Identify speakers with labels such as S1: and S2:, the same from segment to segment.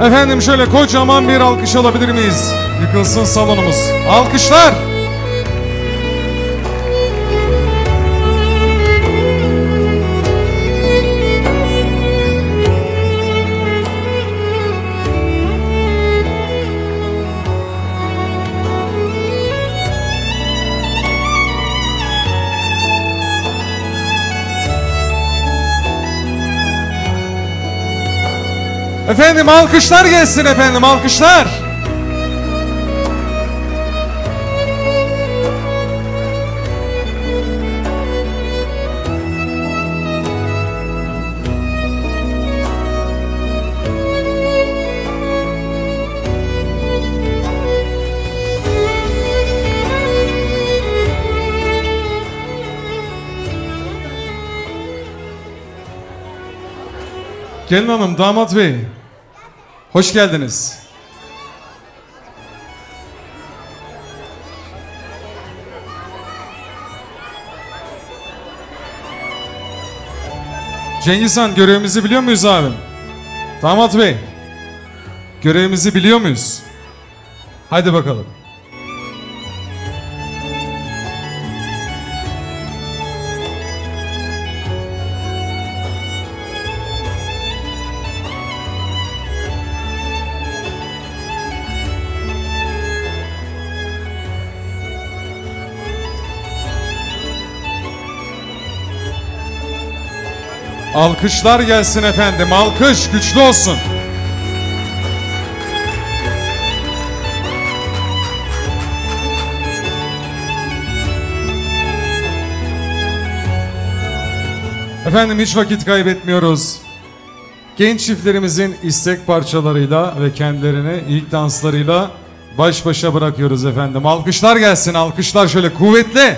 S1: Efendim şöyle kocaman bir alkış alabilir miyiz? Yıkılsın salonumuz. Alkışlar. Efendim alkışlar gelsin efendim, alkışlar. Gelin hanım, damat bey, hoş geldiniz. Cengiz Han, görevimizi biliyor muyuz abim? Damat bey, görevimizi biliyor muyuz? Haydi bakalım. Alkışlar gelsin efendim, alkış güçlü olsun. Efendim hiç vakit kaybetmiyoruz. Genç çiftlerimizin istek parçalarıyla ve kendilerini ilk danslarıyla baş başa bırakıyoruz efendim. Alkışlar gelsin, alkışlar şöyle kuvvetli.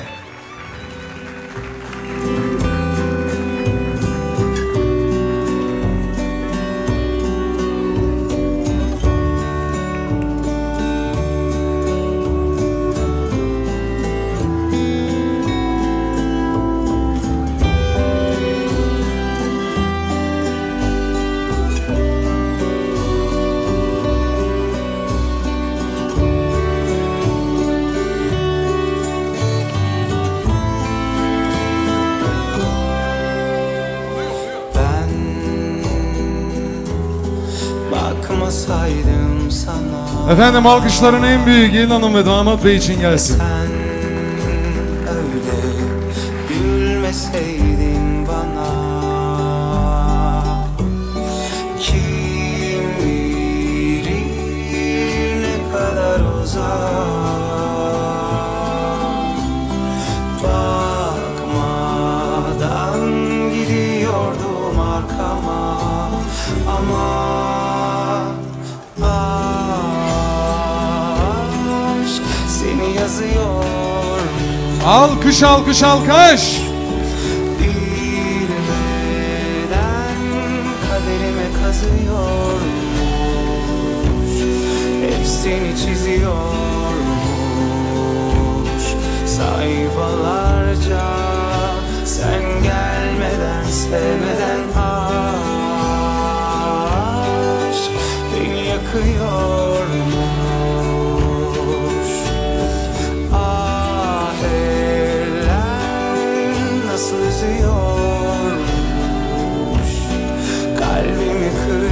S2: Sana.
S1: Efendim alkışların en büyüğü gelin hanım ve damat bey için gelsin.
S2: Sen öyle gülmeseydin bana, kim bilir ne kadar uzak, bakmadan gidiyordum arkama ama yazıyor.
S1: Alkış, alkış, alkış.
S2: Bilmeden kaderime kazıyormuş, hepsini çiziyormuş sayfalarca. Sen gelmeden, sevmeden aşk beni yakıyormuş. Üzüyormuş, kalbimi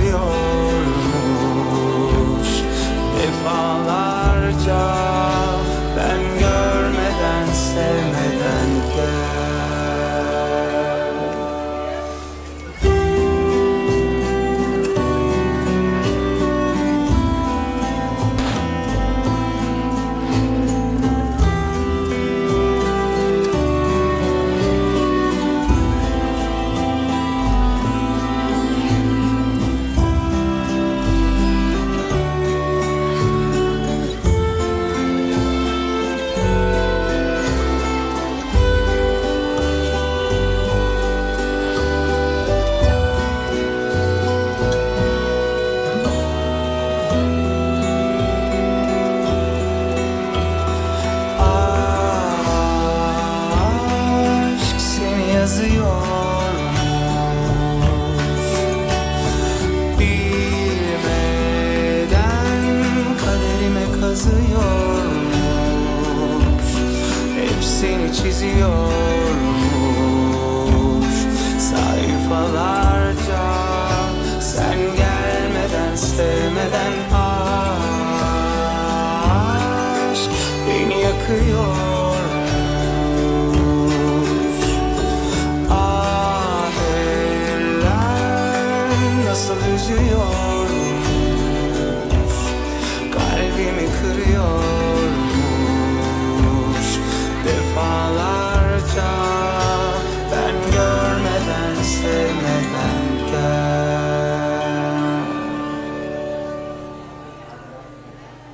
S2: kırıyormuş defalarca. Ben görmeden, sevmeden gel.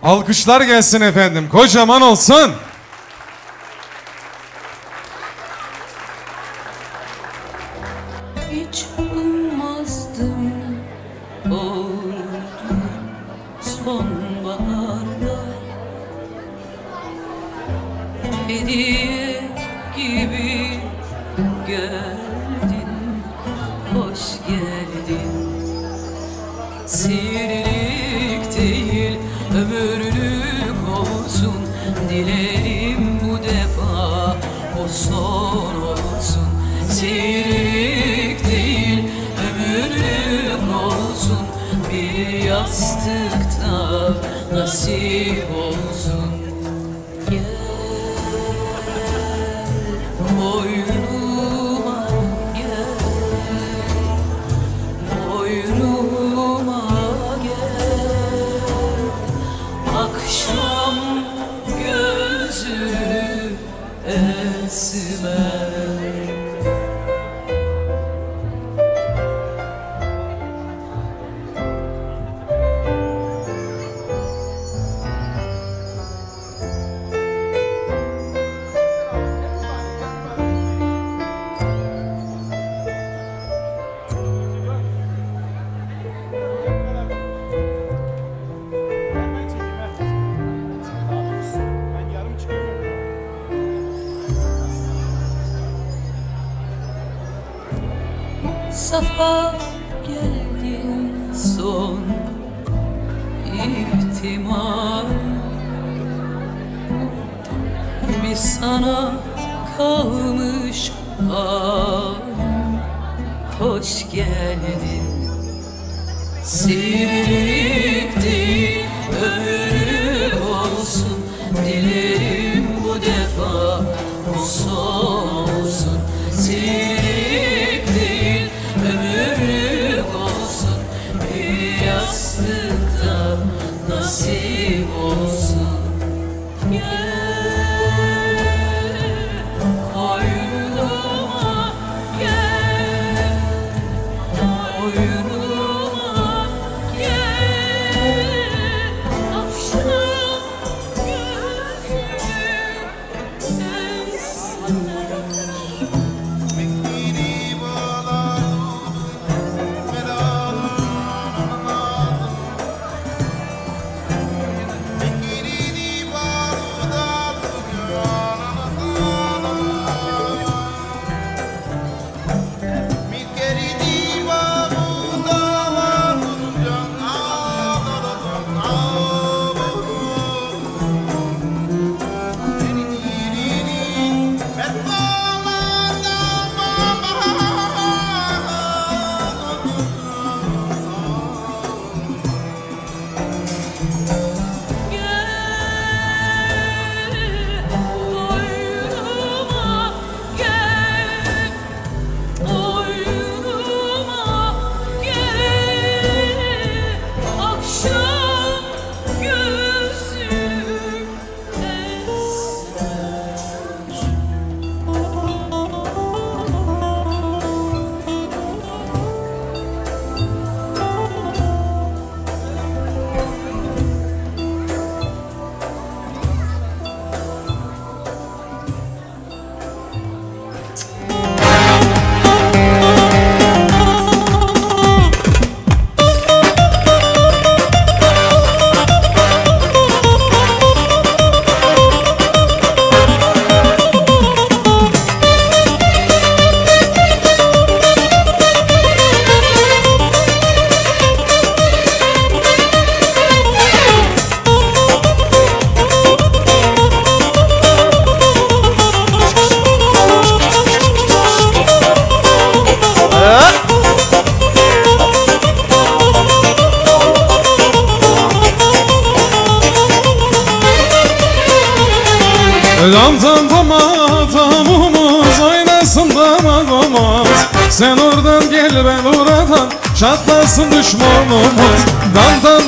S1: Alkışlar gelsin efendim. Kocaman olsun.
S3: Hiç ummazdım oldu sonbaharda, hediye gibi geldin, hoş geldin. Sihirlik değil ömürlük olsun, dilerim bu defa o son olsun. Sihirlik değil ömürlük olsun, bir yastıkta nasip olsun. Gel boynuma, gel boynuma, gel akşam gözü esmer. Safa geldin son ihtimal, bir sana kalmış halim, hoş geldin. Sihirlik değil ömürlük olsun, dilerim bu defa bu son olsun. Sihirlik değil ömürlük olsun, bir yastıkta nasip olsun. Gel koynuma, gel koynuma, gel akşam gözüm esmer.
S1: Damdan damaz oynasın damadımız. Sen oradan gel ben oradan, çatlasın düşmanımız. Damdan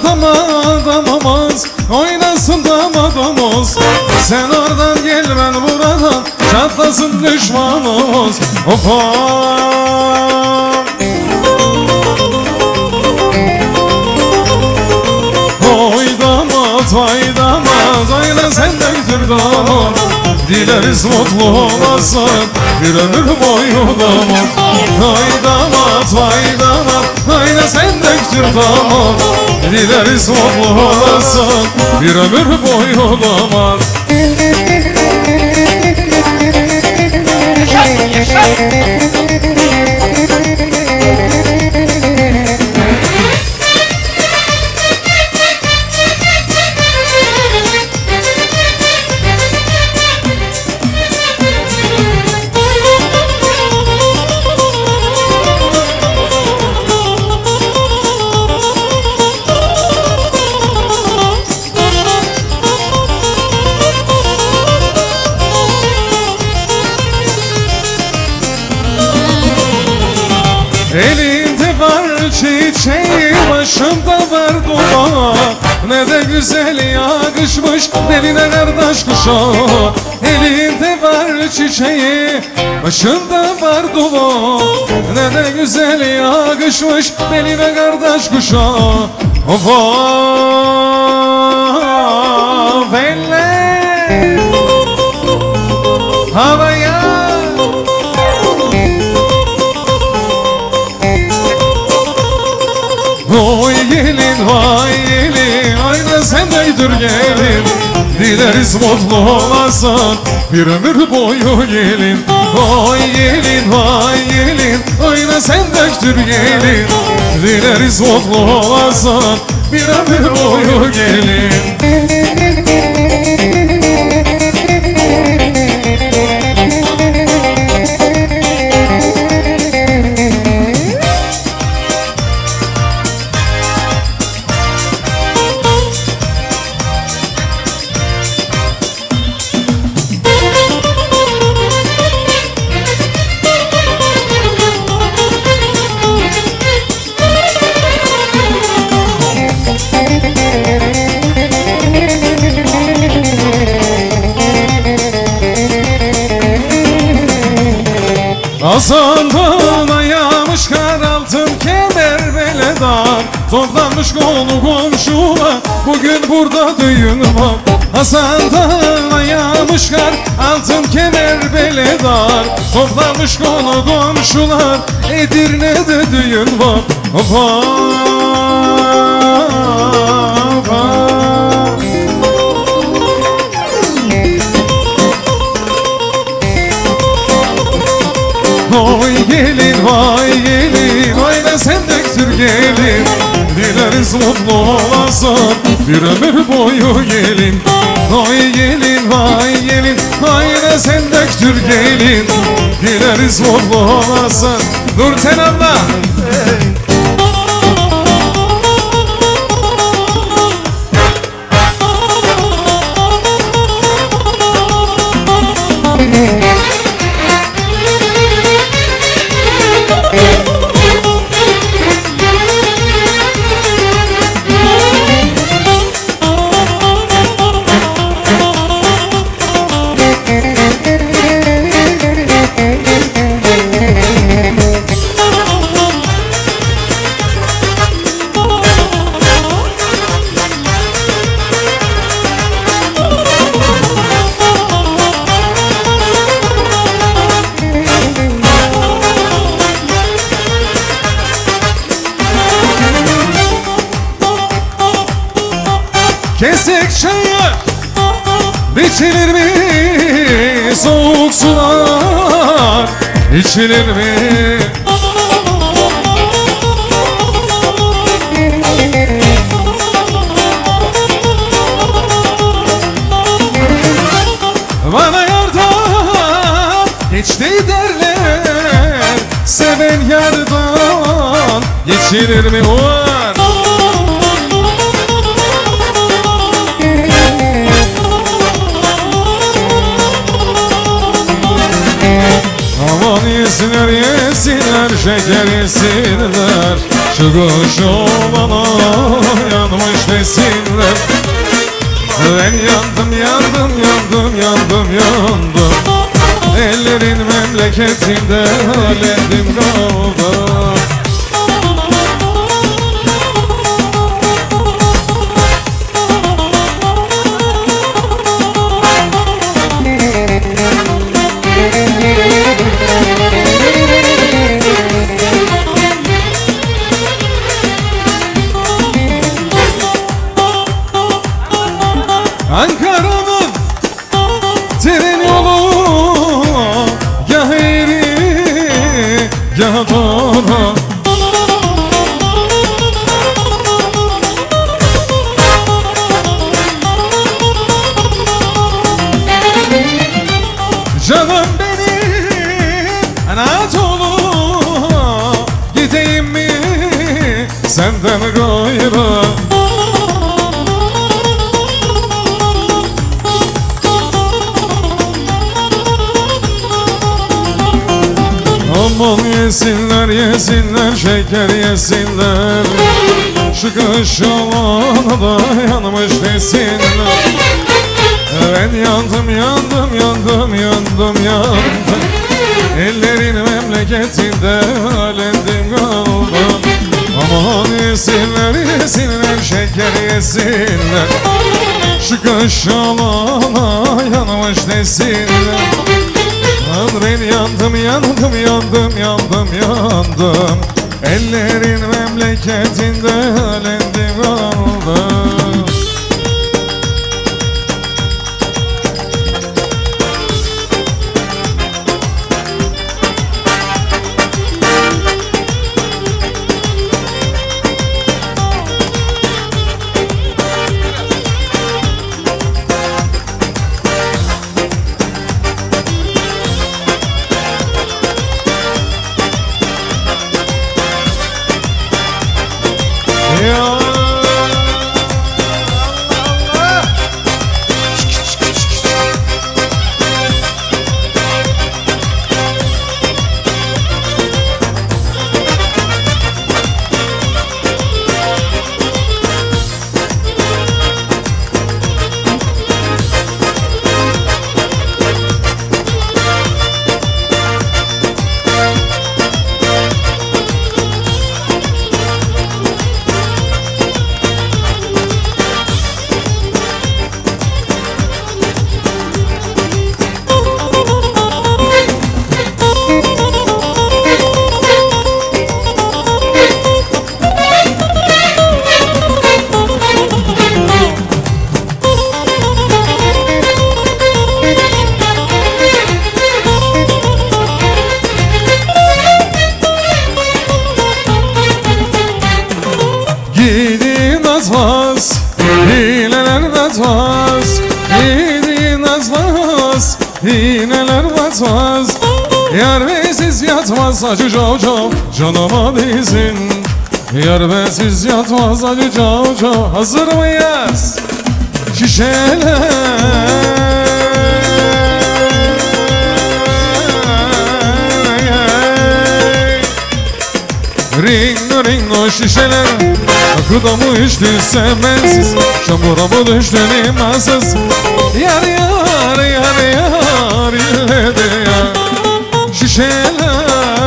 S1: damaz oynasın damadımız. Sen oradan gel ben buradan, çatlasın düşmanımız. Hoppa. Oy damat vay damat, aynen sen döktür damat. Dileriz mutlu olasın bir ömür boyu damat. Vay damat, vay damat, aynen sen döktür damat. Dileriz mutlu olasın bir ömür boyu damat. Elinde var çiçeği, başında var duman. Ne de güzel yakışmış beline kardeş kuşağı. Elinde var çiçeği, başında var duman. Ne de güzel yakışmış beline kardeş kuşağı. Of of elle havaya. Vay gelin, vay gelin, aynen sen deydir gelin. Dileriz mutlu olasın bir ömür boyu gelin. Vay gelin, vay gelin, aynen sen döktür gelin. Dileriz mutlu olasın bir ömür boyu gelin. Hasan'dan ayamış kar altın kemer beledar. Toplanmış konu komşular, bugün burada düğün var. Hasan'dan ayamış kar altın kemer beledar. Toplanmış konu komşular, Edirne'de düğün var. Hoppa Vay gelin, vay gelin, aynen sen döktür gelin. Dileriz mutlu olasın bir ömür boyu gelin. Vay gelin, vay gelin, aynen sen döktür gelin. Dileriz mutlu olasın. Nurten abla. Kesik çayı biçilir mi? Soğuk sular içilir mi? Bana yardan geçti derler, seven yardan geçilir mi? Var. Aman yesinler, yesinler, şeker yesinler. Şu kuşu bana yanmış desinler. Ben yandım, yandım, yandım, yandım, yandım. Ellerin memleketinde alendim kaldım. yadana. Canım benim Anadolu, gideyim mi senden gayrı? Aman yesinler yesinler şeker yesinler, şu kış yoluna da yanmış desinler. Ben yandım yandım yandım yandım yandım, ellerin memleketinde alendim kaldım. Aman yesinler yesinler şeker yesinler, şu kış yoluna yanmış desinler. Ben yandım yandım yandım yandım yandım, ellerin memleketinde alendim kaldım. Gidin azmaz, hileler batmaz. Gidin azmaz, hileler batmaz. Yar bensiz yatmaz acı cav cav, canıma dizin. Yar bensiz yatmaz acı cav cav. Hazır mıyız? Şişeler ringo ringo şişeler, akıda mı içtin sevmensiz, çamura mı düştün imansız? Yar yar yar yar ille de yar. Şişeler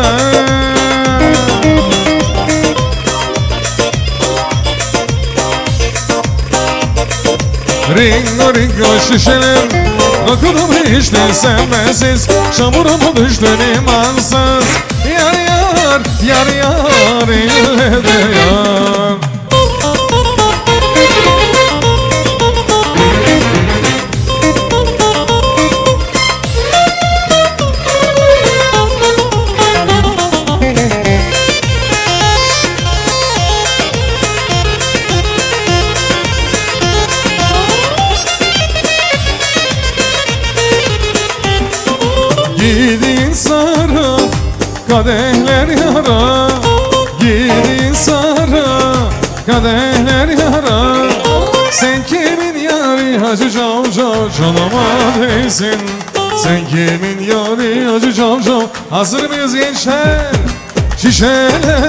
S1: ringo ringo şişeler, akıda mı içtin sevmensiz, çamura mı düştün imansız? Yar yar yar yar ille de yar. Gidin sarı kadehler yara, gidin sarı kadehler yara. Sen kimin yari hacı cav cav, canıma değsin. Sen kimin yari hacı cav cav. Hazır mıyız gençler? Şişeler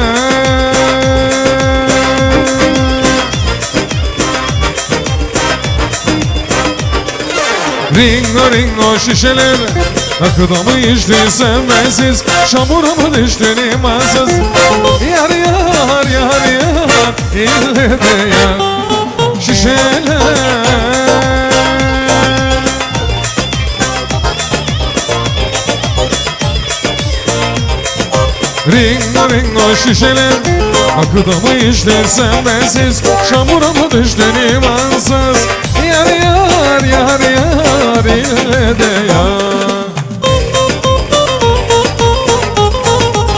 S1: ringo ringo şişeler, akıda mı içtin sevmensiz, çamura mı düştün imansız? Yar yar yar yar ille de yar. Şişeler ringo ringo şişeler, akıda mı içtin sevmensiz, çamura mı düştün imansız? Yar yar yar yar ille de yar.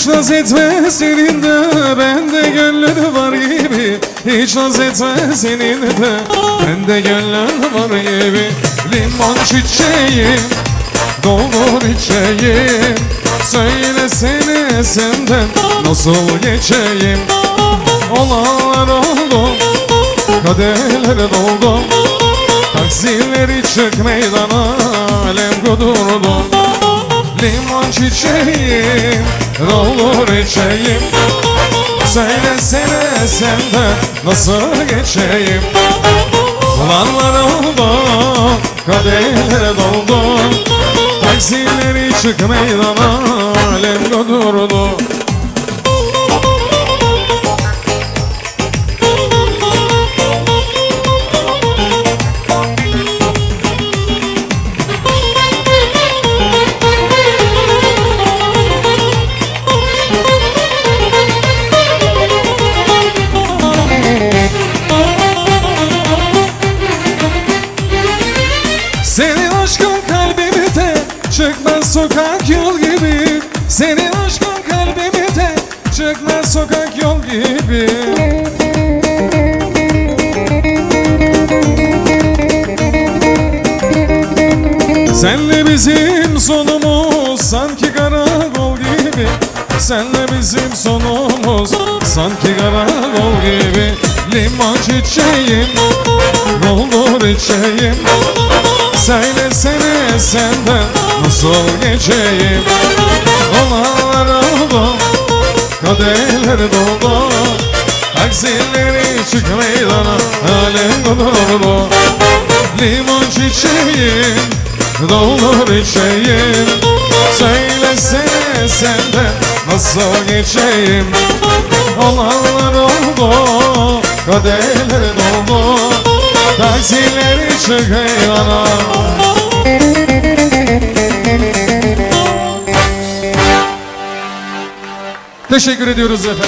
S1: Hiç naz etme senin de bende gönlün var gibi. Hiç naz etme senin de bende gönlün var gibi. Limon çiçeğim doldur içeyim. Söylesene senden nasıl geçeyim. Olanlar oldu, kaderler doldu. Taksileri çık meydana, alem kudurdu. Limon çiçeğim, doldur içeyim. Söylesene senden nasıl geçeyim. Olanlar oldu, kaderler doldu. Taksileri çık meydana, alem kudurdu. Senin aşkın kalbimde çıkmaz sokak yol gibi. Senin aşkın kalbimde çıkmaz sokak yol gibi. Senle bizim sonumuz sanki karakol gibi. Senle bizim sonumuz sanki karakol gibi. Limon çiçeğim, doldur içeyim. Söylesene senden nasıl geçeyim. Olanlar oldu, kaderler doldu. Taksileri çık meydana, alem kudurdu. Limon çiçeğim, doldur içeyim. Söylesene senden nasıl geçeyim. Olanlar oldu, kaderler doldu. Taksileri çık meydana. Teşekkür ediyoruz efendim.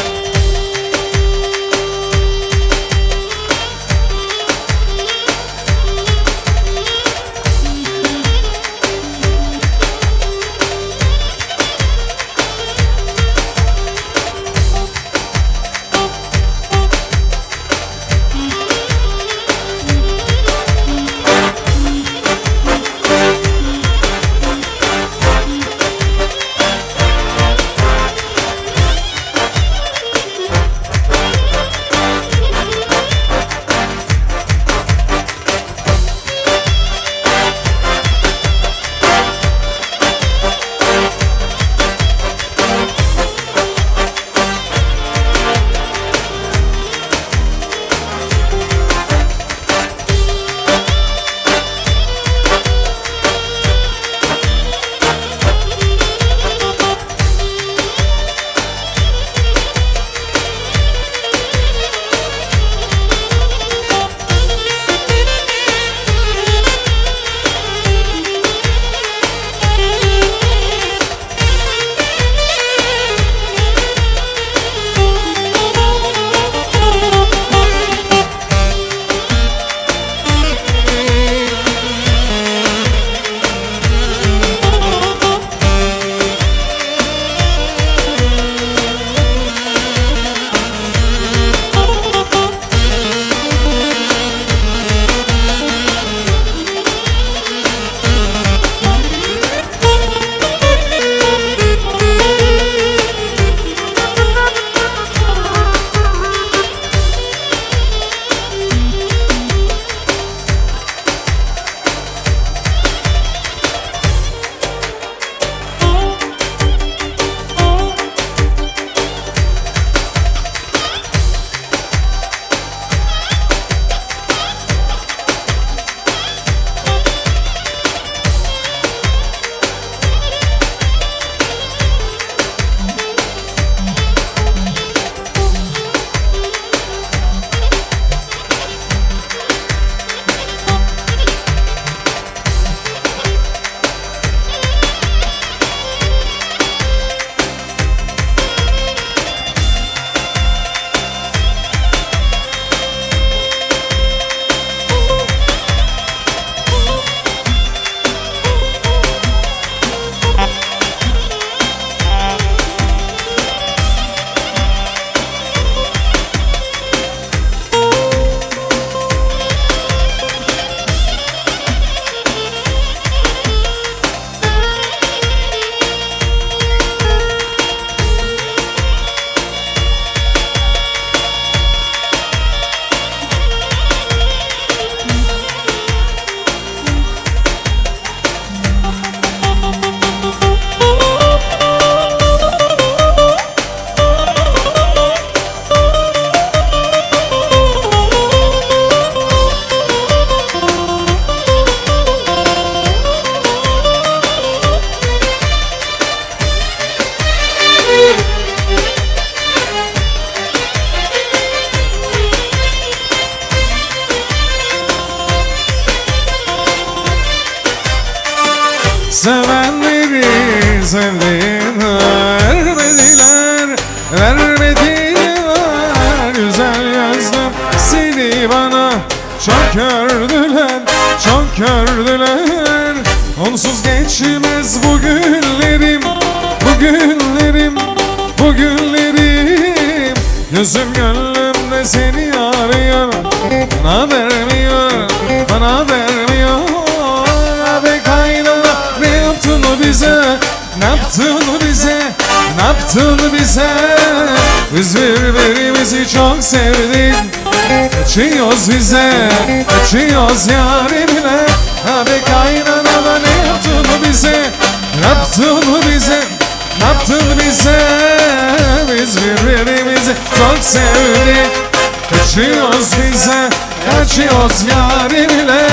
S1: Sevenleri sevdiğini vermediler, vermediler. Güzel yazdım seni bana çok gördüler, çok gördüler. Onsuz geçmez bu günlerim, bu günlerim, bu günlerim. Gözüm gönlümde seni arıyor, bana vermiyor, bana vermiyor. Be kaynana ne yaptın bize, ne yaptın bize, ne yaptın bize? Biz birbirimizi çok sevdik, kaçıyoruz bize, kaçıyoruz yarimle. Be kaynana ne yaptın bize, ne yaptın bize, ne yaptın bize? Biz birbirimizi çok sevdik, kaçıyoruz bize, kaçıyoruz yarimle.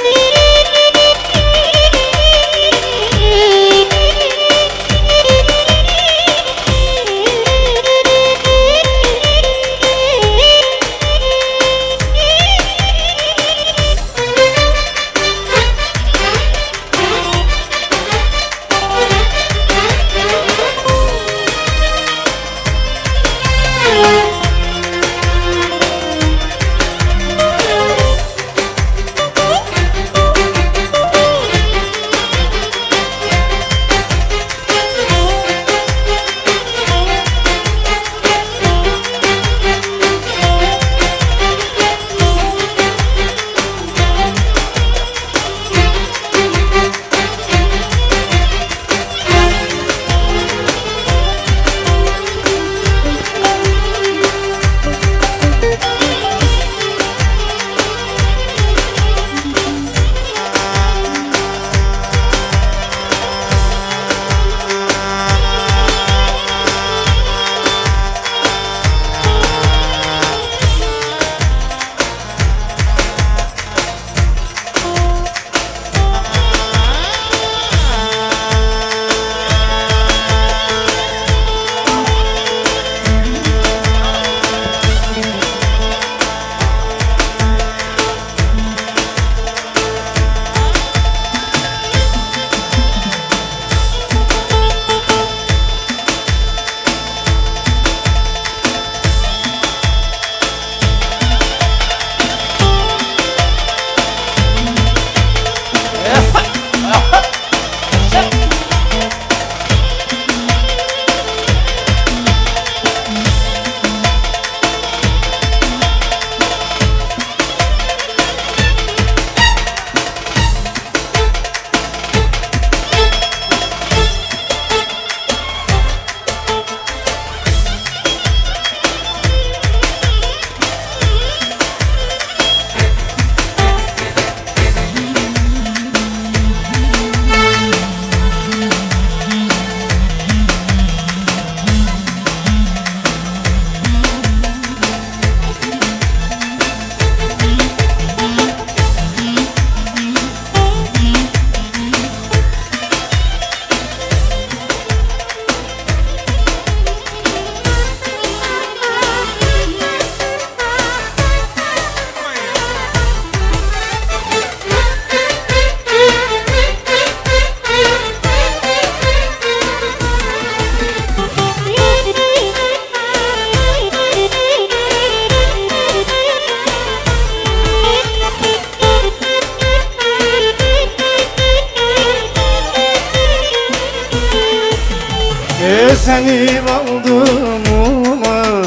S4: Seni aldım mı?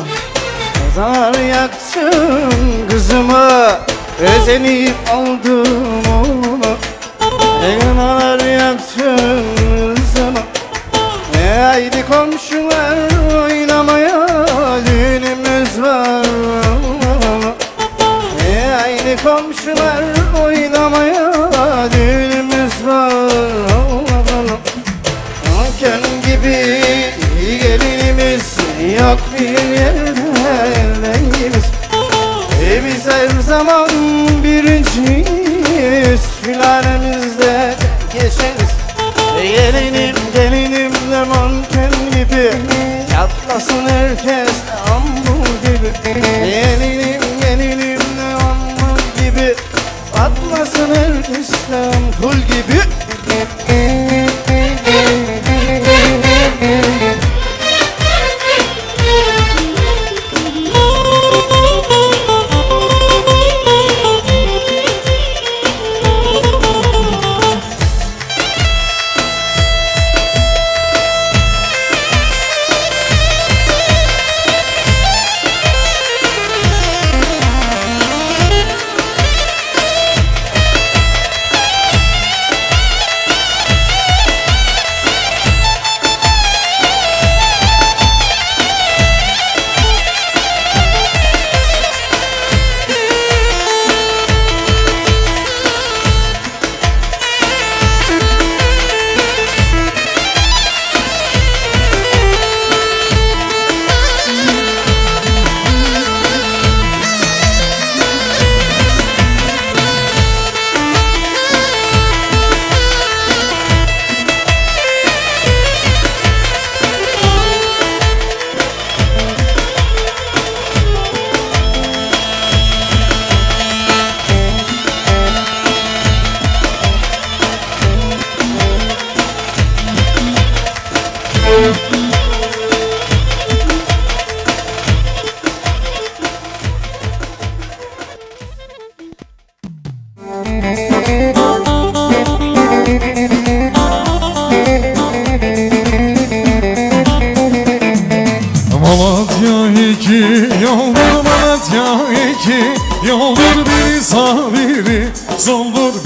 S4: Pazar yaktın kızımı. Özenip aldım mı? Elmalar yaktın kızımı. Haydi komşular oynamaya düğünümüz var. Haydi komşular oynamaya düğünümüz var. Ken gibi gelinimiz yok bir yerde dengimiz. Biz her zaman birinciyiz, sülalemizde geçeriz. Gelinim gelinim de manken gibi, yatlasın herkes ambul gibi. Gelinim gelinim de ambul gibi, patlasın herkes ampul gibi.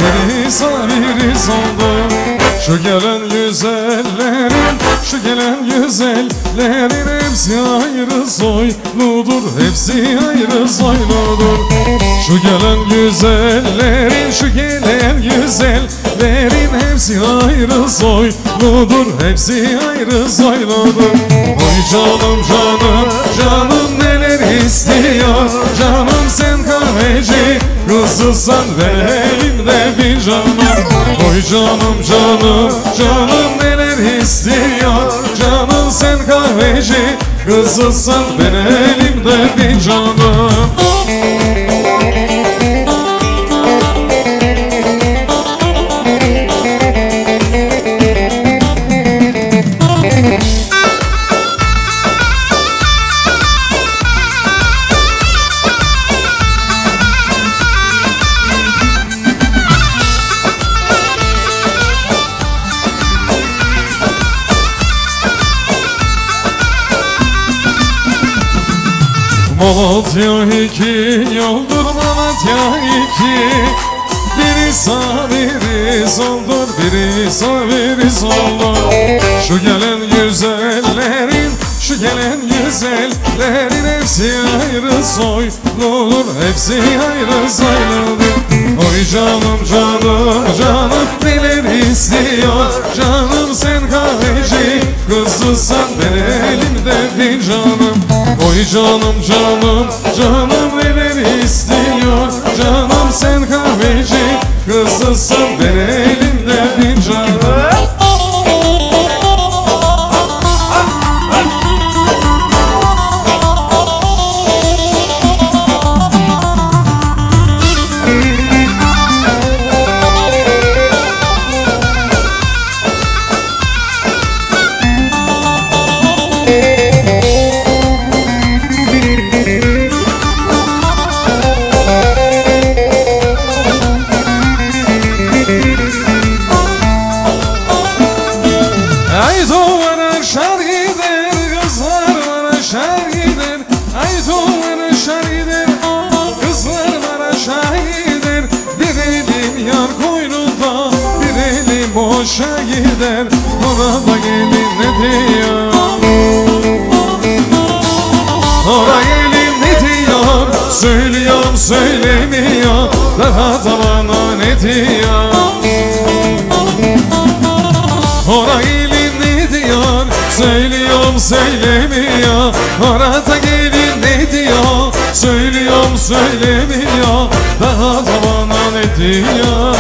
S1: biri sağ biri soldu. Şu gelen güzellerin, şu gelen güzellerin hepsi ayrı soyludur, hepsi ayrı soyludur. Şu gelen güzellerin, şu gelen güzellerin hepsi ayrı soyludur, hepsi ayrı soyludur. Oy canım canım, canım neler istiyor, canım sen kahveci kızılsan ver elimde bir canım. Oy canım canım, canım neler istiyor, canım sen kahveci kızılsan ver elimde bir canım. Malatya iki yoldur, Malatya iki. Biri sağ biri soldur, biri sağ biri soldur. Şu gelen güzellerin, şu gelen güzellerin hepsi ayrı soyludur, hepsi ayrı soyludur. Oy canım canım canım neler istiyor, canım sen kahveci kızılsan ver elimde bir canım. Oy canım canım canım neler istiyor, canım sen kahveci kızılsan ver elimde bir canım. Ay duvar aşağı gider, kızlar var aşağı gider. Ay duvar aşağı gider, kızlar var aşağı gider. Bir elim yar koynunda, bir elim boşa gider. Orada gelin ne diyor, orada gelin ne diyor, söylüyorum söylemiyor, daha da bana ne diyor. Orada gelin ne diyor, söylüyorum söylemiyor, orada gelin ne diyor, söylüyorum söylemiyor, daha da bana ne diyor.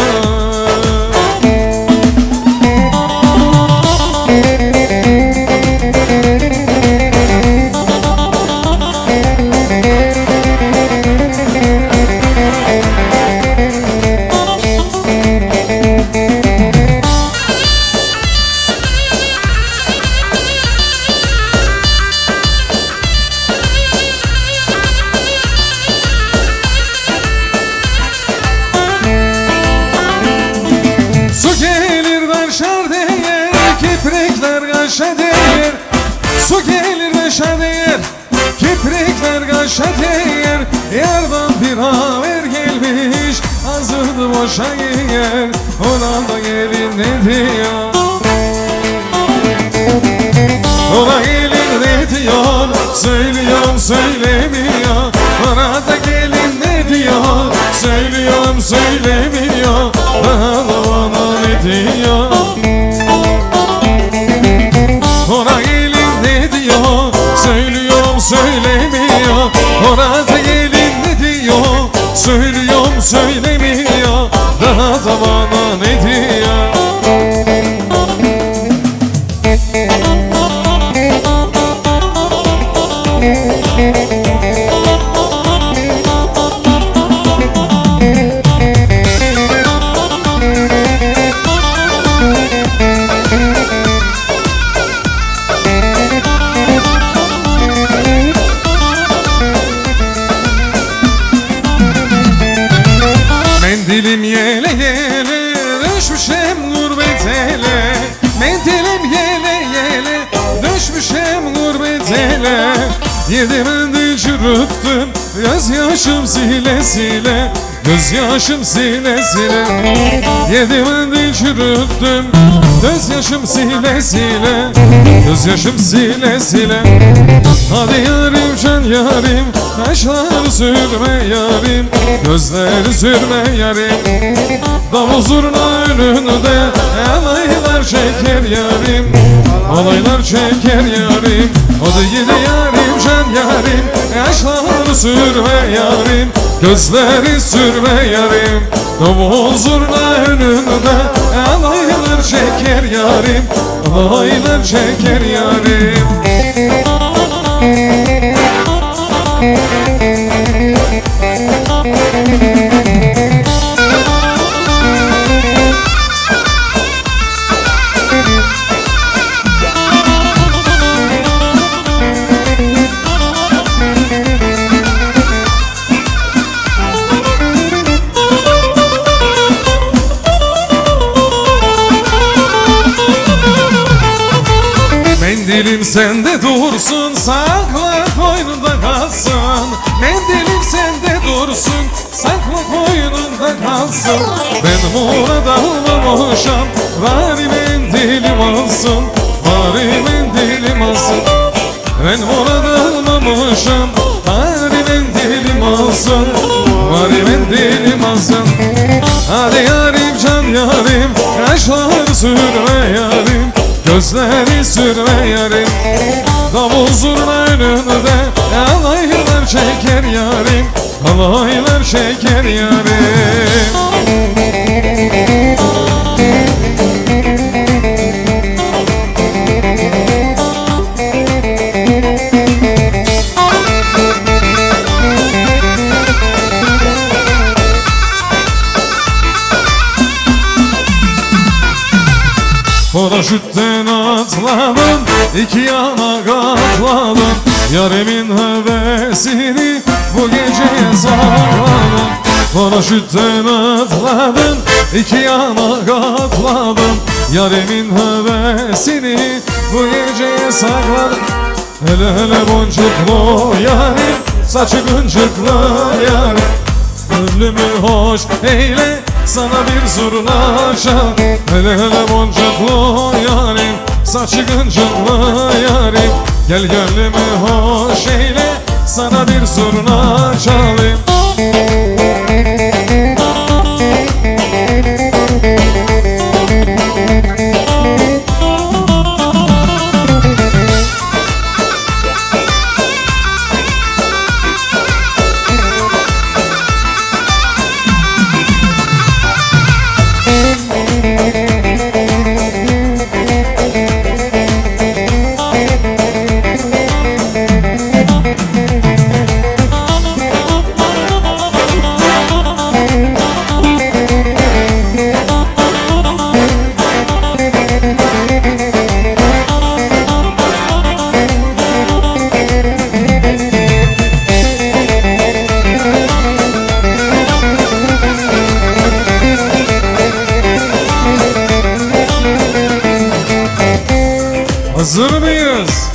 S1: Su gelir beşe değer, kiprikler kaşa değer. Yardan bir haber gelmiş, hazırdı boşa giyer. Ona da gelin ne diyor, ona gelin ne diyor, söylüyorum söylemiyor. Ona da gelin ne diyor, söylüyorum söylemiyor, daha da bana ne diyor. Ona gelin ne diyor, söylüyorum söylemiyor. Ona da gelin ne diyor, söylüyorum söylemiyor, daha da bana ne diyor. Mendilim yele yele, düşmüşem gurbet ele. Mendilim yele yele, düşmüşem gurbet ele. Yedi mendil çürüttüm, gözyaşım sile sile. Gözyaşım sile sile, yedi mendil çürüttüm. Gözyaşım sile sile, gözyaşım sile sile. Hadi yarim can yarim, kaşlar sürme yarim, gözleri sürme yarim. Davul zurna önünde alaylar çeker yarim, alaylar çeker yarim. Hadi gidi yarim can yarim, kaşlar sürme yarim, gözleri sürme yarim. Davul zurna önünde alaylar çeker yarim, alaylar çeker yarim. Mendilim sende dursun, sakla koynunda kalsın. Mendilim sende dursun, sakla koynunda kalsın. Ben murada almamışam, bari mendilim alsın, bari mendilim alsın. Ben murada almamışam, bari mendilim alsın, bari mendilim alsın. Hadi yarim can yarim, kaşlar sürme yarim, gözleri sürme yarim. Davul zurna önünde alaylar çeker yarim, alaylar çeker yarim. Paraşütten atladım, iki yana katladım. Yarimin hevesini bu geceye sakladım. Paraşütten atladım, iki yana katladım. Yarimin hevesini bu geceye sakladım. Hele hele boncuklu yarim, saçı gıncıklı yarim. Gönlümü hoş eyle, sana bir zurna çal. Hele hele boncuklu yarim, saçı gıncıklı yarim. Gel gönlümü hoş eyle, sana bir zurna çalayım. Hazır mıyız?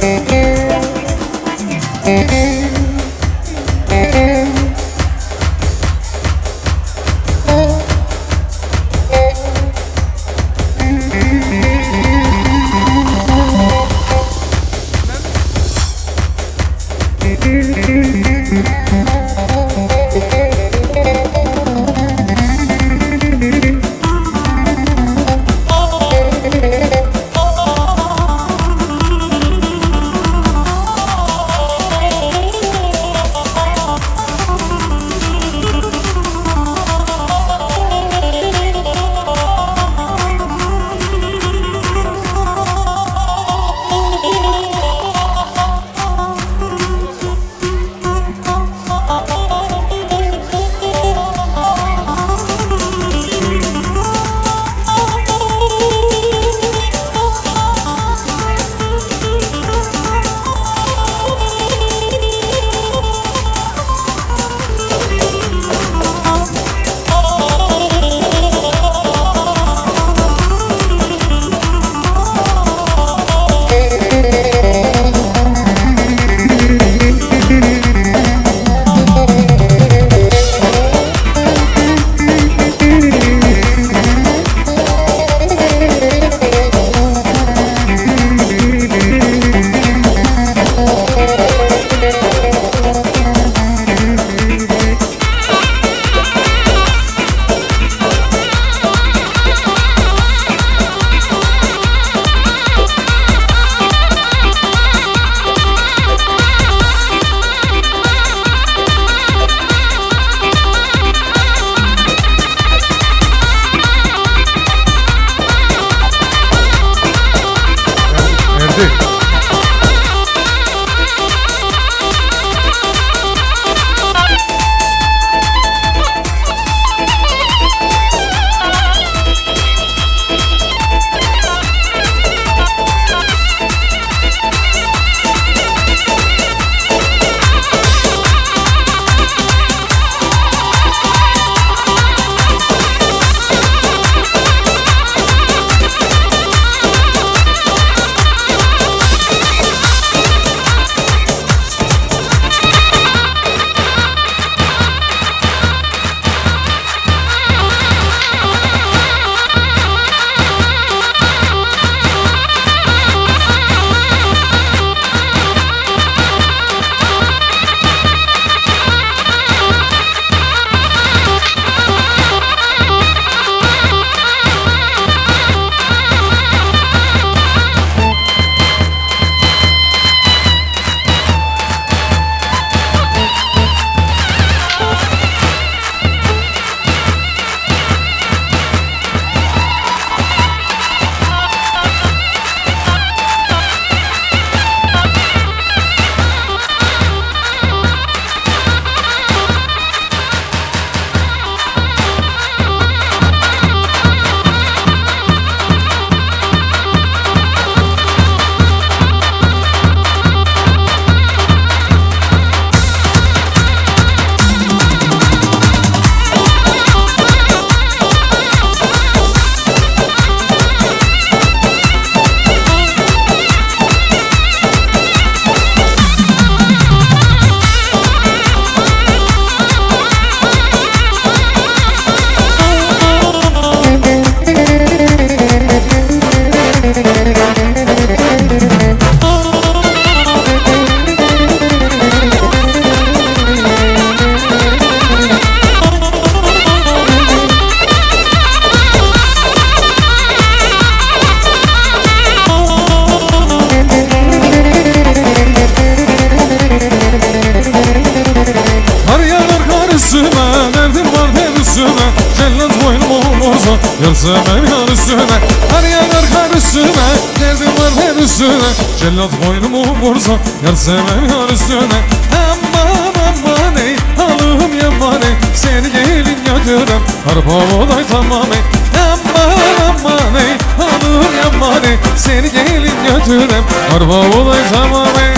S1: Yar sevmem yar üstüne, her yanar kar üstüne. Derdim var her üstüne, cellat boynumu vursa. Yar sevmem yar üstüne. Aman aman ey, halım yaman ey. Seni gelin götürem, arpa olay tamam ey. Aman aman ey, halım yaman ey. Seni gelin götürem, arpa olay tamam ey.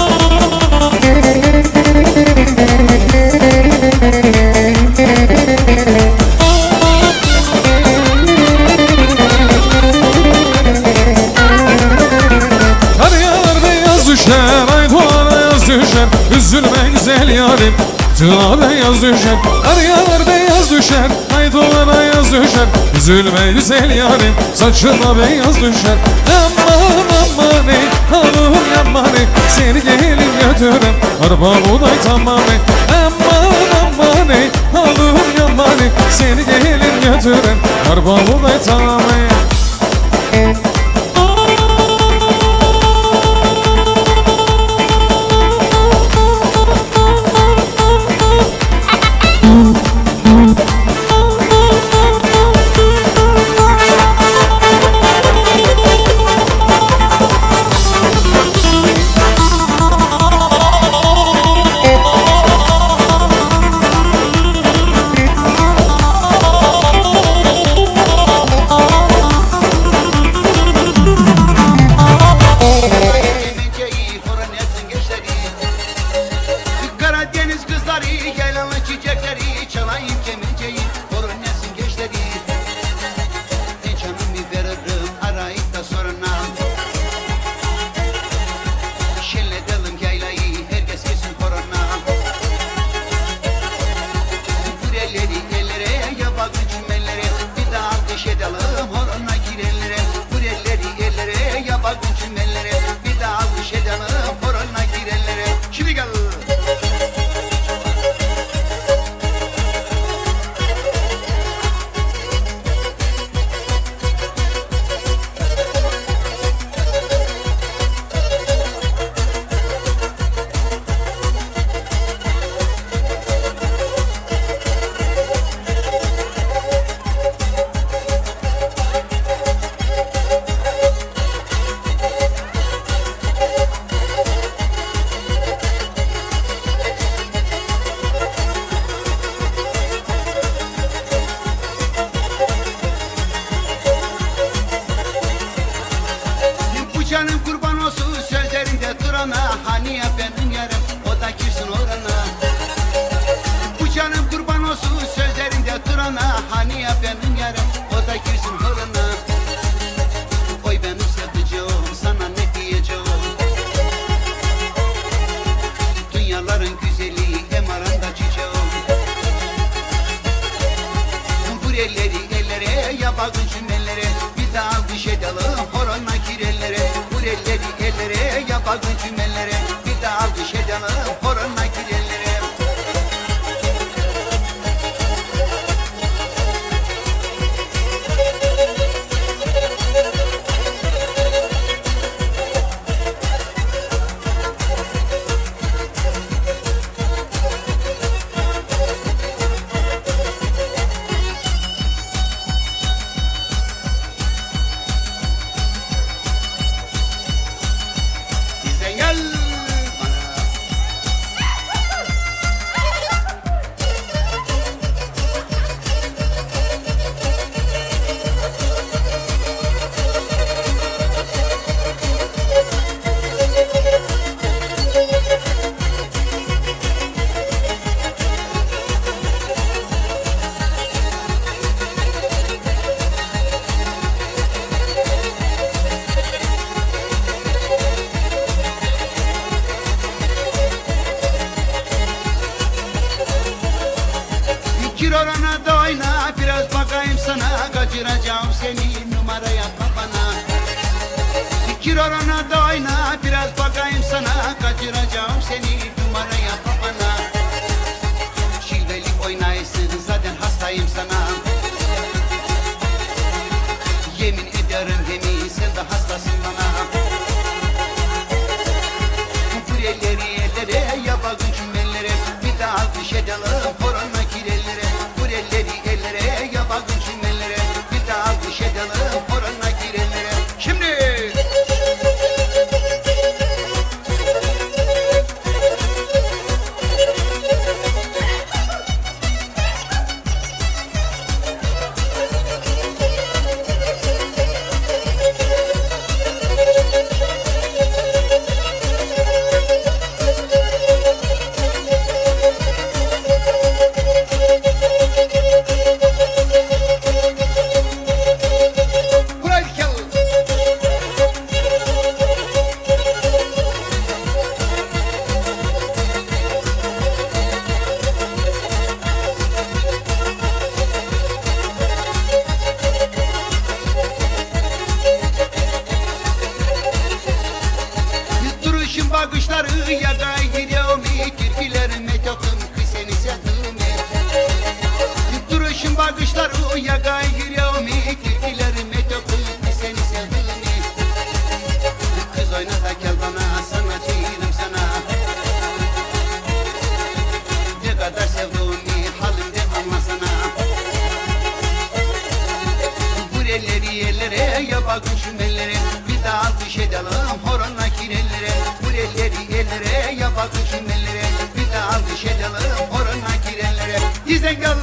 S1: Kar yağar beyaz düşer, ay doğar ayaz düşer. Üzülme güzel yarim, tığla beyaz düşer. Kar yağar beyaz düşer, ay doğar ayaz düşer. Üzülme güzel yarim, saçına beyaz düşer. Aman aman ey, halım yaman ey. Seni gelin götürem, arpa buğday tamam ey. Aman aman ey, halım yaman ey. Seni gelin götürem, arpa buğday tamam ey.
S5: Karadeniz kızları, yaylalı çiçekleri, çalayım kemenceyi, horun nesin gençleri. Canım bir veririm, arayıp da soruna. Şenledelim yaylayı, herkes kesin horuna. Burelleri ellere, yapakın cümlelere, bir daha ateş edelim horuna girenlere. Burelleri ellere, yapakın cümlelere, bir daha ateş edelim horuna girenlere. Şimdi gel. Canım kurban olsun sözlerinde durana. Hani ya benim yarım, o da girsin orana. Bu canım kurban olsun sözlerinde durana. Hani ya benim yarım, o da girsin orana. Oy benim sevdiceğim, sana ne diyeceğim. Dünyaların güzeli, emaranda çiçeğim. Bu elleri ellere, yapakın cümlelere, bir daha alkış edelim horona girellere. Elleri ellere, yapakın cümlelere, bir daha alkış edelim horona girellere. Gir orana da oyna, biraz bakayım sana. Kaçıracağım seni numaraya kafana. Gir orana da oyna, biraz bakayım sana. Kaçıracağım seni numaraya kafana. Şilveli oynaysın, zaten hastayım sana. Yemin ederim yemin, sen de hastasın bana. Bu elleri ellere, yapakın cümlelere, bir daha alkış edelim horona girellere. Bu elleri ellere, yapakın cümlelere, bir daha ya bakın şu ellere. Bir daha alkış edelim horonla kirellere. Bu elleri ellere ya bakın şu ellere. Bir daha alkış edelim horonla kirellere. Dizden gel.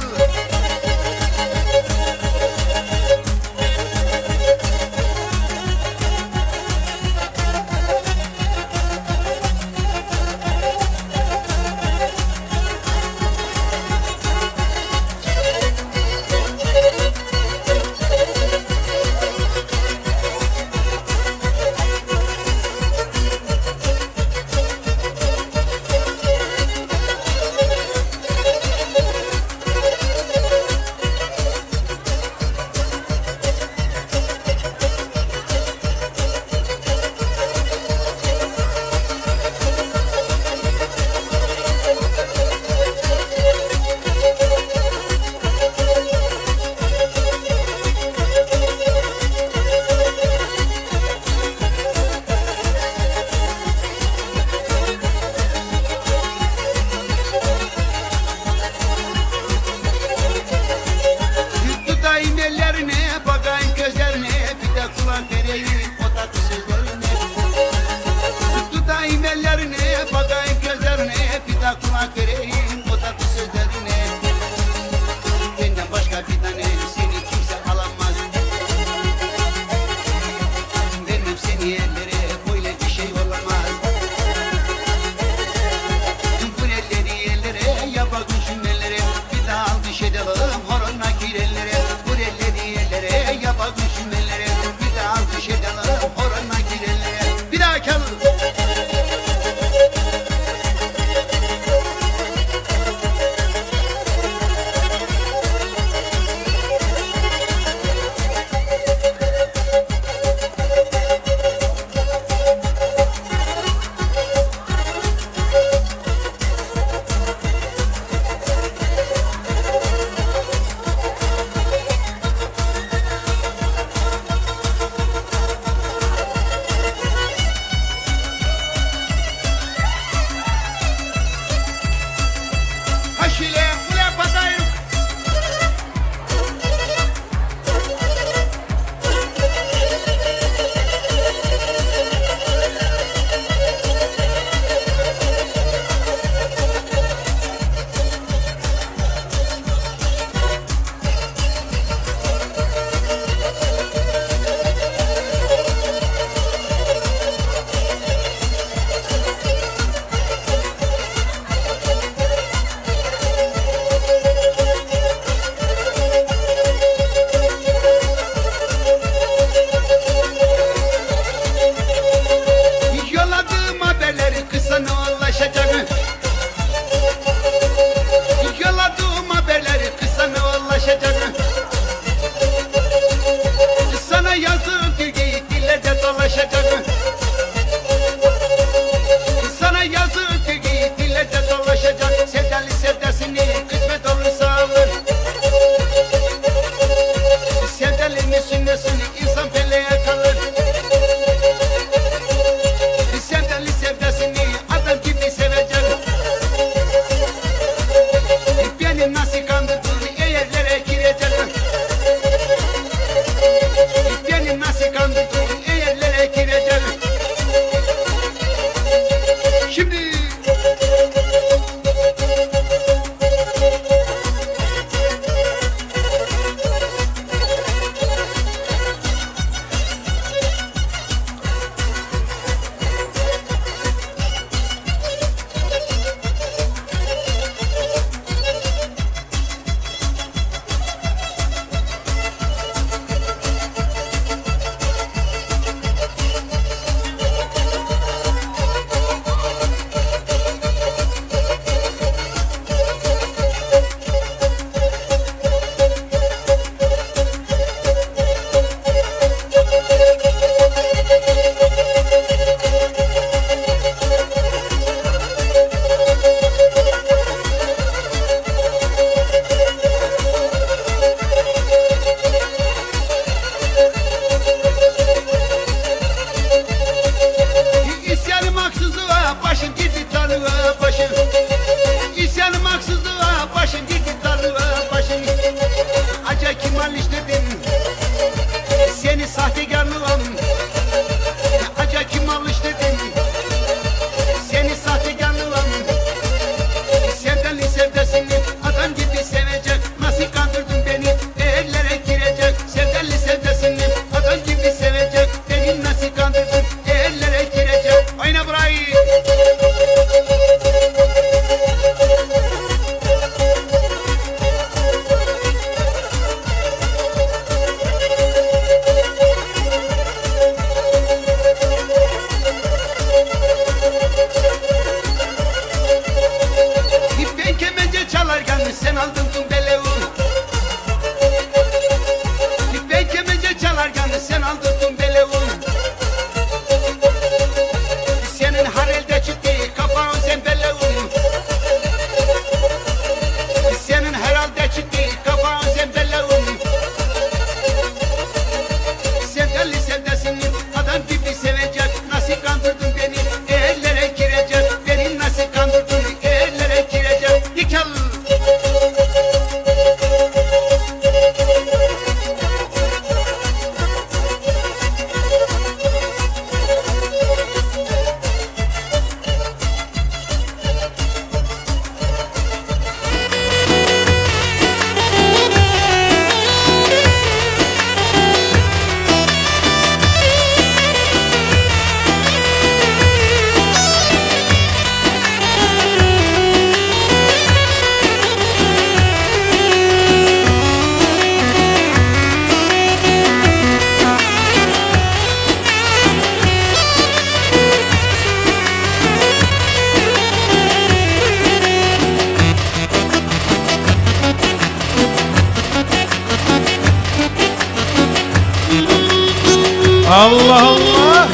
S1: Allah Allah.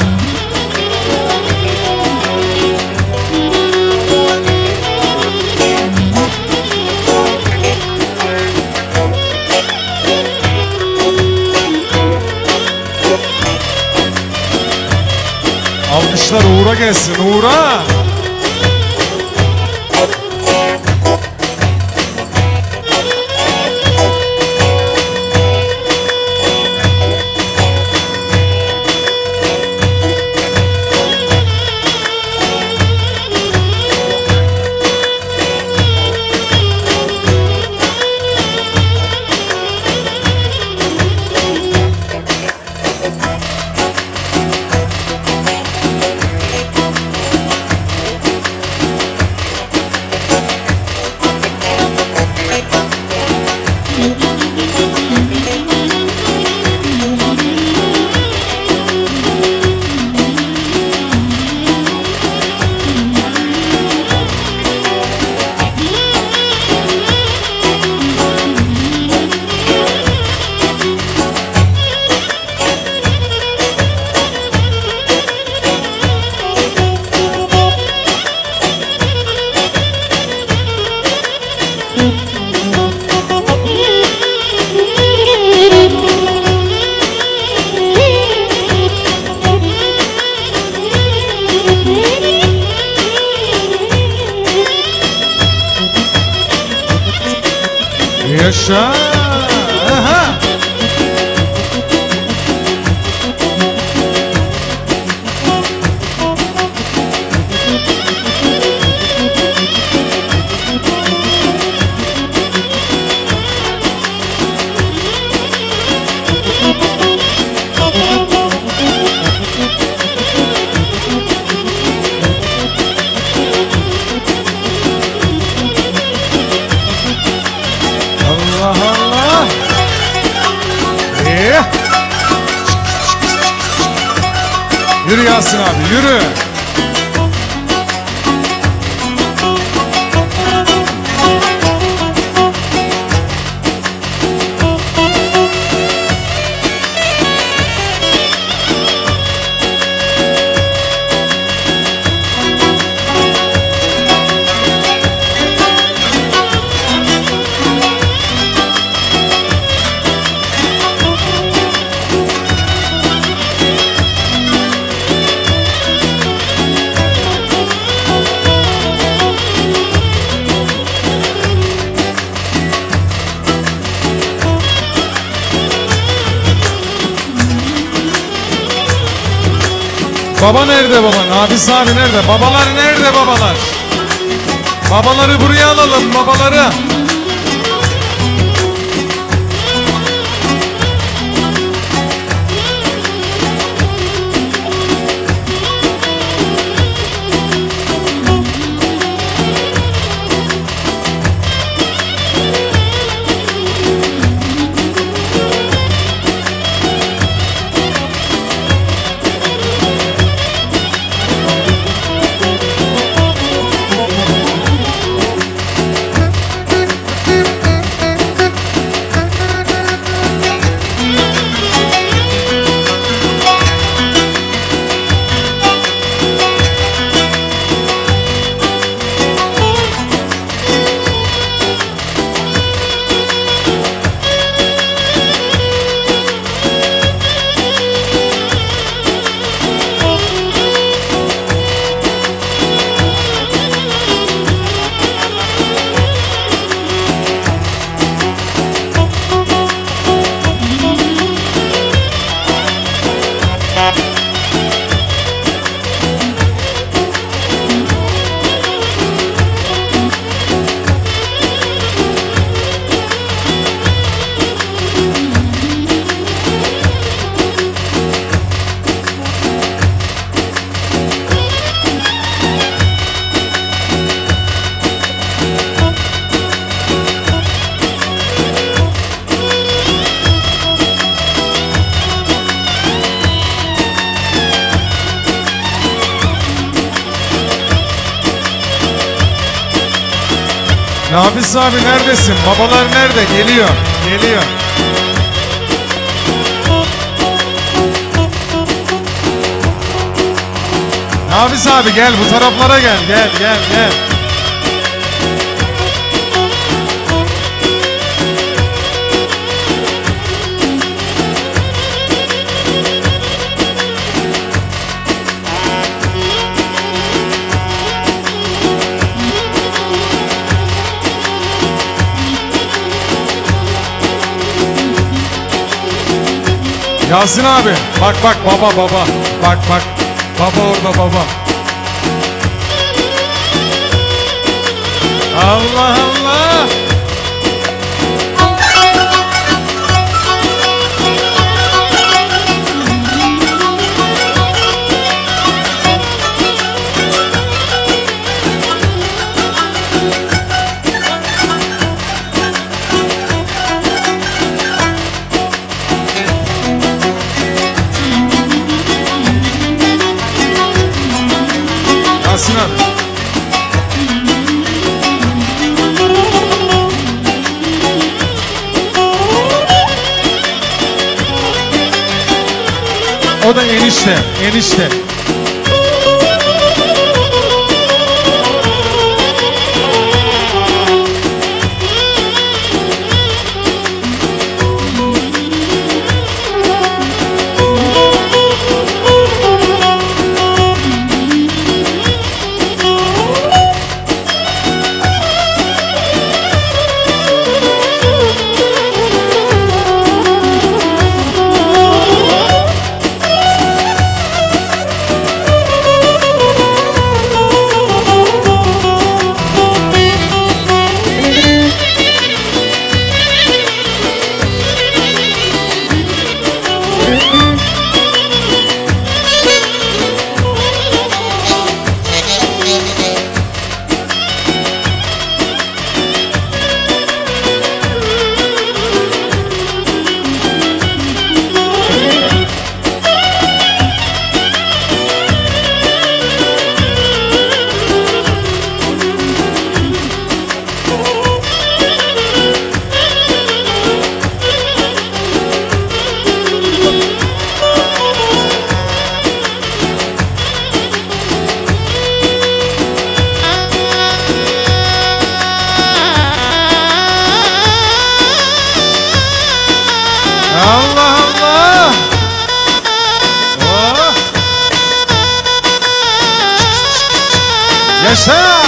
S1: Alkışlar Uğur'a gelsin, Uğur'a. Yaşa. Aha. Allah Allah. Yürü Yasin abi, yürü. Baba nerede baban? Abisi abi nerede? Babalar nerede babalar? Babaları buraya alalım, babaları. Nafis abi neredesin? Babalar nerede? Geliyor. Geliyor. Hafiz abi gel bu taraflara gel. Gel. Yasin abi bak baba bak baba orada baba. Allah Allah. Yasin abi. O da enişte. Allah Allah. Oh. Yaşa.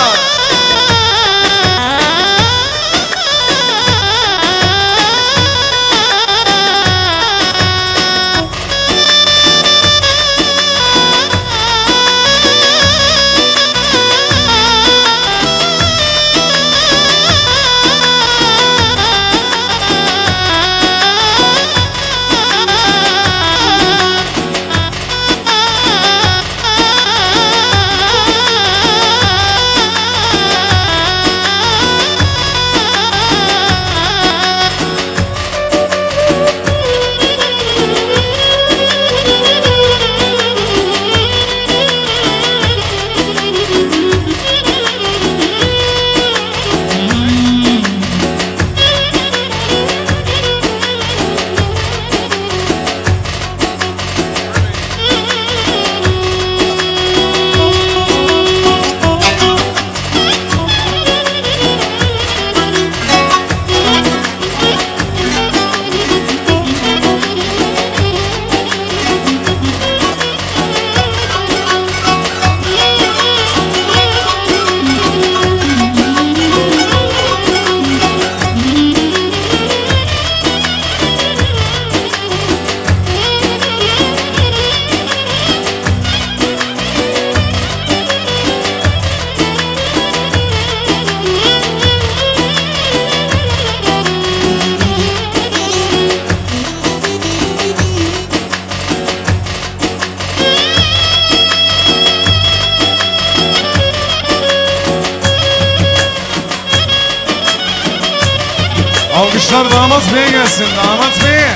S1: Alkışlar damat beye gelsin, damat beye.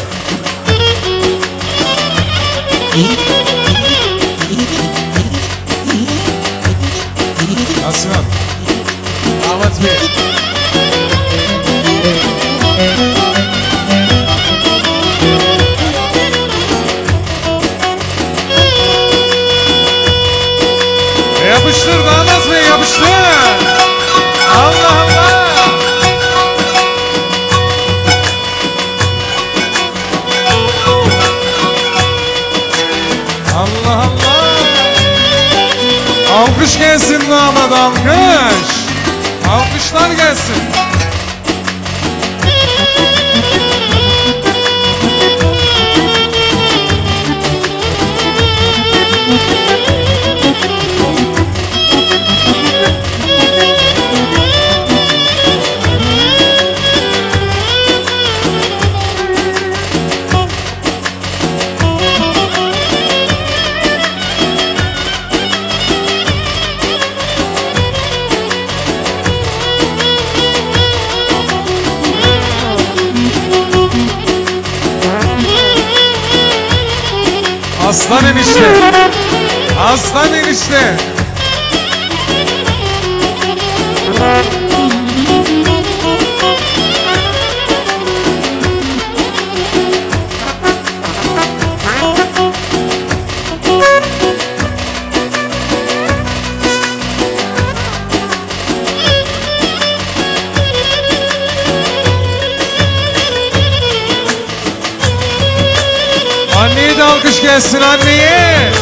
S1: Yasin abi. Damat bey. Allah Allah. Alkış gelsin damat, alkış. Alkışlar gelsin. Aslan enişte. Aslan enişte. Anneye de alkış gelsin, anneye.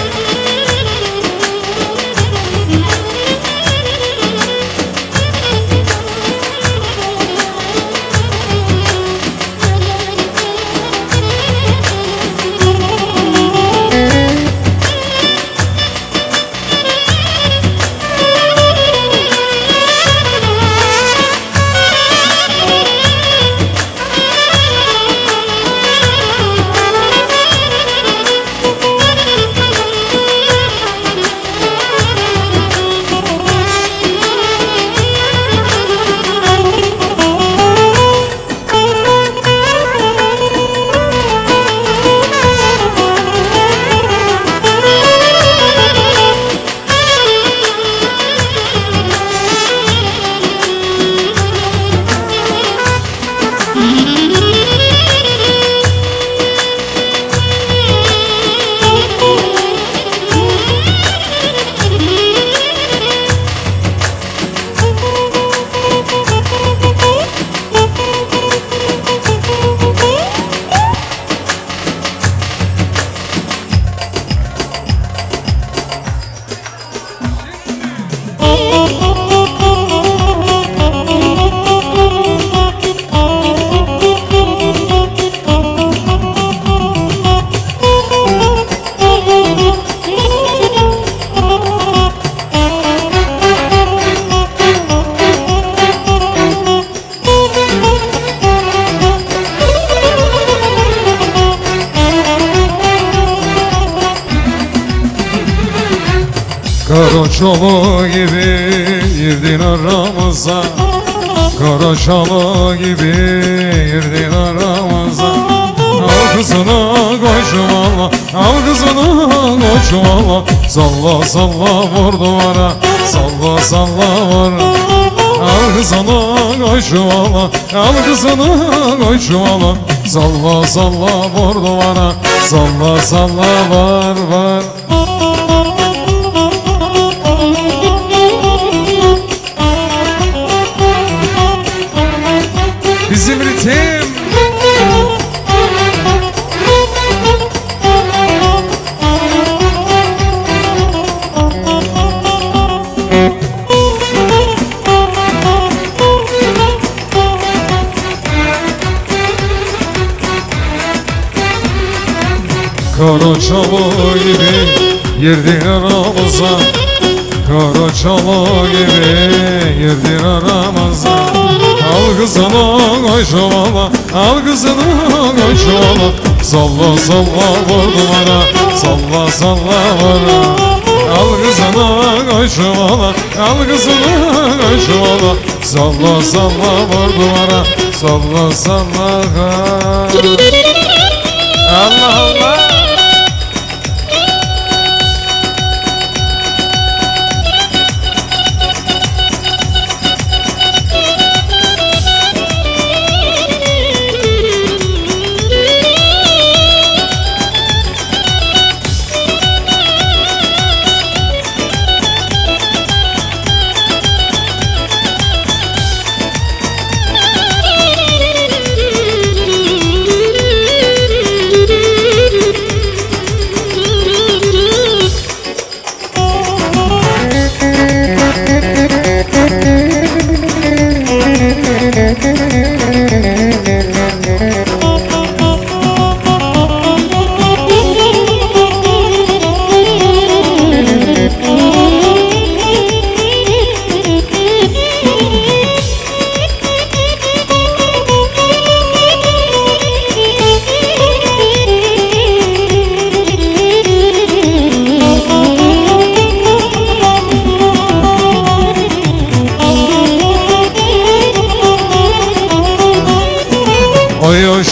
S1: Karaçalı gibi girdin aramıza, Karaçalı gibi girdin aramıza. Al kızını koçum Allah, al kızını koçum Allah. Salla salla vur duvara, salla salla vur. Al kızını koçum Allah, al kızını koçum Allah. Salla salla vur duvara, salla salla var var. Bizim ritim. Karaçalı gibi girdin aramıza, Karaçalı gibi girdin aramıza. Al kızını koçum Allah, al kızını koçum Allah. Salla salla vur duvara, salla salla vur. Al kızını koçum Allah, al kızını koçum Allah. Salla salla vur duvara, salla salla. Allah Allah.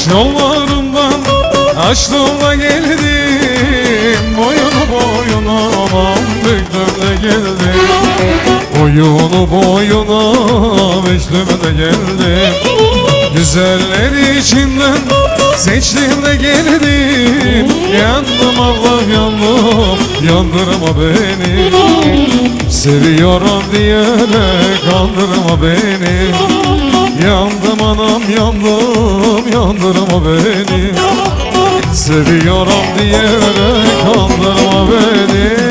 S1: yollarından açtım da geldim, boyunu boyuna aman büktüm de geldim, boyunu boyuna büktüm de geldim. Güzeller içinden seçtim de geldim, yandım Allah yandım, yandırma beni. Seviyorum diyerek kandırma beni. Yandım anam yandım, yandırma beni. Seviyorum diyerek kandırma beni.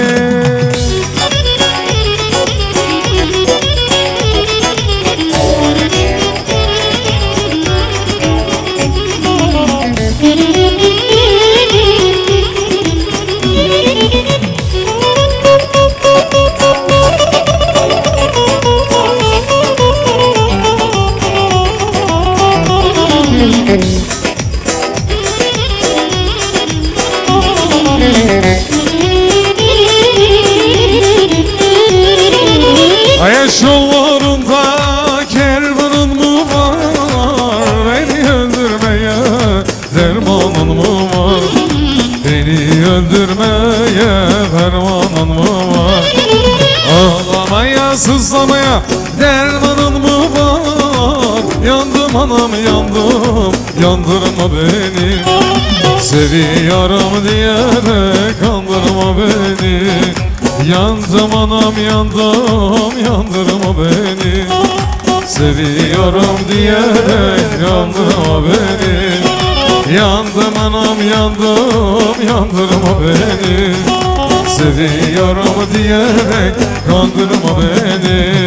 S1: Ayaş yollarında kervanın mı var? Beni öldürmeye dermanın mı var? Beni öldürmeye fermanın mı var? Ağlamaya sızlamaya dermanın mı var? Yandım anam yandım, yandırma beni. Seviyorum diyerek kandırma beni. Yandım anam yandım, yandırma beni. Seviyorum diyerek yandırma beni. Yandım anam yandım, yandırma beni. Seviyorum diyerek kandırma beni.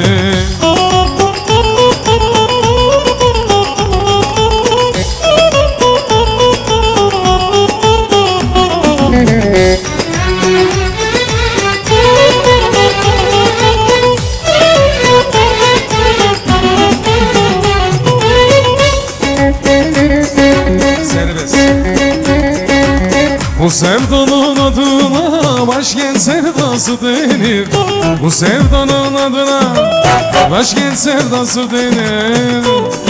S1: Bu sevdanın adına başkent sevdası denir. Bu sevdanın adına başkent sevdası denir.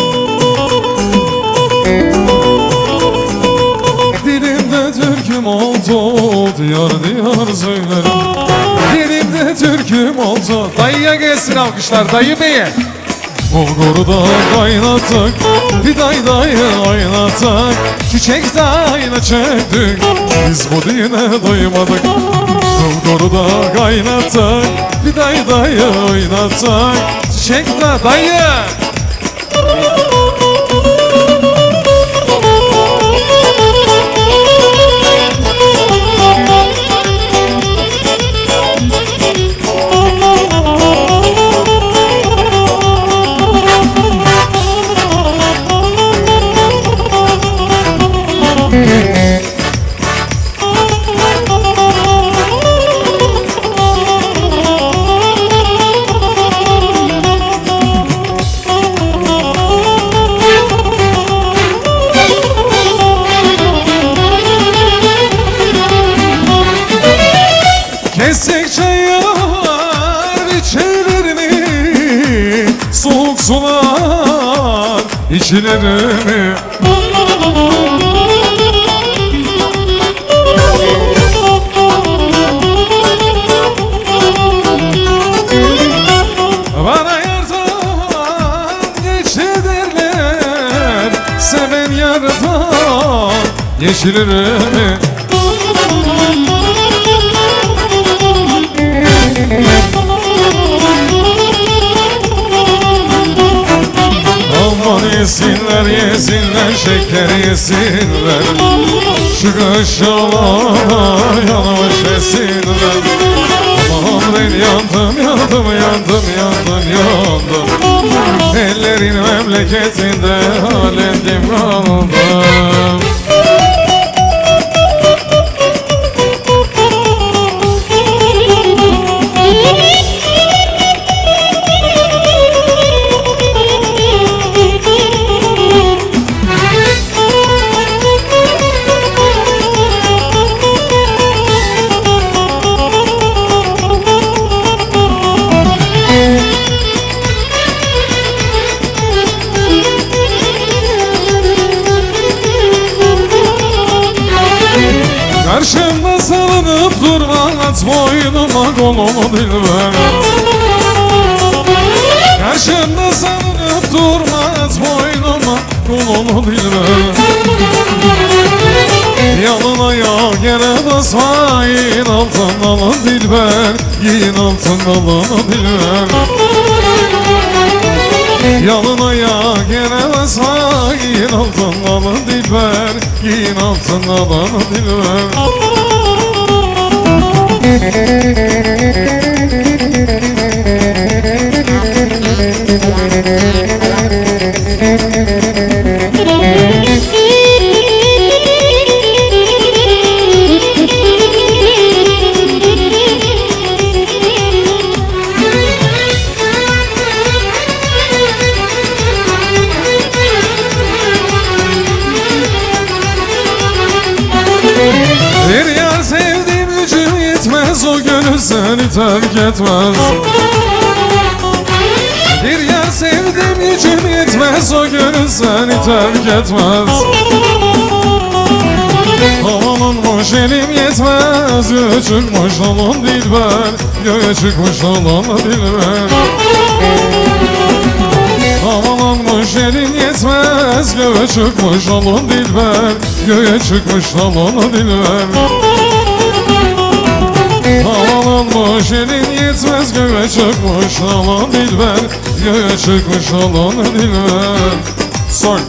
S1: Dilimde türküm oldu, diyar diyar söylerim. Dilimde türküm oldu. Dayıya gelsin alkışlar, dayı beye. Bulguru da kaynattık, fiday dayı oynatak, çiçek dayına çektik, biz bu dine doymadık. Bulguru da kaynattık, fiday dayı oynatak, çiçek dayı. Kesik çaylar içilir mi? Soğuk sular içilir mi? Bana yardan geçti derler, seven yardan geçilir mi? Aman yesinler yesinler şeker yesinler, şu kış yolana yanmış yesinler. Aman ben yandım yandım yandım yandım yandım, ellerin memleketinde alendim kaldım. Karşımda salınıp durma, at boynuma kolunu dilber. Karşımda salınıp durma, at boynuma kolunu dilber. Yalına ya gene basma, yiyin altın alın dilber, yiyin altın alın dilber. Yalına ya gene basma, yiyin altın alın dilber, yiyin altın alın dilber. Bir yar sevdiğim gücüm yetmez, o gönül seni terk etmez. Bir yar sevdiğim gücüm yetmez, o gönül seni terk etmez. Havalanmış elim yetmez, göğe çıkmış alın dilber, göğe çıkmış alın dilber. Havalanmış elin yetmez, göğe çıkmış alın dilber, göğe çıkmış alın dilber. Havalanmış elin yetmez, göğe çıkmış alın dilber, göğe çıkmış alın dilber. Son.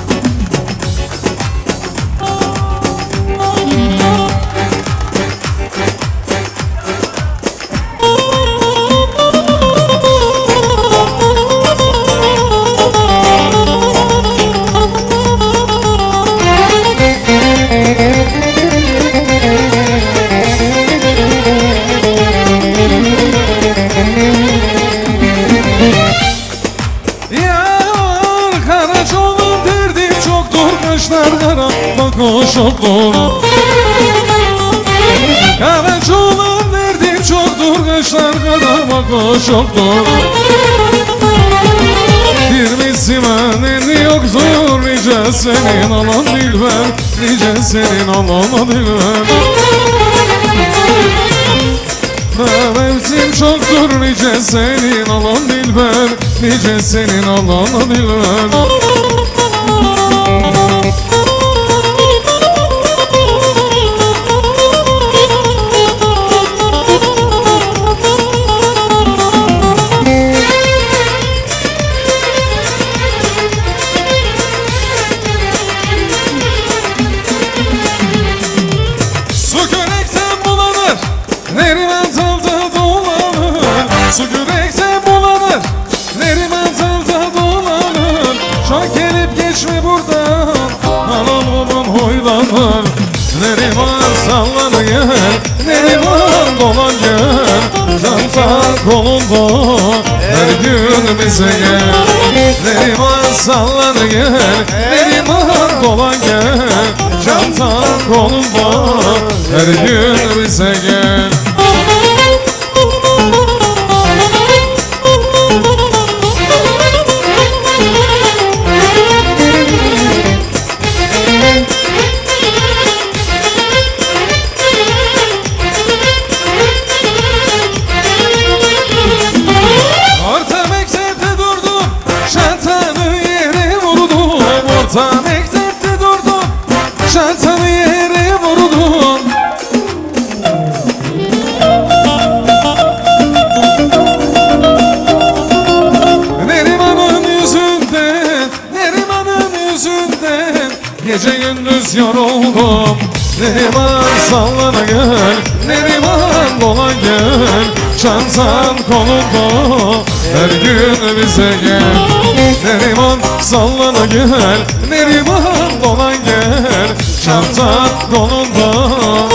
S1: Çoktur. Karaçoğlan derdim çoktur, kaşlar kadar bak çoktur. Bir mislimenin yoktur, nice senin alan dilber, nice senin alan dilber. Mevsim çoktur, nice senin alan dilber, nice senin alan dilber. Su yürekte bulanır, Neriman'da dolanır. Şak gelip geçme buradan, anam babam huylanır. Neriman sallanır gel, Neriman dolan gel. Çanta kolunda, her gün bize gel. Neriman sallanır gel, Neriman dolan gel. Çanta kolunda, her gün bize gel. Orta mektepte durdum, çantanı yere vurdum. Neriman'ın yüzünden, Neriman'ın yüzünden gece gündüz yoruldum. Neriman sallana gel, Neriman dolan gel. Çantan kolunda, her gün bize gel. Neriman sallana gel, Neriman dolan gel. Çantan kolunda.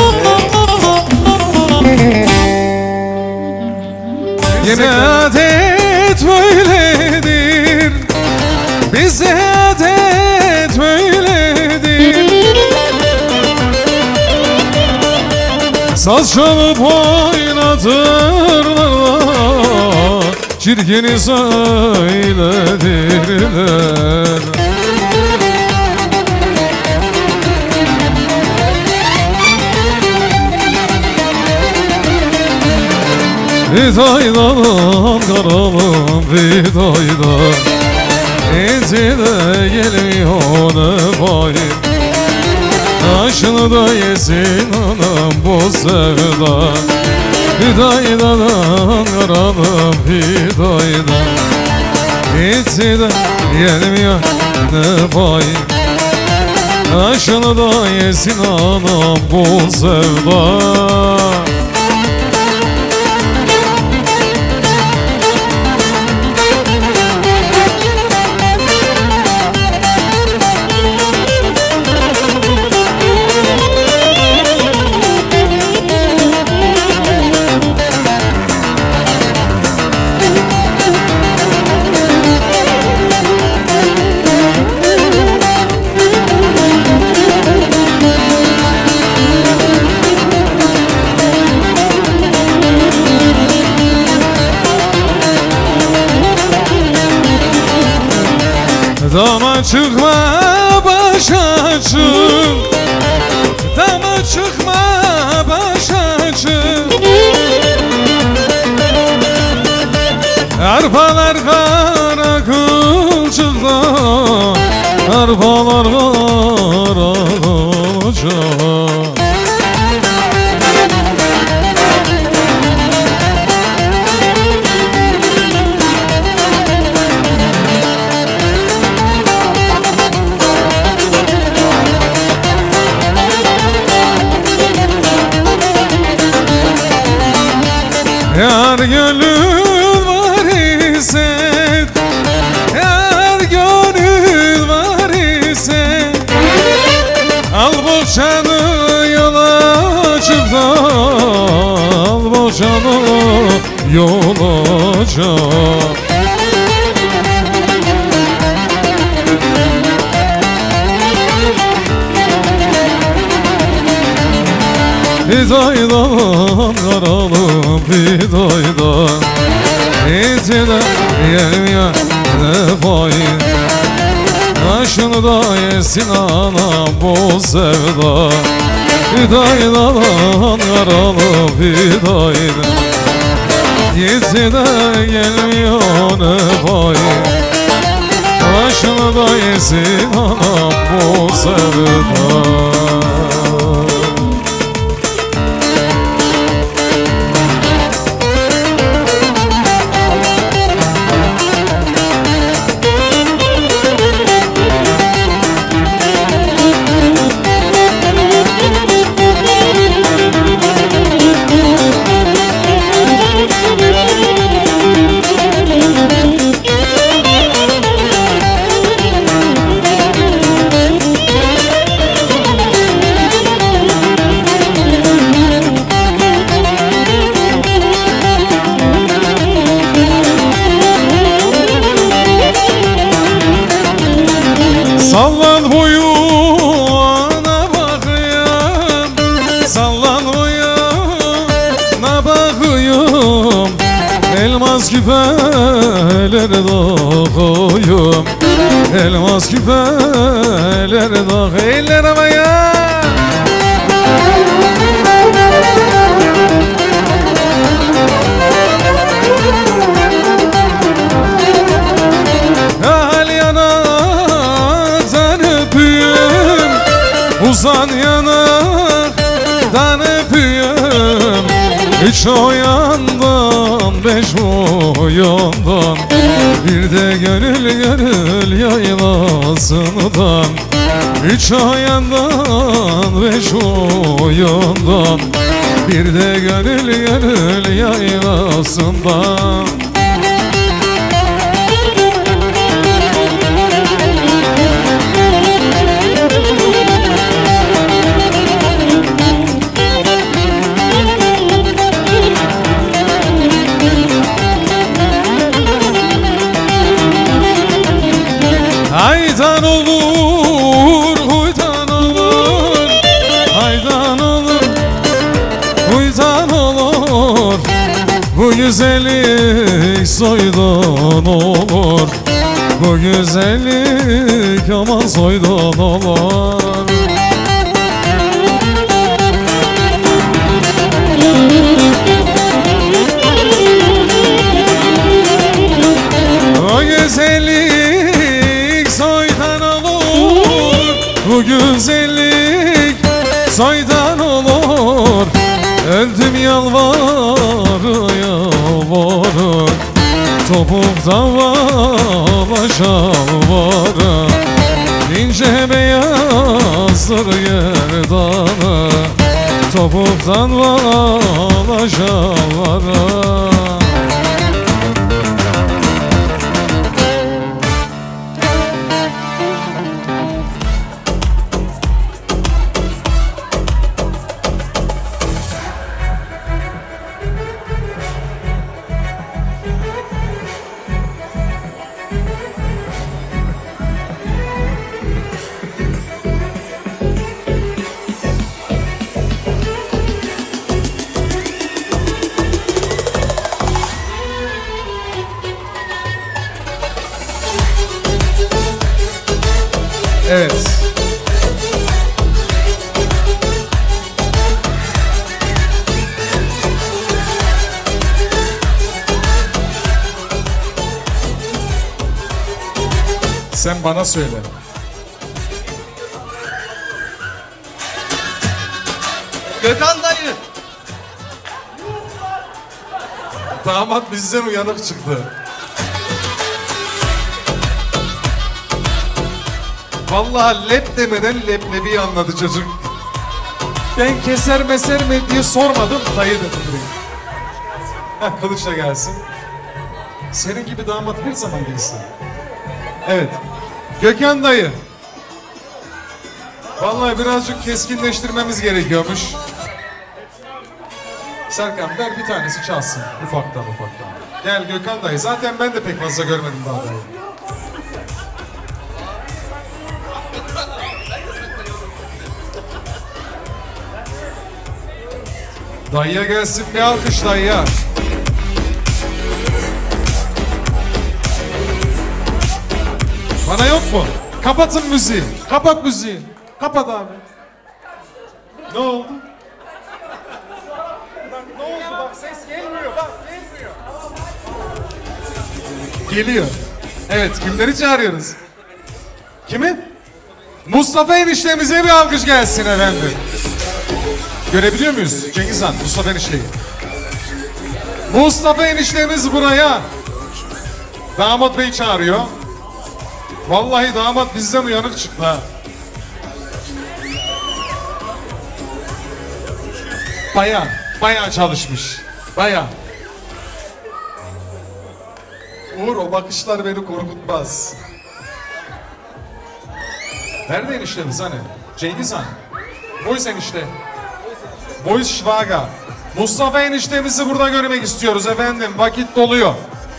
S1: Yine adet böyledir, bize adet böyledir. Saz çalıp oynatırlar, çirkini söyledirler. Vidaydan karalım vidaydan İntide gelmiyor ne fayda Aşını da yesin anam bu sevda Vidaydan karalım vidaydan İntide gelmiyor ne fayda Aşını da yesin anam bu sevda Dama çıkma başa çık Dama çıkma başa çık Arpalar kara kılçıkta Arpalar kara kılçıkta Yar gönül var ise Yar gönül var ise Al boşanı yola çık da Al boşanı yola çık Vidaydan karalım vidaydan İntide gelmiyor ne fayda Aşını da yesin anam bu sevda Vidaydan karalım vidaydan İntide gelmiyor ne fayda Aşını da yesin anam bu sevda Sallan boyuna bakayım Sallan boyuna bakayım Elmas küpeler takayım Elmas küpeler takayım Ellerime ya Uzan yanaktan öpüyorum Üç o yandan beş o yandan Bir de gönül yaylasından Üç o yandan beş o yandan Bir de gönül yaylasından Haydan olur, huydan olur Haydan olur, huydan olur Bu güzellik soydan olur Bu güzellik aman soydan olur Öldüm yalvarı yalvarı, topukta şalvarı, ince beyazdır gerdanı, topuktan şalvarı. Evet. Sen bana söyle.
S4: Gökhan dayı.
S1: Damat bizden uyanık çıktı. Vallahi lep demeden leblebiyi anladı çocuk. Ben keser meser mi diye sormadım, dayı dedi direkt. Heh, kılıç da gelsin. Senin gibi damat her zaman gelsin. Evet. Gökhan dayı. Vallahi birazcık keskinleştirmemiz gerekiyormuş. Serkan ver bir tanesi çalsın. Ufaktan. Gel Gökhan dayı. Zaten ben de pek fazla görmedim daha dayı. Dayıya gelsin bir alkış dayıya. Bana yok mu? Kapatın müziği. Kapat müziği. Kapat abi. Ne oldu? Ne oldu bak ses gelmiyor bak gelmiyor. Geliyor. Evet kimleri çağırıyoruz? Kimi? Mustafa eniştemize bir alkış gelsin efendim. Görebiliyor muyuz Cengiz Han, Mustafa enişteyi? Mustafa eniştemiz buraya. Damat bey çağırıyor. Vallahi damat bizden uyanık çıktı ha. Bayağı çalışmış. Bayağı. Uğur o bakışlar beni korkutmaz. Nerede eniştemiz hani? Cengiz Han. Boys enişte. Boys Schwager. Mustafa eniştemizi burada görmek istiyoruz efendim. Vakit doluyor.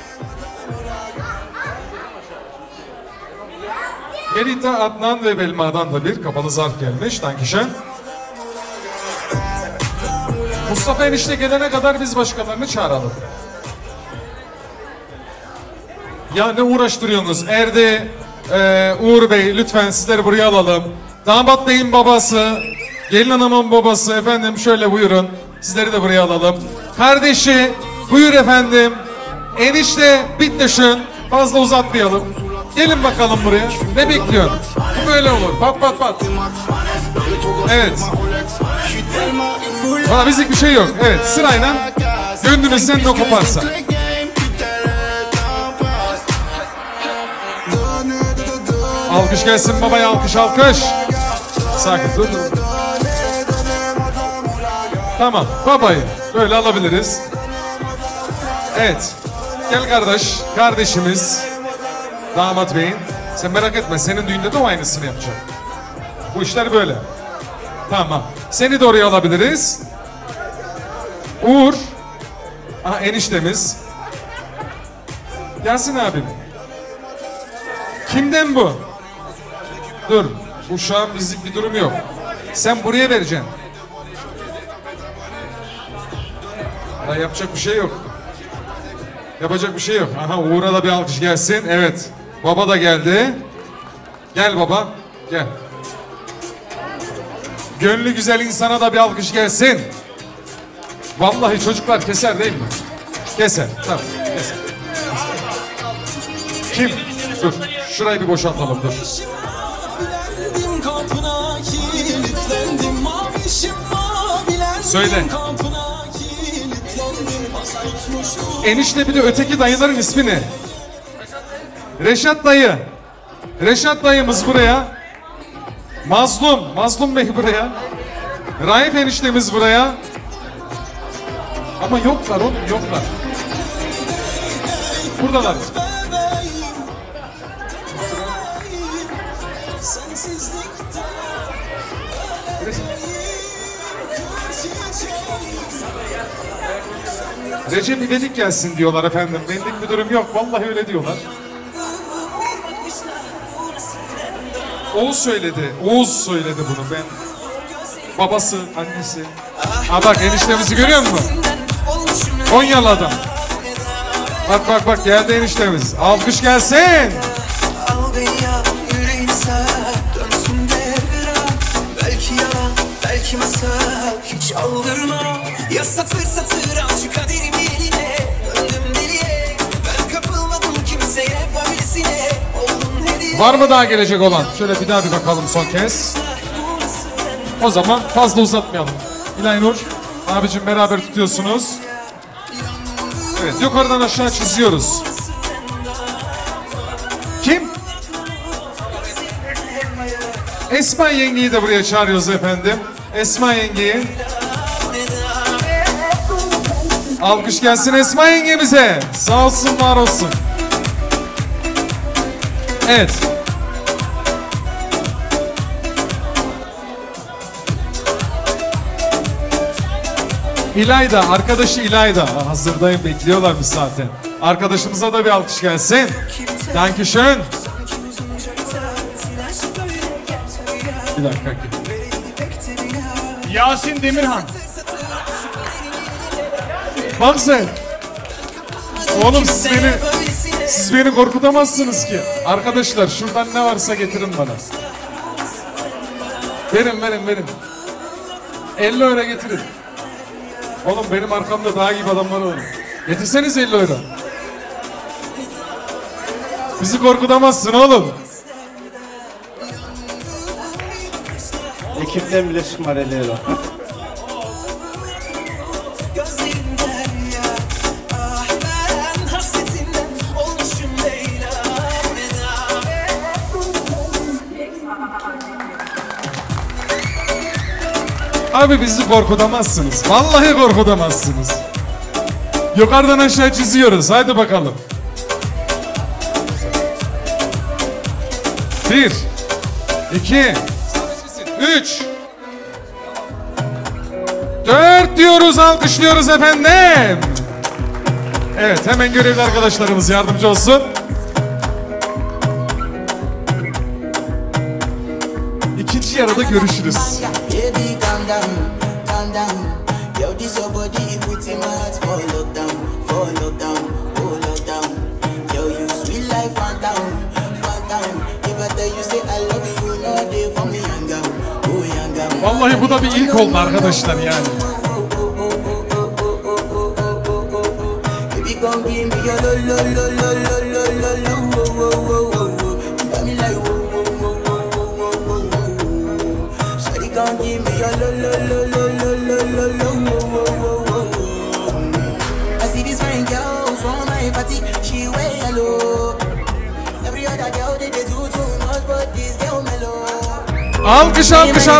S1: Melita, Adnan ve Belma'dan da bir kapalı zarf gelmiş. Dankeschön. Mustafa enişte gelene kadar biz başkalarını çağıralım. Ya ne uğraştırıyorsunuz? Erdi, Uğur Bey lütfen sizleri buraya alalım. Damat Bey'in babası, gelin hanımın babası efendim şöyle buyurun. Sizleri de buraya alalım. Kardeşi buyur efendim. Enişte bitteşün. Fazla uzatmayalım. Gelin bakalım buraya. Ne bekliyorsun? Bu böyle olur. Pat. Evet. Valla bizlik bir şey yok. Evet sırayla gönlünüzden ne koparsa. Alkış gelsin babaya alkış. Sakin dur. Tamam babayı böyle alabiliriz. Evet. Gel kardeşimiz. Damat beyin. Sen merak etme senin düğünde de o aynısını yapacak. Bu işler böyle. Tamam. Seni de oraya alabiliriz. Uğur. Aha eniştemiz. Yasin abim. Kimden bu? Dur. Bu şu an bizlik bir durum yok. Sen buraya vereceksin. Daha yapacak bir şey yok. Yapacak bir şey yok. Aha Uğur'a da bir alkış gelsin. Evet. Baba da geldi. Gel baba. Gel. Gönlü güzel insana da bir alkış gelsin. Vallahi çocuklar keser değil mi? Keser. Tamam. Keser. Kim? Dur. Şurayı bir boşaltalım. Dur.
S6: Kapına kilitlendim, mavişim mavilendim.
S1: Söyle.
S6: Kapına
S1: Enişte bir de öteki dayıların ismi ne? Reşat dayı. Reşat dayımız buraya. Mazlum Bey buraya. Raif eniştemiz buraya. Ama yoklar oğlum, yoklar. Buradalar. Recep İvedik gelsin diyorlar efendim. Benlik bir durum yok. Vallahi öyle diyorlar. Oğuz söyledi. Oğuz söyledi bunu. Ben babası, annesi. Ha bak eniştemizi görüyor musun? Konyalı adam. Bak geldi eniştemiz. Alkış gelsin.
S2: Al beni ya yüreğini sar. Dönsün devran. Belki yalan, belki masal. Hiç aldırma. Ya satır satır al şu kaderimi eline. Döndüm deliye. Ben kapılmadım kimseye böylesine. Oldum hediye.
S1: Var mı daha gelecek olan? Şöyle bir daha bir bakalım son kez. O zaman fazla uzatmayalım. İlay Nur, abicim beraber tutuyorsunuz. Evet, yukarıdan aşağı çiziyoruz. Kim? Esma yengeyi de buraya çağırıyoruz efendim. Esma yengeyi. Alkış gelsin Esma yengemize. Sağ olsun, var olsun. Evet. İlayda, arkadaşı İlayda. Hazırdayım, bekliyorlarmış zaten. Arkadaşımıza da bir alkış gelsin. Dankeschön. Bir dakika.
S4: Yasin Demirhan.
S1: Bak sen. Oğlum siz beni korkutamazsınız ki. Arkadaşlar şuradan ne varsa getirin bana. Verin. 50 euro getirin. Oğlum benim arkamda daha gibi adamlar olur. Getirseniz 50 euro. Bizi korkutamazsın oğlum.
S4: Ekipten Birleşik Mareli'ye
S1: Abi bizi korkutamazsınız. Vallahi korkutamazsınız. Yukarıdan aşağı çiziyoruz. Haydi bakalım. 1 2 3 4 diyoruz, alkışlıyoruz efendim. Evet, hemen görevli arkadaşlarımız yardımcı olsun. İkinci yarıda görüşürüz.
S6: Baby, calm down, calm down. Yo, this your body, put in my heart for lockdown, oh lockdown. Yo, you sweet life, phantom, phantom. If I tell you say I love you, you know they for me, young girl, oh young girl.
S1: Vallahi bu da bir ilk oldu arkadaşlar yani.
S6: Baby, come give me your lo lo lo lo lo lo lo lo, oh oh oh oh. You got me like oh oh oh oh oh oh oh. Shawty, come give me your lo lo lo lo lo lo lo lo, oh oh oh oh. I see this fine girl from my party, she wear yellow. Every other girl they do too much, but this girl mellow.
S1: Alkış.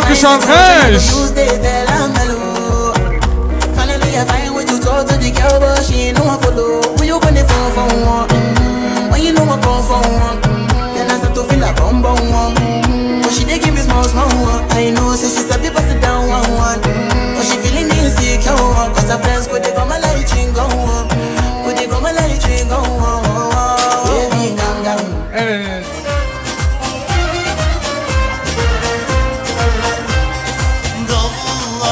S6: Finally I find what you talk to the girl, but she ain't no one follow. When you gonna phone for one? When you know I come for one? Then I start to feel like bum one. But she dey give me small one. I know, so she said, pass it down one. But she feeling insecure, cause her friends could they come and let you go. Could they come and let you go? Baby, calm down.
S1: Evet.
S2: Davullar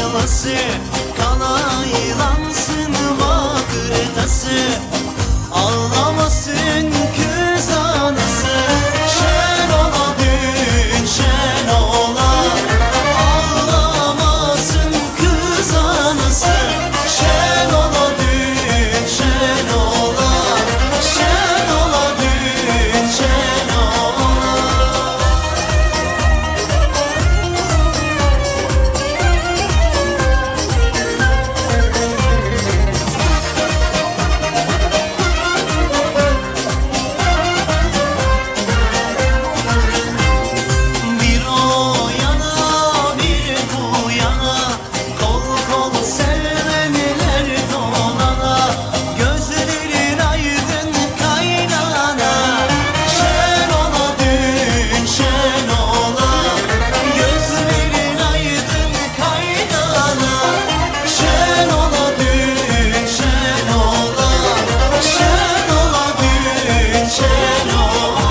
S7: ağlası, kalaylansın bakırtası, ağlamasın kız anası. Şen ola düğün şen ola, ağlamasın kız anası. Şen ola düğün şen ola, şen ola düğün şen ola. Bir o yana bir bu yana, kol kol sevmeliler dolana. Gözlerin aydın kaynana, şen ola düğün şen ola. Gözlerin aydın kaynana, şen ola düğün şen ola, şen ola düğün şen ola.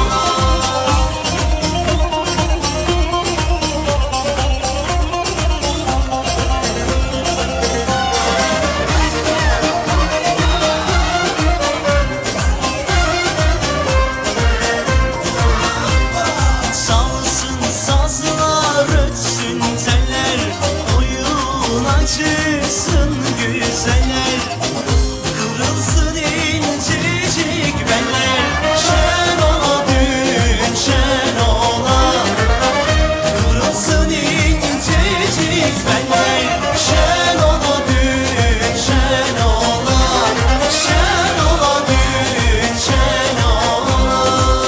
S7: Salsın sazlar ötsün teller, oyun açılsın güzeller, kırılsın incecik beller. Şen ola düğün şen ola, kırılsın incecik beller. Şen ola düğün şen ola, şen ola düğün şen ola.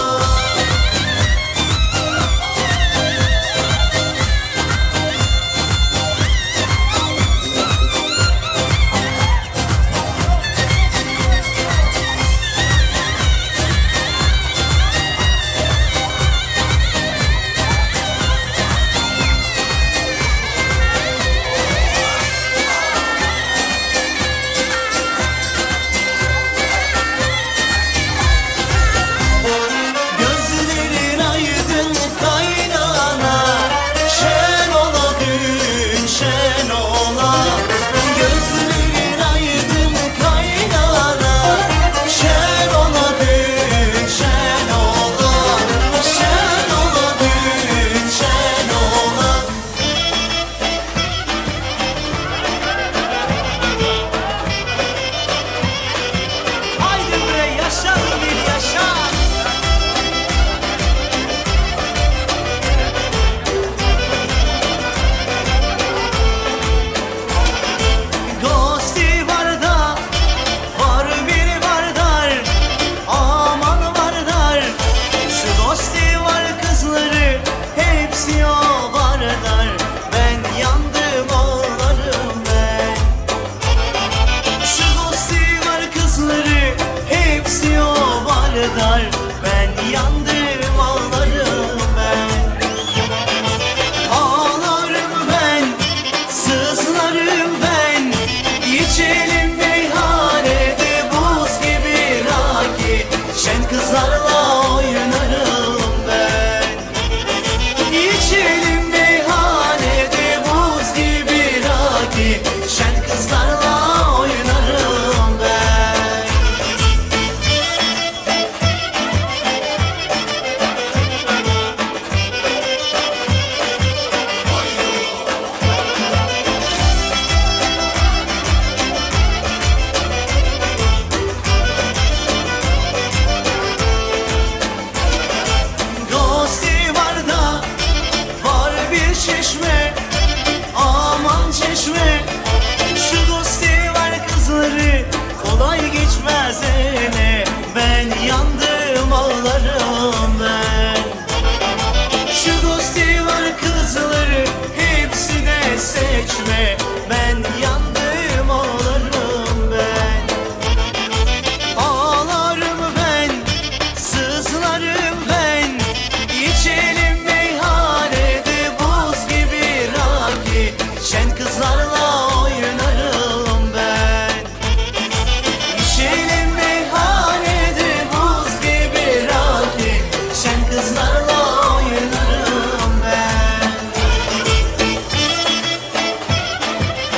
S7: Gözlerin aydın kaynana, şen ola düğün şen ola. Gözlerin aydın kaynana, şen ola düğün şen ola, şen ola düğün şen ola. Haydi bre yaşa bir yaşa. Dosti var da var bir vardar, aman vardar. Şu dosti var kızları hepsi o vardar. Ben yandım oğlarım ben. Şu dosti var kızları hepsi o vardar. Ben yandım oğlarım ben. Ağlarım ben, sızlarım ben, içelim meyhanede buz gibi raki. Şen kızlarla oynarım ben. İçelim meyhanede buz gibi raki. Şen kızlarla oynarım ben. Dosti var da var bir çeşme, aman çeşme. Şu dosti var kızları kolay geçmez ele. Ben yandım ağlarım ben. Şu dosti var kızları hepsi de seçme. Ben yandım ağlarım ben. Ağlarım ben, sızlarım ben, içelim meyhanede buz gibi raki. Şen kızlarla oynarım ben. İçelim meyhanede buz gibi raki. Şen kızlarla oynarım ben.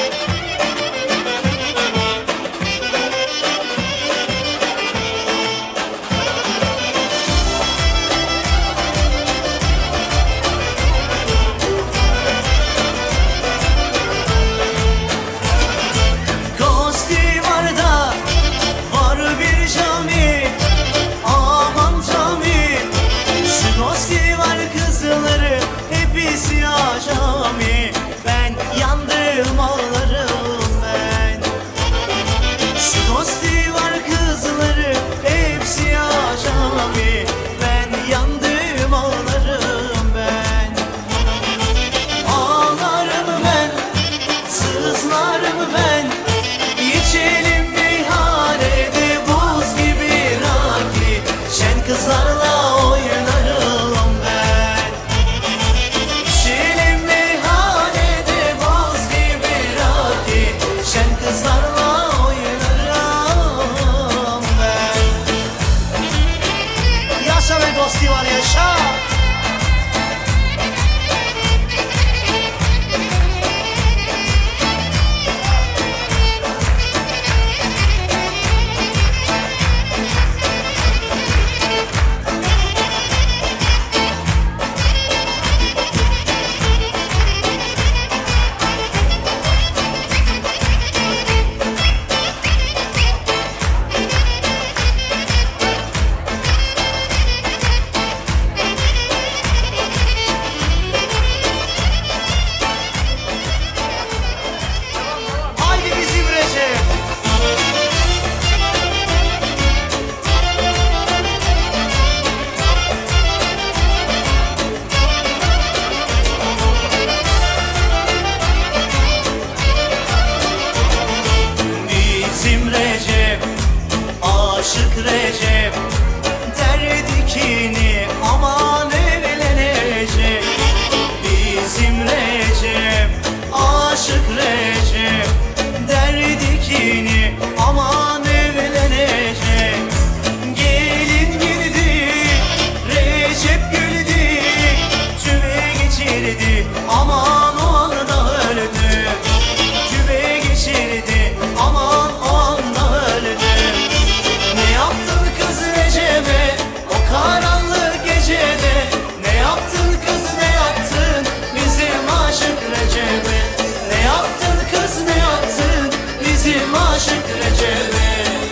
S7: aşık Recep derdi kini aman evlenecek. Bizim Recep aşık Recep derdi kini aman evlenecek. Gelin girdi Recep güldü tüve geçirdi aman o anda öldü. Tüve geçirdi aman o anda öldü. Ne yaptın kız Recep'e o karanlık gecede? Ne yaptın kız ne yaptın bizim aşık Recep'e? Ne yaptın kız ne yaptın bizim aşık Recep'e?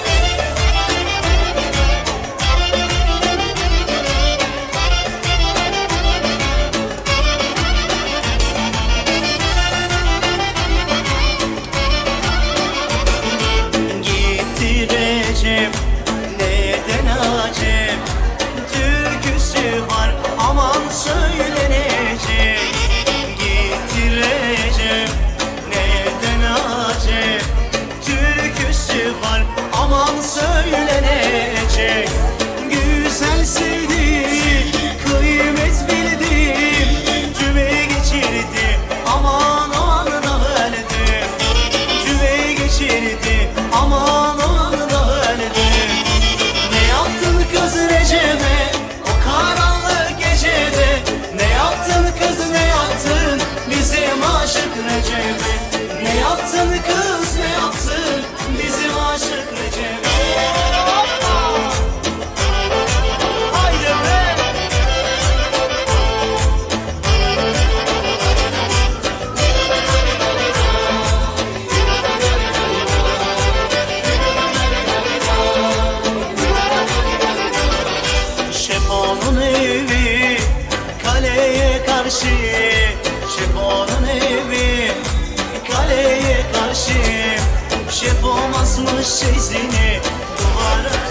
S7: Gitti Recep neden acep? Türküsü var aman söylenecek. Gitti Recep neden acep? Türküsü var aman söylenecek. Güzel sevdim, kıymet bildim, tüve geçirdi aman o anda öldü. Tüve geçirdi aman o anda öldü. Ne yaptın kız Recep'e o karanlık gecede? Ne yaptın kız ne yaptın bizim aşık Recep'e? Ne yaptın kız ne yaptın bizim aşık Recep'e? Haydi be! Şefonun evi kaleye karşı, Şefonun evi kaleye karşı. Şefom asmış şeysini duvara.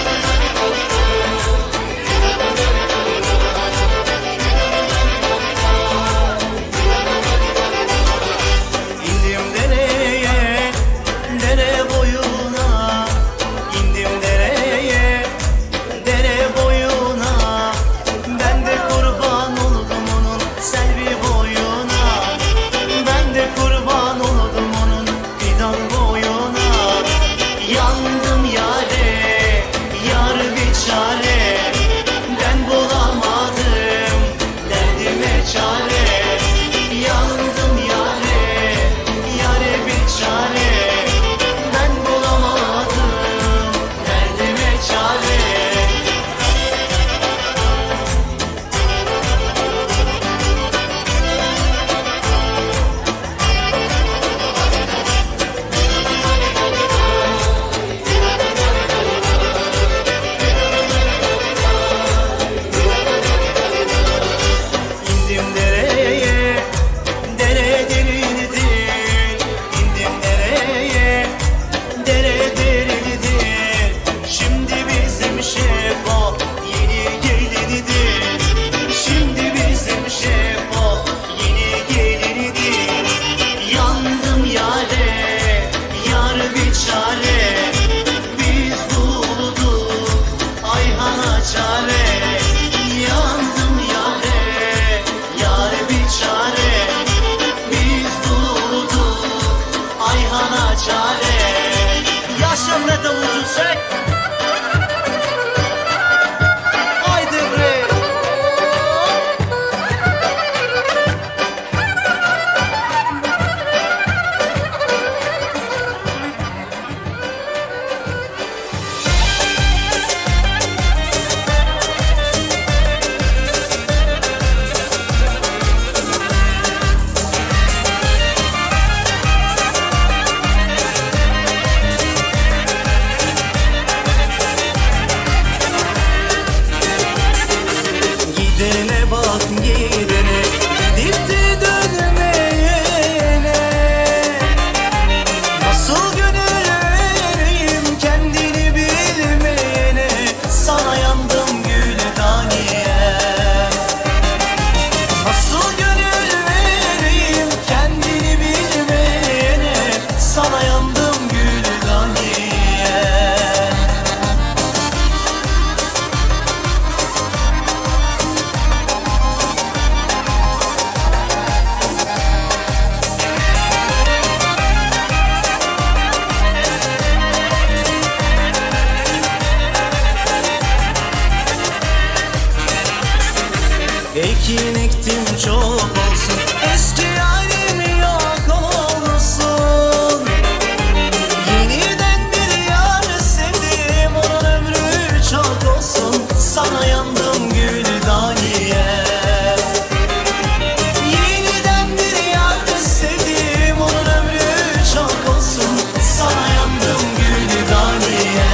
S7: İndim dereye, dere boyuna, indim dereye, dere boyuna. Ben de kurban oldum onun selvi boyuna. Ben de kurban oldum onun fidan boyuna. Yandım ya ekin ektim çok olsun, eski halim yok olsun. Yeniden bir yar sevdim, onun ömrü çok olsun. Sana yandım gül daniye. Yeniden bir yar sevdim, onun ömrü çok olsun. Sana yandım gül daniye.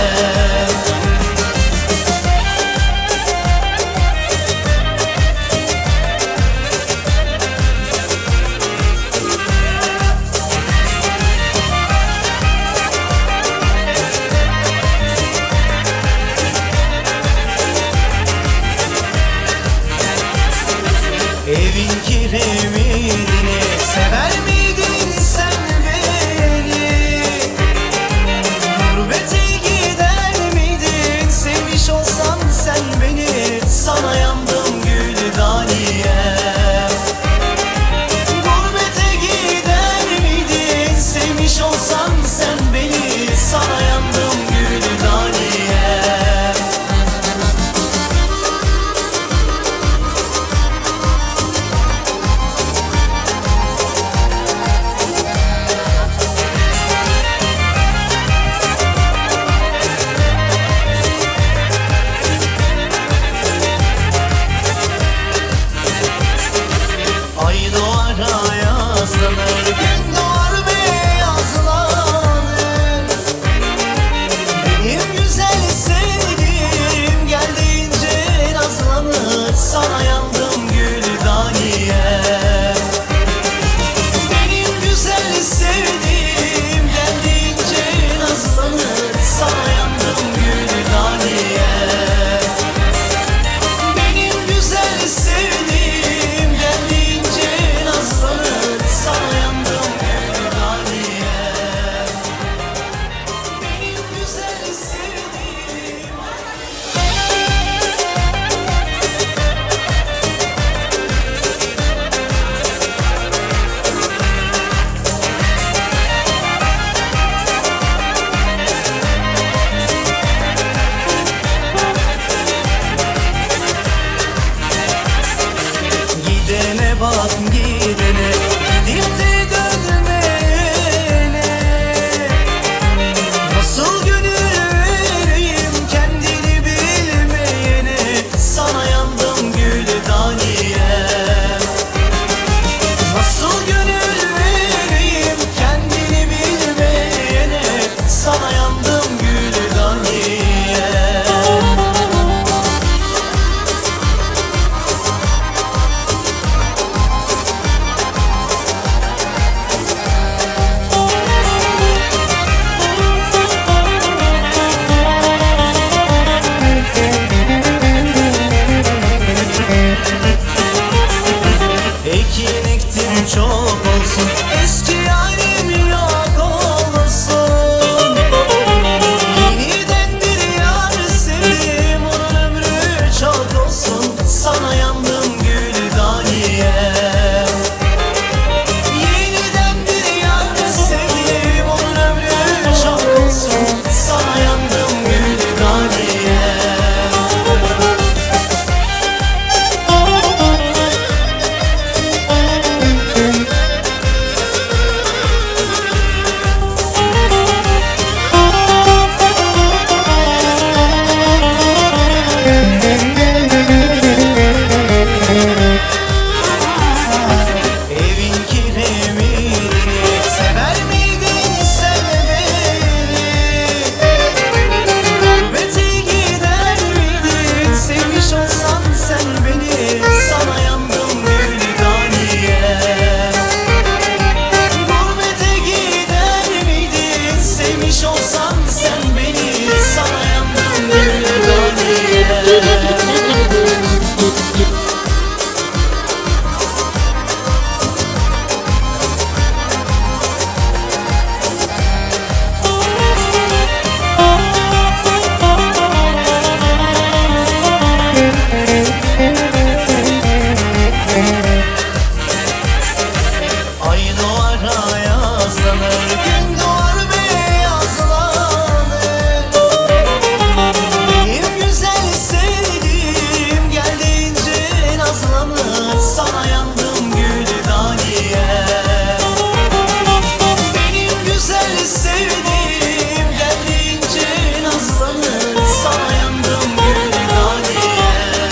S7: sevdiğim geldiğince nazlanır. Sana yandım gül daniye.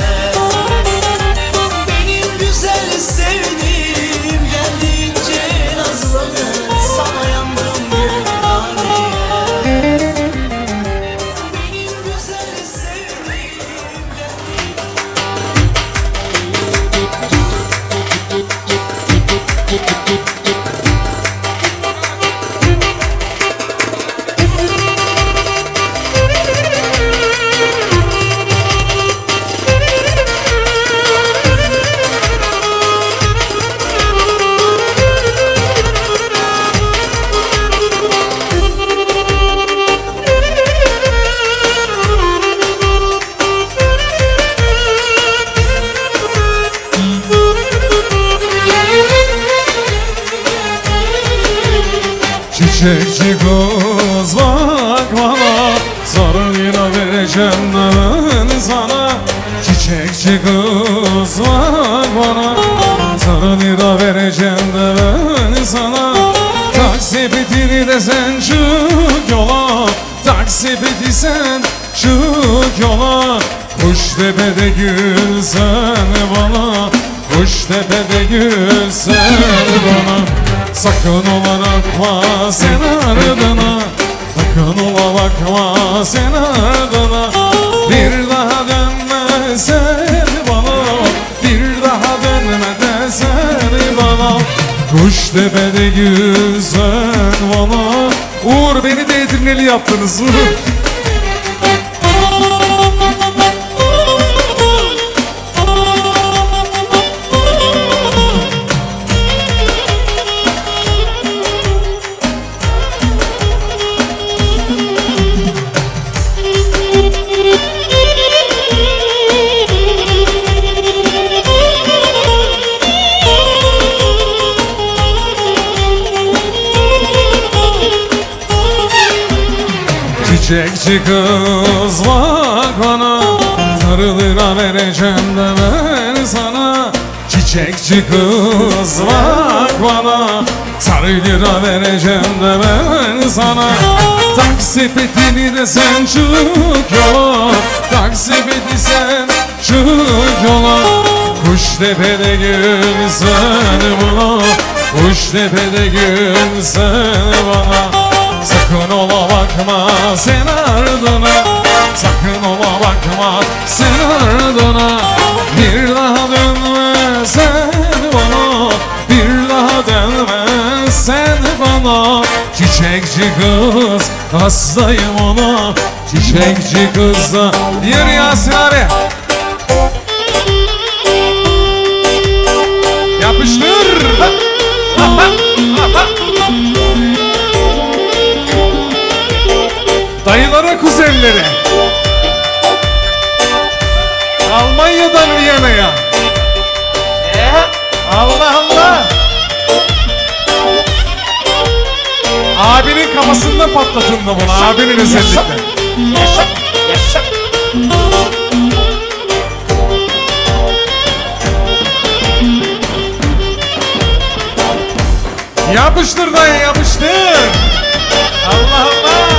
S7: Benim güzel sevdiğim geldiğince nazlanır. Sana yandım gül daniye. Benim güzel sevdiğim
S1: Çiçekçi kız bak bana, sarı lira vereceğim ben sana. Çiçekçi kız bak bana, sarı lira vereceğim de ben sana. Taksi bitini de sen çık yola, taksi biti sen çık yola. Kuştepe'de gül sen bana, Kuştepe'de gül sen bana. Sakın ola bakma sen ardına, sakın ola bakma sen ardına. Bir daha dönme sen bana, bir daha dönme de sen bana. Kuştepe'de gül sen bana. Uğur beni de Edirneli yaptınız Uğur. Çiçekçi kız bak bana, sarı lira vereceğim de ben sana. Çiçekçi kız bak bana, sarı lira vereceğim de ben sana. Taksi petini de sen çık yola, taksi peti sen çık yola. Kuştepe'de gül sen bana, Kuştepe'de gül sen bana. Sakın ola bakma sen ardına, sakın ola bakma sen ardına. Bir daha dönme sen bana, bir daha dönme sen bana. Çiçekçi kız hastayım ona, çiçekçi kızla. Yürü Yasin abi. Yapıştır. Dayılara kuzenleri, Almanya'dan Viyana'ya. Allah Allah. Abinin kafasında patlatın da bunu, abinin özellikle. Yapıştır dayı, yapıştır. Allah Allah.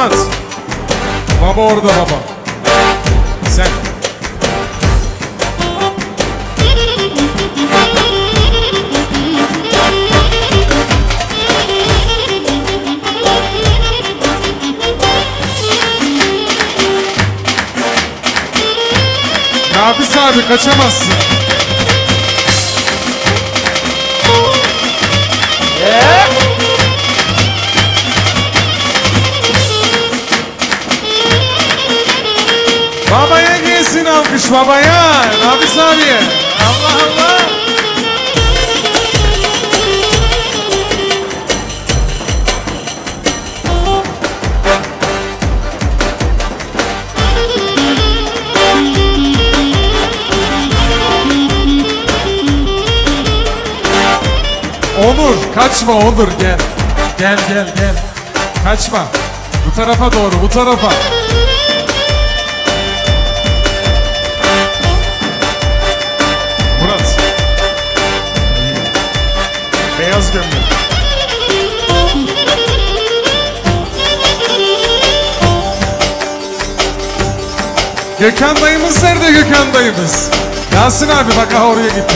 S1: Murat. Baba orada baba. Sen. Nafis abi kaçamazsın. Babaya gelsin alkış babaya. Nafis abiye. Allah Allah. Onur kaçma Onur gel. Gel gel gel. Kaçma. Bu tarafa doğru bu tarafa. Murat. Beyaz gömlek. Gökhan dayımız nerede Gökhan dayımız? Yasin abi bak aha oraya gitti.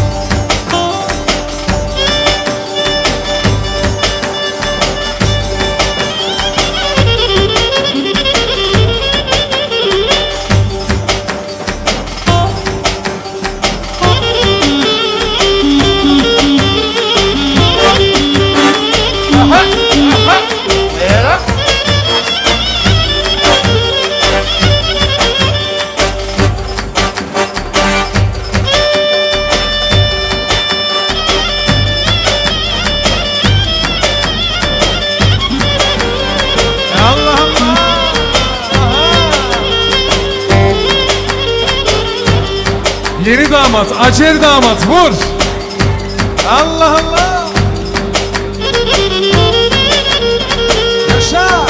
S1: Yeni damat, acer damat vur. Allah Allah. Yaşa.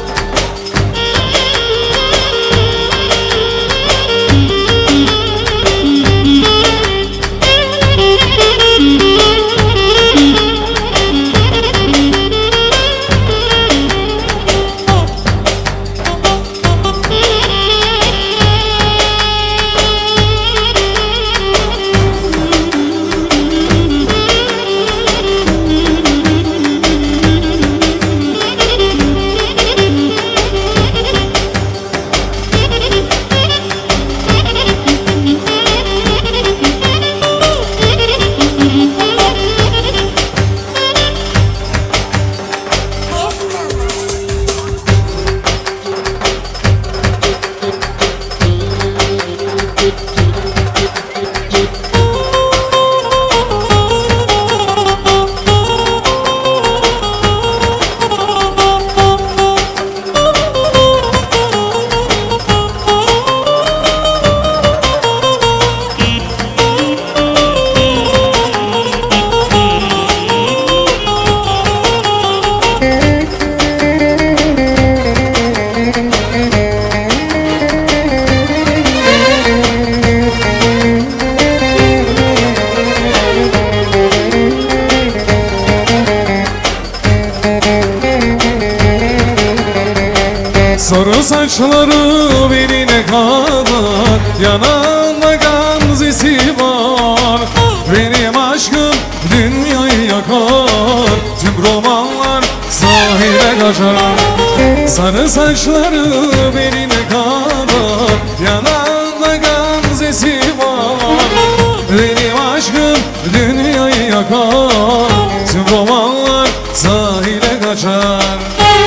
S1: Sarı saçları beline kadar, yanağında gamzesi var. Benim aşkım dünyayı yakar, tüm romanlar sahile kaçar. Sarı saçları beline kadar, yanağında gamzesi var. Benim aşkım dünyayı yakar, tüm romanlar sahile kaçar.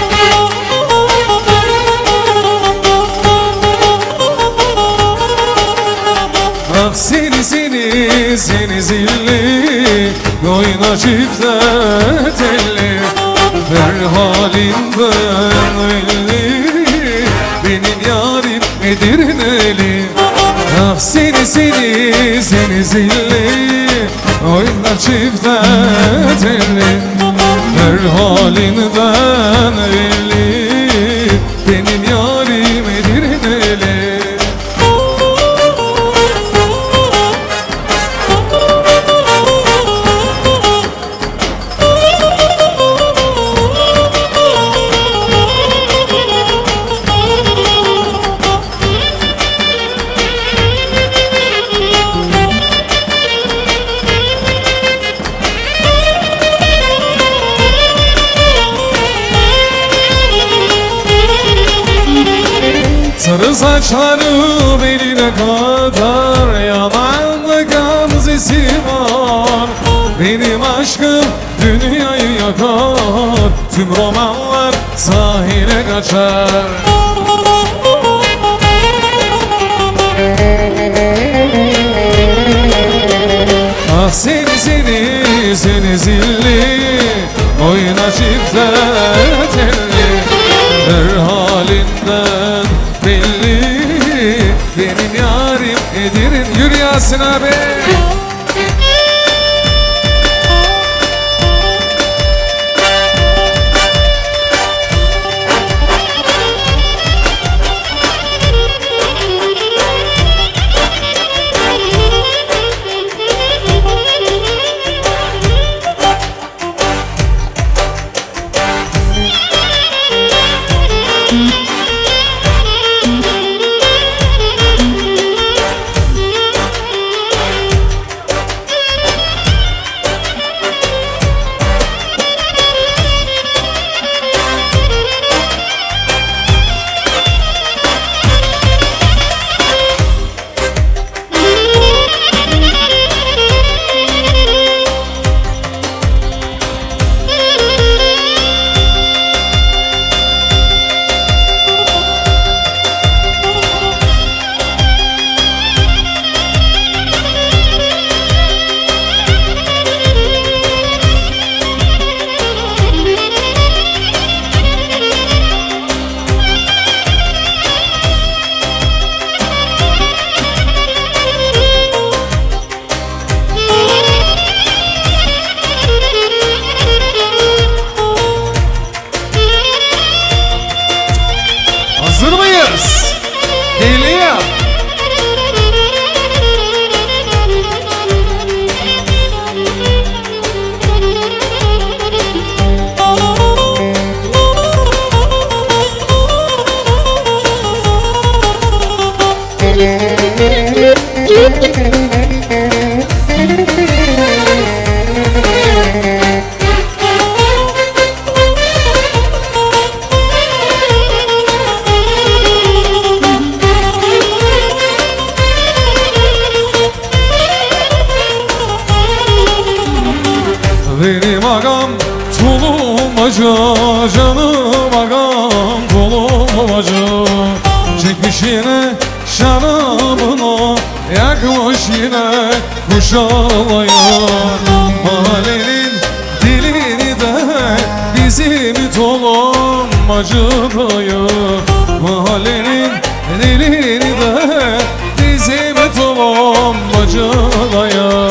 S1: Ah seni zilli, koyna çifte telli. Ver halinden belli, benim yarim Edirneli. Ah seni zilli, koyna çifte telli. Ver halinden belli, benim yarim Edirneli. saçları beline kadar, yanağında gamzesi var. Benim aşkım dünyayı yakar, tüm romanlar sahile kaçar. Ah seni zilli, oyna çiftler telli, her halinden belli, benim yarim Edir'in. Yürü Yasin abi. Hazır mıyız? Geliyor. Benim ağam tulumacı, canım ağam tulumacı. Çekmiş yine şarabını, yakmış yine kuşalayı. Mahallenin dilini de bizim tulumacı dayı. Mahallenin dilini de bizim tulumacı dayı.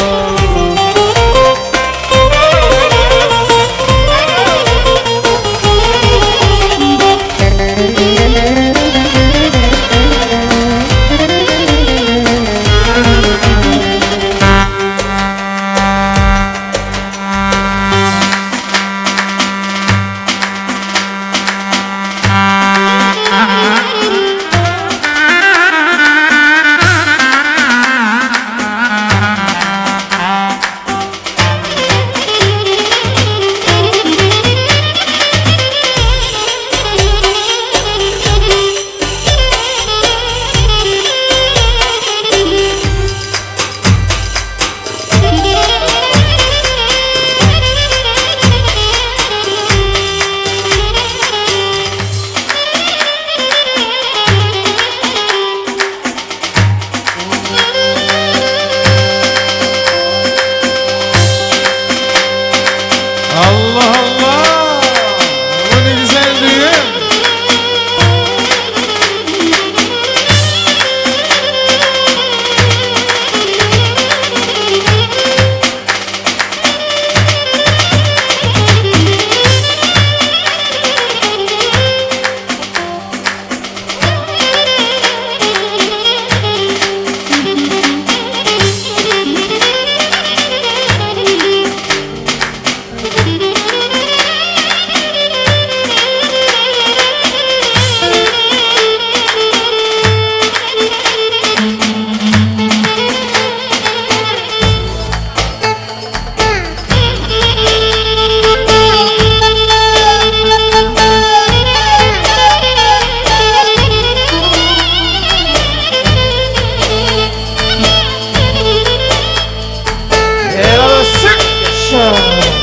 S8: Yaşa.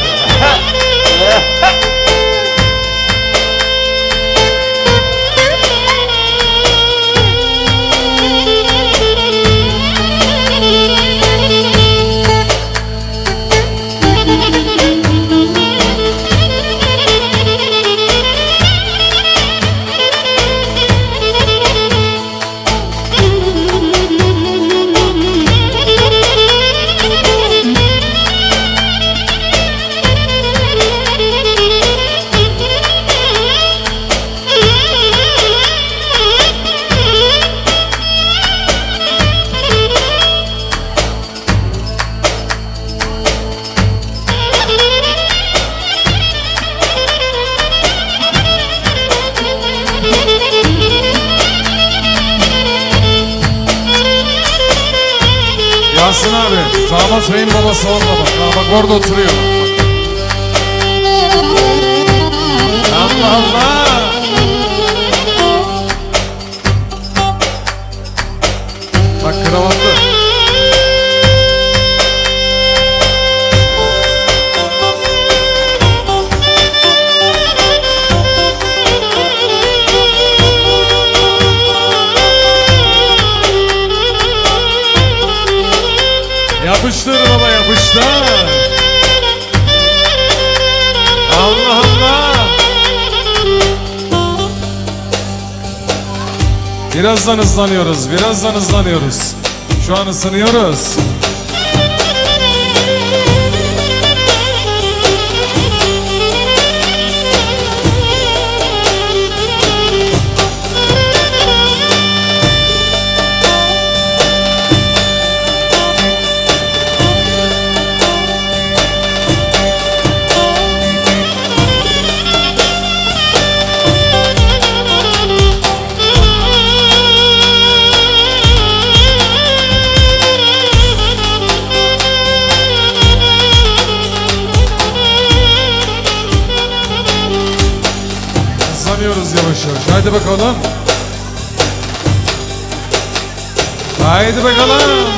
S1: Yasin abi, Damat Bey'in babası orada bak. Ha, bak orada oturuyor. Allah Allah. Bak kravatlı. Yapıştır baba, yapıştır. Allah Allah. Birazdan hızlanıyoruz, birazdan hızlanıyoruz. Şu an ısınıyoruz. Hızlanıyoruz yavaş yavaş. Haydi bakalım. Haydi bakalım.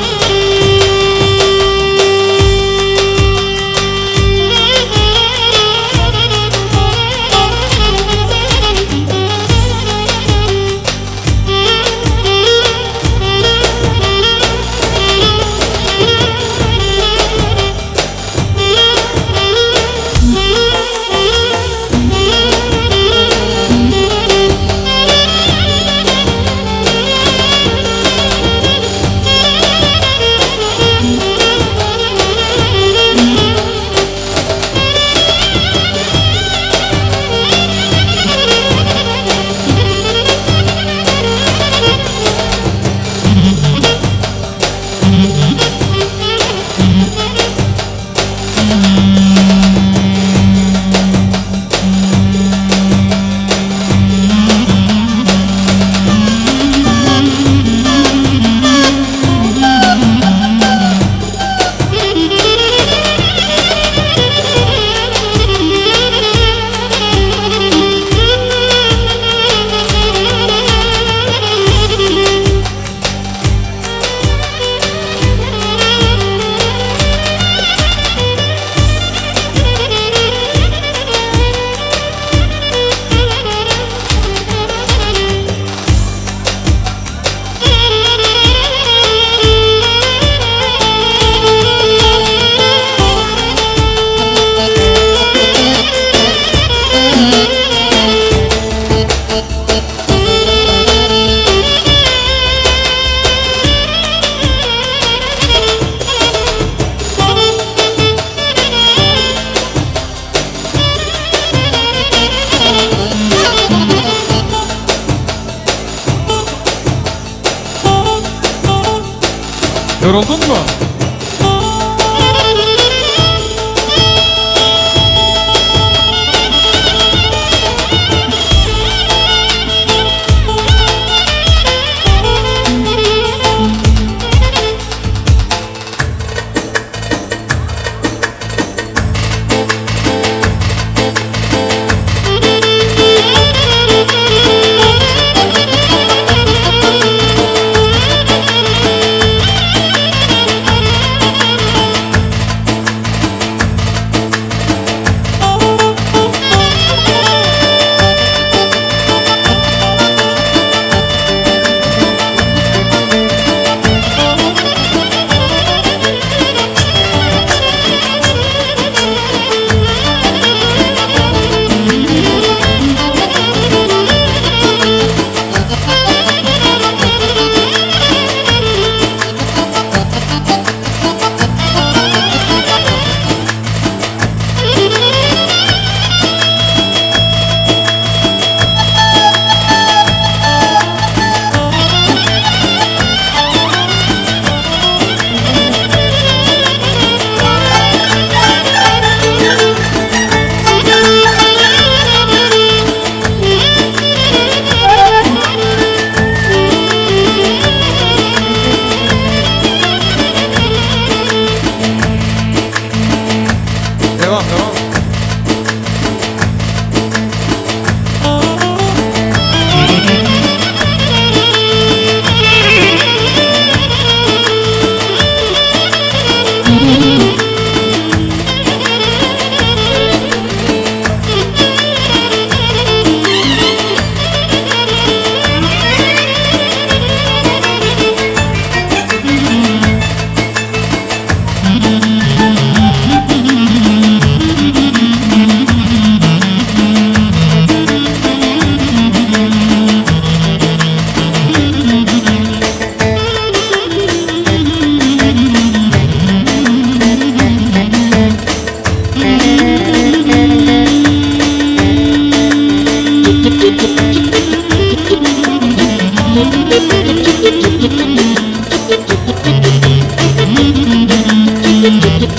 S1: Yoruldun mu?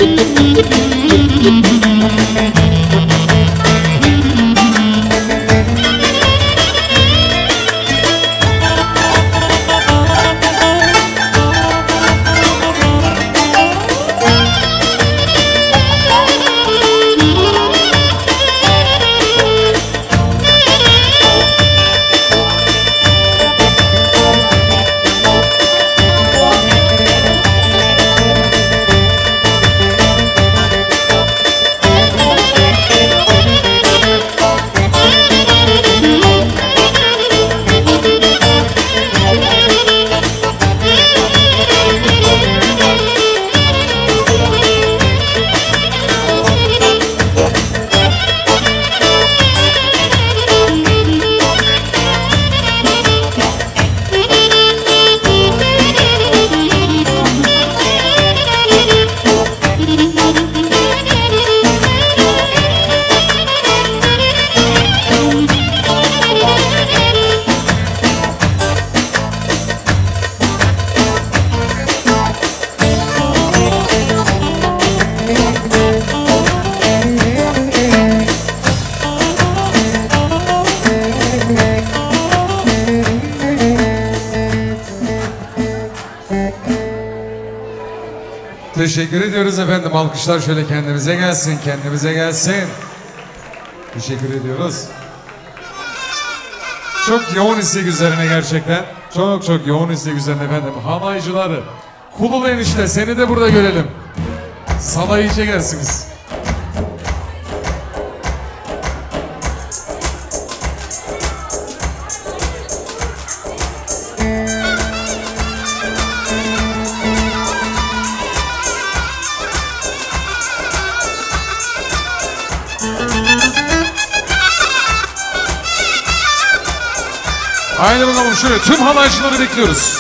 S1: Teşekkür ediyoruz efendim. Alkışlar şöyle kendimize gelsin, kendimize gelsin. Teşekkür ediyoruz. Çok yoğun istek üzerine gerçekten. Çok yoğun istek üzerine efendim. Halaycıları. Kulul enişte seni de burada görelim. Salayı çekersiniz. Haydi bakalım şöyle tüm halaycıları bekliyoruz.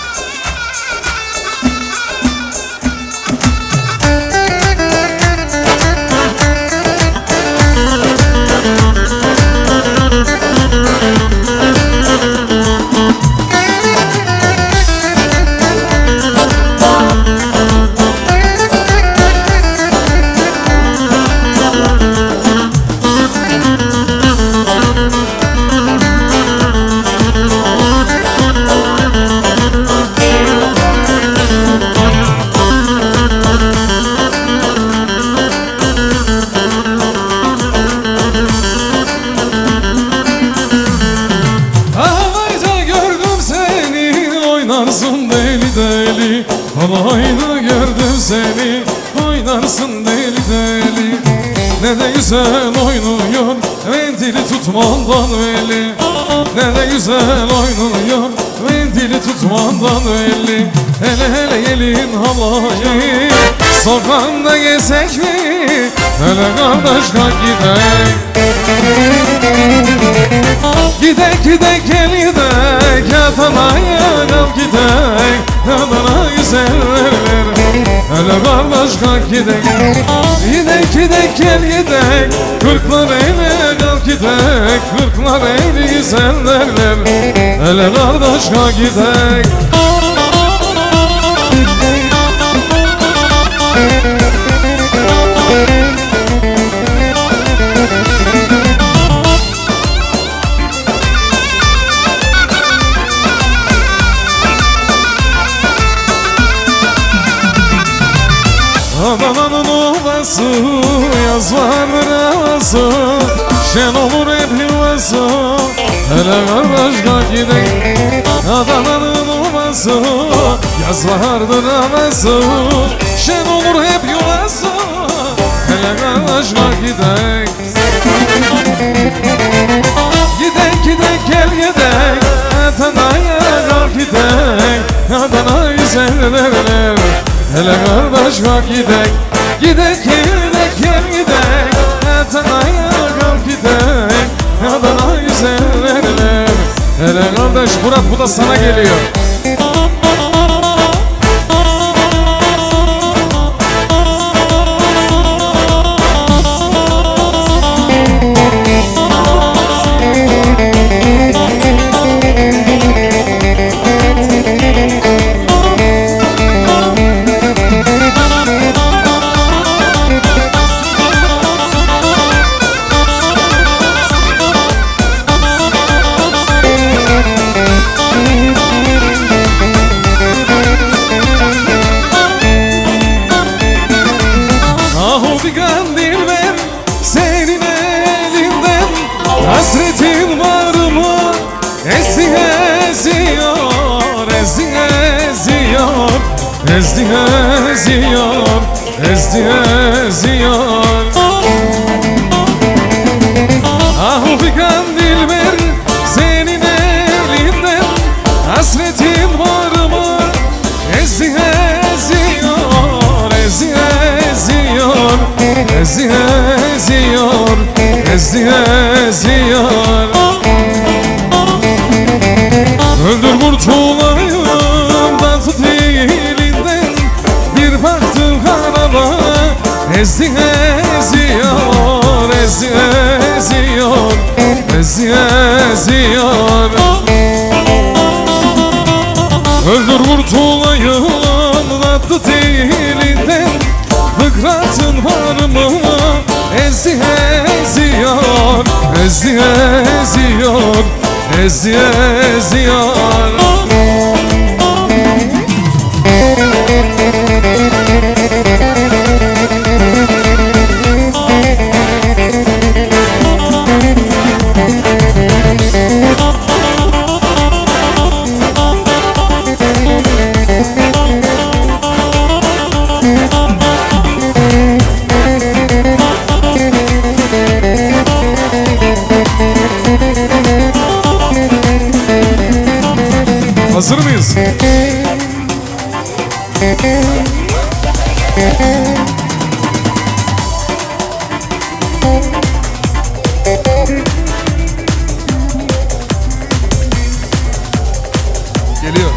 S1: Oynarsın deli deli, halayda gördüm seni. Oynarsın deli deli, ne de güzel oynuyor mendili tutmandan belli. Ne de güzel oynuyor mendili tutmandan belli. Hele hele gelin halayı, sokağında gezek mi? Hele kardeş kalk gidek. Gidek gidek gel gidek, Adana'ya kal gidek. Adana güzeller, hele kardeş kalk gidek. Gidek gidek gel gidek, Kırklar eyle kal gidek. Kırklar eyle güzeller, hele kardeş kalk gidek. Adana'nın ovası, yaz vardır havası, şen olur hep yuvası, hele kardeş kalk gidek. Adana'nın ovası, yaz vardır havası, şen olur hep yuvası, hele kardeş kalk gidek. Gidek gidek gel gidek, Adana'ya kalk gidek. Adana güzeller, hele kardeş kalk gidek. Gidek gidek gel gidek, Adana'ya kalk gidek. Adana güzeller, hele kardeş. Murat bu da sana geliyor. Ah figan dilber senin elinden hasretin var mı? Ezdi eziyor, ezdi eziyor, ezdi eziyor, ezdi eziyor. Ah figan dilber senin elinden hasretin var mı? Ezdi eziyor, ezdi eziyor, ezdi eziyor, ezdi eziyor. Öldür kurtulayım da tut elinden, bir baktım haraba. Ezdi eziyor, ezdi eziyor, ezdi eziyor. Öldür kurtulayım da tut elinden, fıkratın var mı? Ezdi eziyor, ezdi eziyor, ezdi eziyor. Hazır mıyız? Geliyor.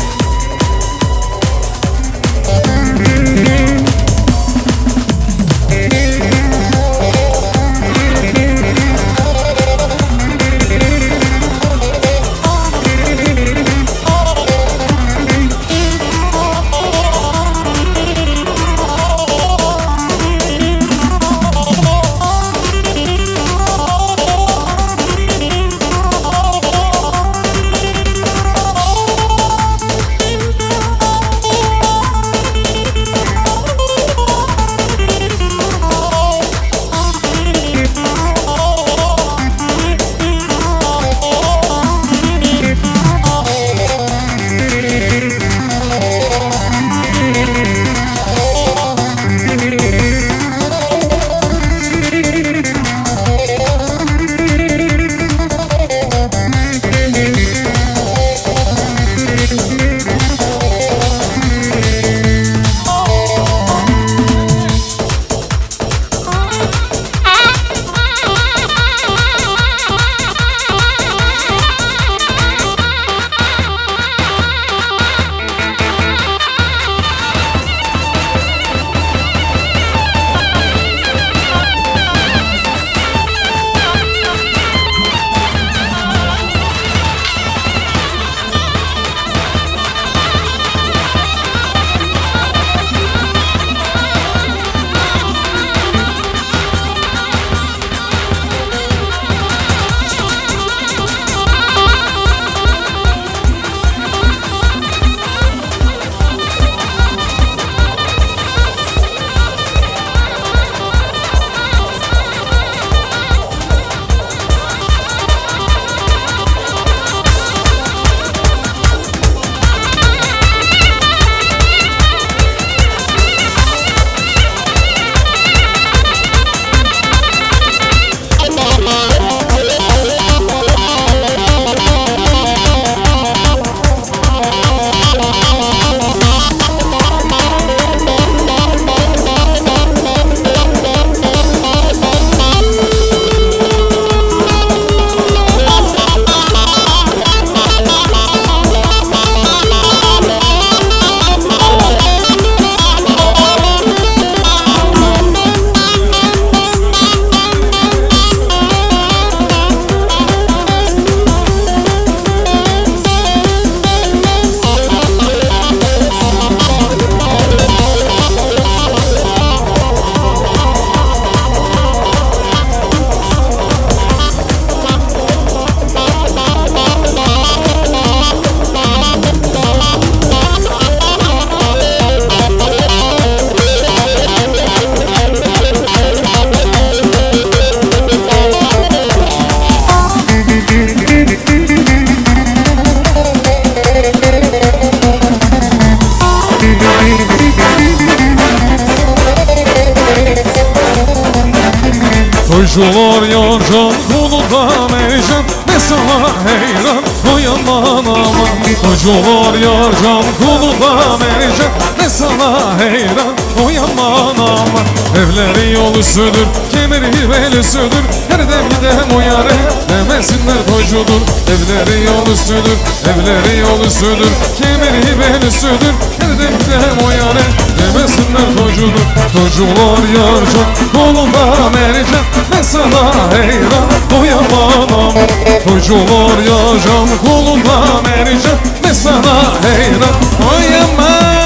S1: Toycular yar can kolunda meycan, ne sana heyran oy aman aman. Toycular yar can kolunda meycan, ne sana heyran oy aman aman. Evleri yol üstüdür, kemeri bel üstüdür, her demde uyarı demesinler toycudur. Evleri yol üstüdür, evleri yol üstüdür, kemeri bel üstüdür, her demde uyarı demesinler toycudur. Toycular yar can kolunda mercan, ne sana heyran oy aman aman. Toycular yar can kolunda mercan, ne sana heyran oy aman.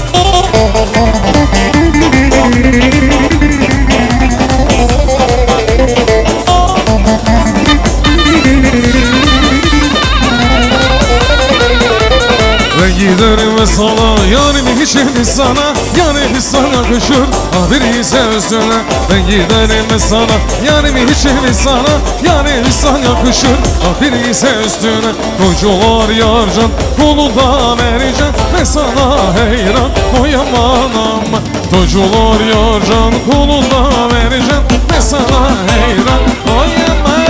S1: Ben giderim ve sana yarim hiçbir sana, yarim sana yakışır haberi ise üstüne. Ben giderim ve sana yarim hiçbir sana, yarim sana yakışır haberi ise üstüne. Toycular yar can kolunda mercan, ve sana heyran oy aman aman. Toycular yar can kolunda mercan, ve sana heyran oy aman.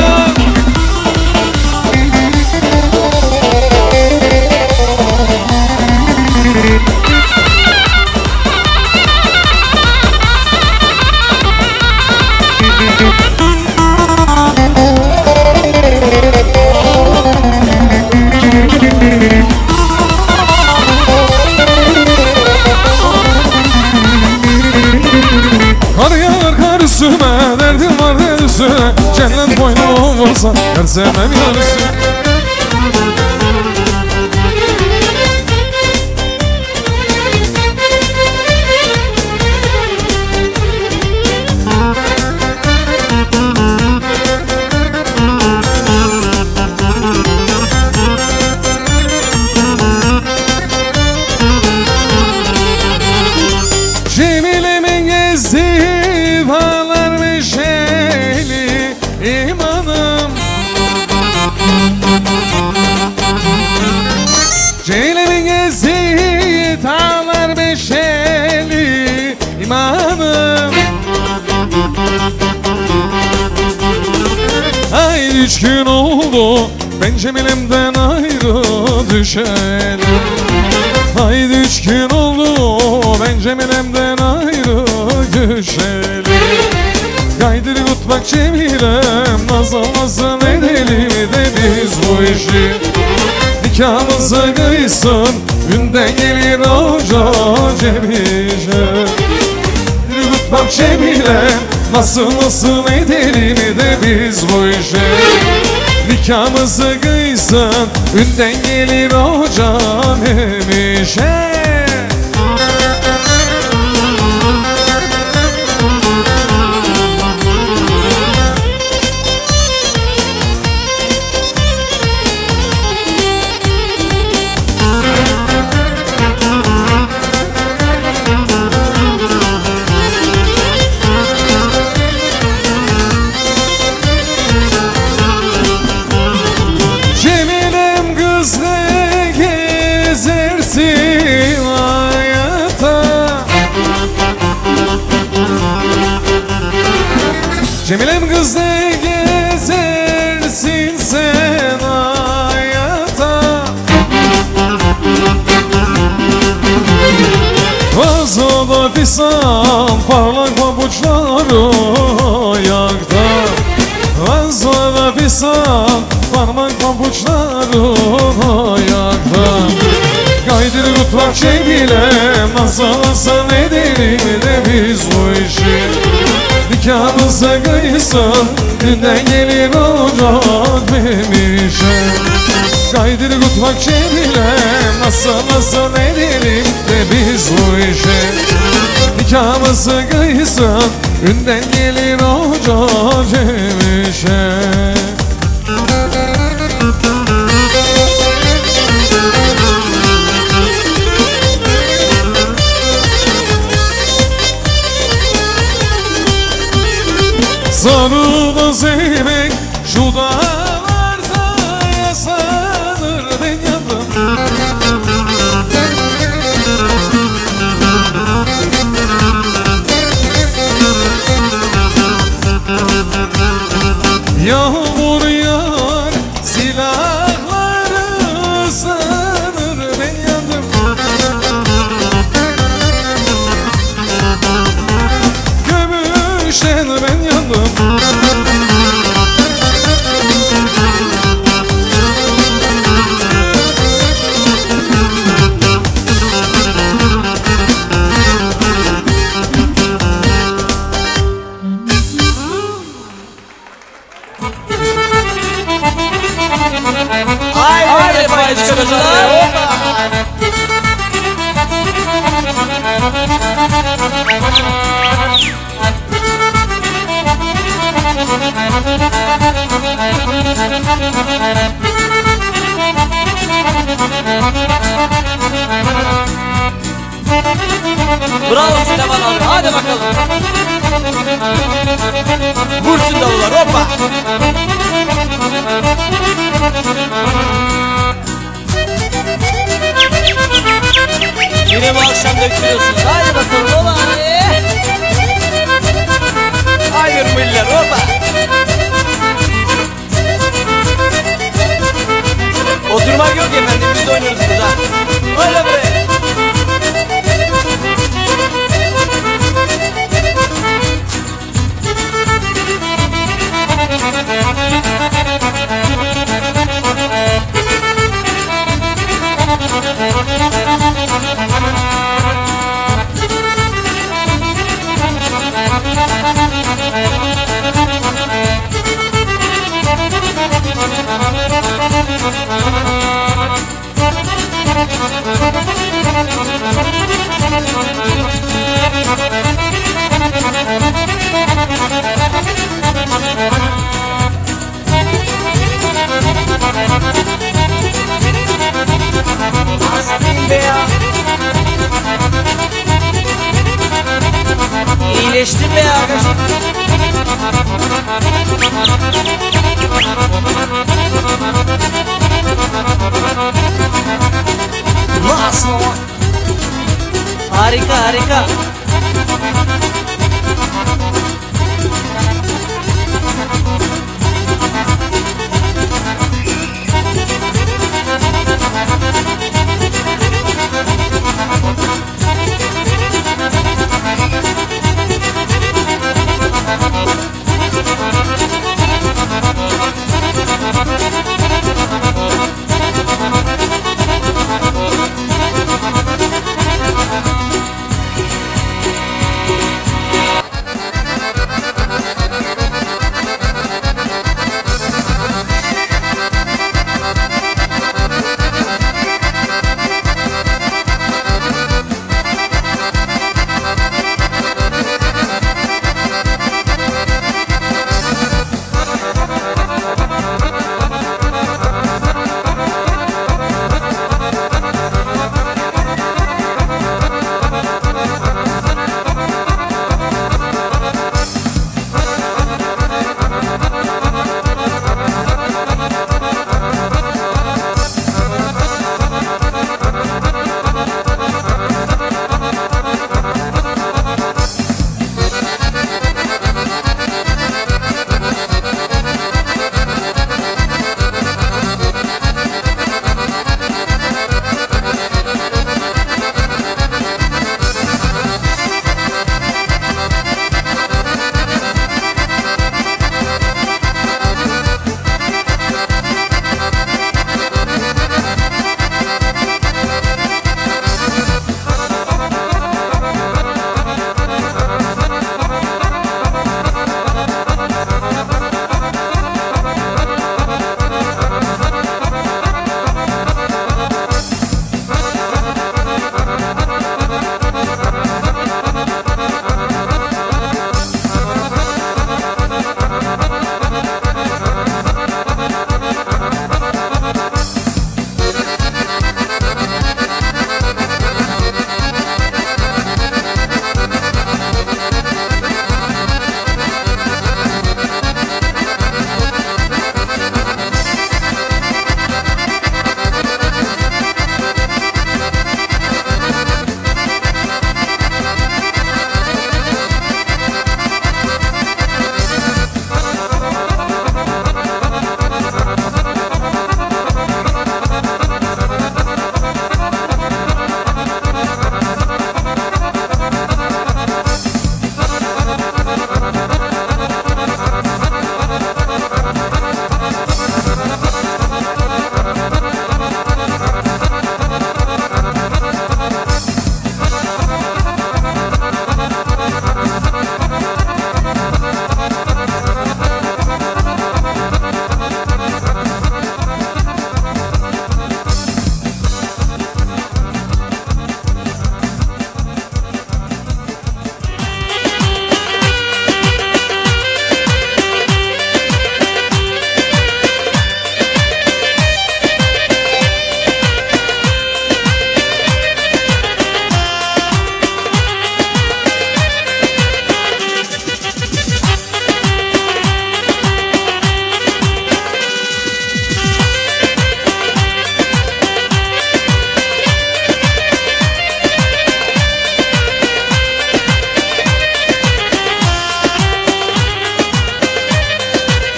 S1: Kar yağar kar üstüme, derdim var der üstüne. Cennet boynu olsa, yar sevmem yar üstüne. Cemile'min gezdiği dağlar ve şeyli imanım. Cemile'min gezdiği dağlar ve şeyli imanım. Ay 3 gün oldu ben Cemile'mden ayrı düşelim. Haydi 3 gün oldu ben Cemile'mden ayrı düşelim. Kaydır mutfak Cemilem, nazan edelim de biz bu işi. Nikahımıza kıysın, günden gelir hoca Cemile. Mutfak Cemilem, nasıl edelim de biz bu işi. Nikahımızı kıysın, günden gelir hocam hemişe. Cemilem kız ne gezersin hayata. Cemilem kız ne gezersin sen hayata. Vazada fisan parlak pabuçları ayakta. Vazada fisan parmak pabuçların ayakta. Kaydır mutfak Cemilem, nasıl edelim de biz bu işi. Nikahımıza kıysın, günden gelir ocak memişe. Kaydır mutfak Cemilem, nasıl edelim de biz bu işi. Nikahımıza kıysın, günden gelir ocak memişe. Sarı da zeybek şu dağlarda yaşanır ben yandım. Yağmur yağar, silahları ısınır. Ben yandım. Gömüşten ben yandım.
S7: Haydi faiz çocuklar. Bravo Süleyman abi, hadi bakalım. Vursun davullar, hoppa. Yine bu akşam döktürüyorsunuz, hadi bakalım, hoppa. Haydi miller, hoppa. Oturmak yok efendim, biz de oynuyoruz burada. Öyle buraya. İyileştin be ya. Nasıl? Harika harika.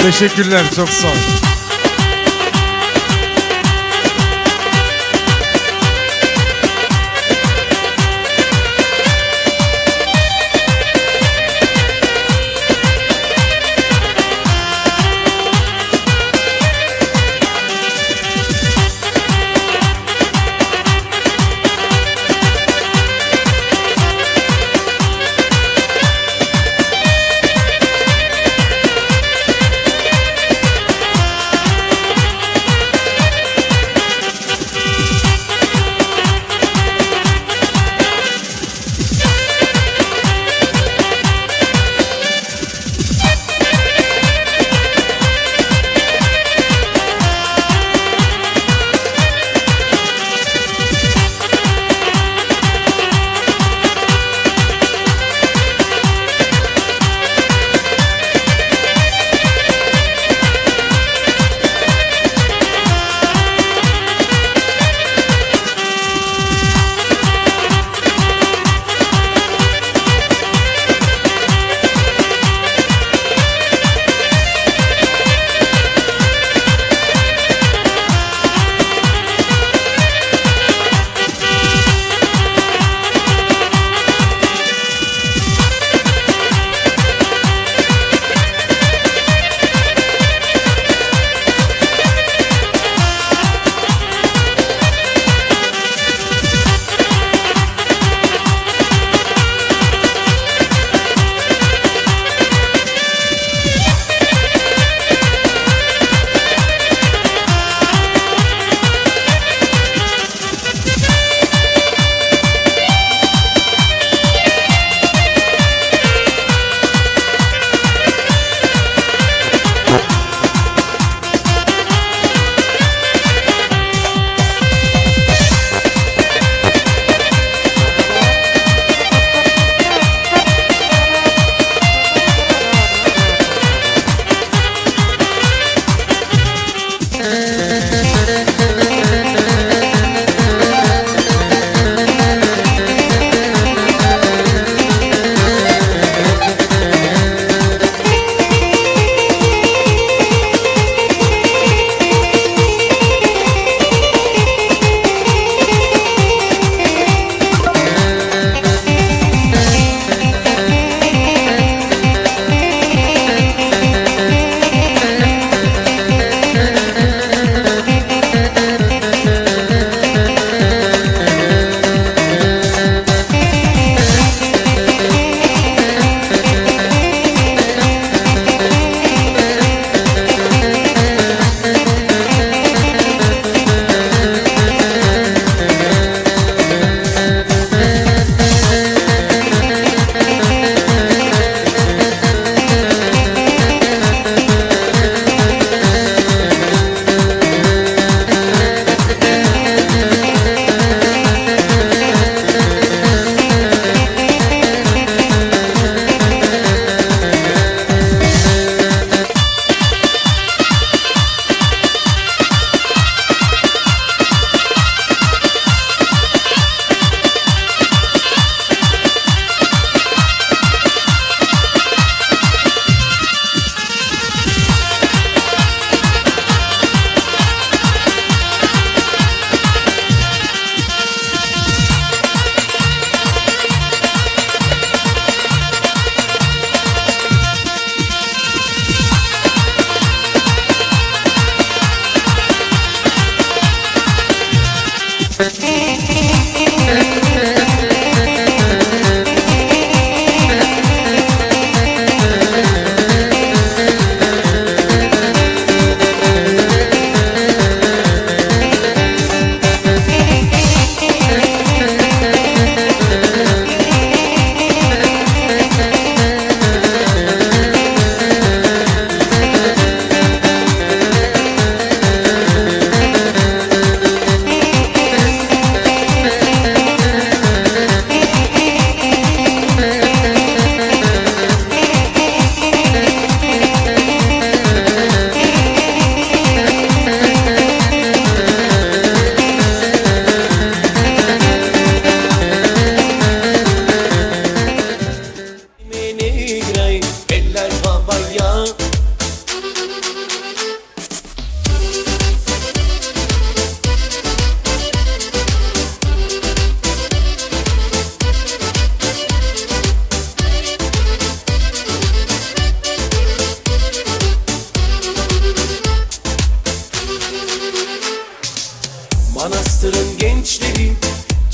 S1: Teşekkürler, çok sağ olun.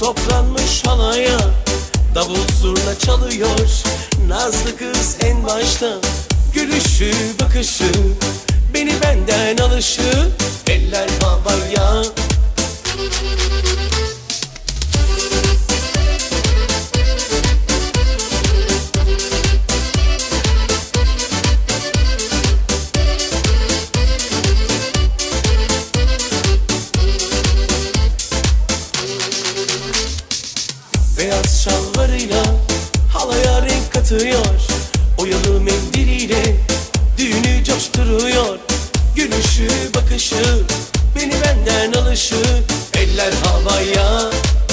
S7: toplanmış halaya, davul zurna çalıyor. Nazlı kız en başta, gülüşü bakışı, beni benden alışı, eller havaya. Beyaz şalvarıyla halaya renk katıyor, oyalı mendiliyle düğünü coşturuyor. Gülüşü bakışı, beni benden alışı, eller havaya.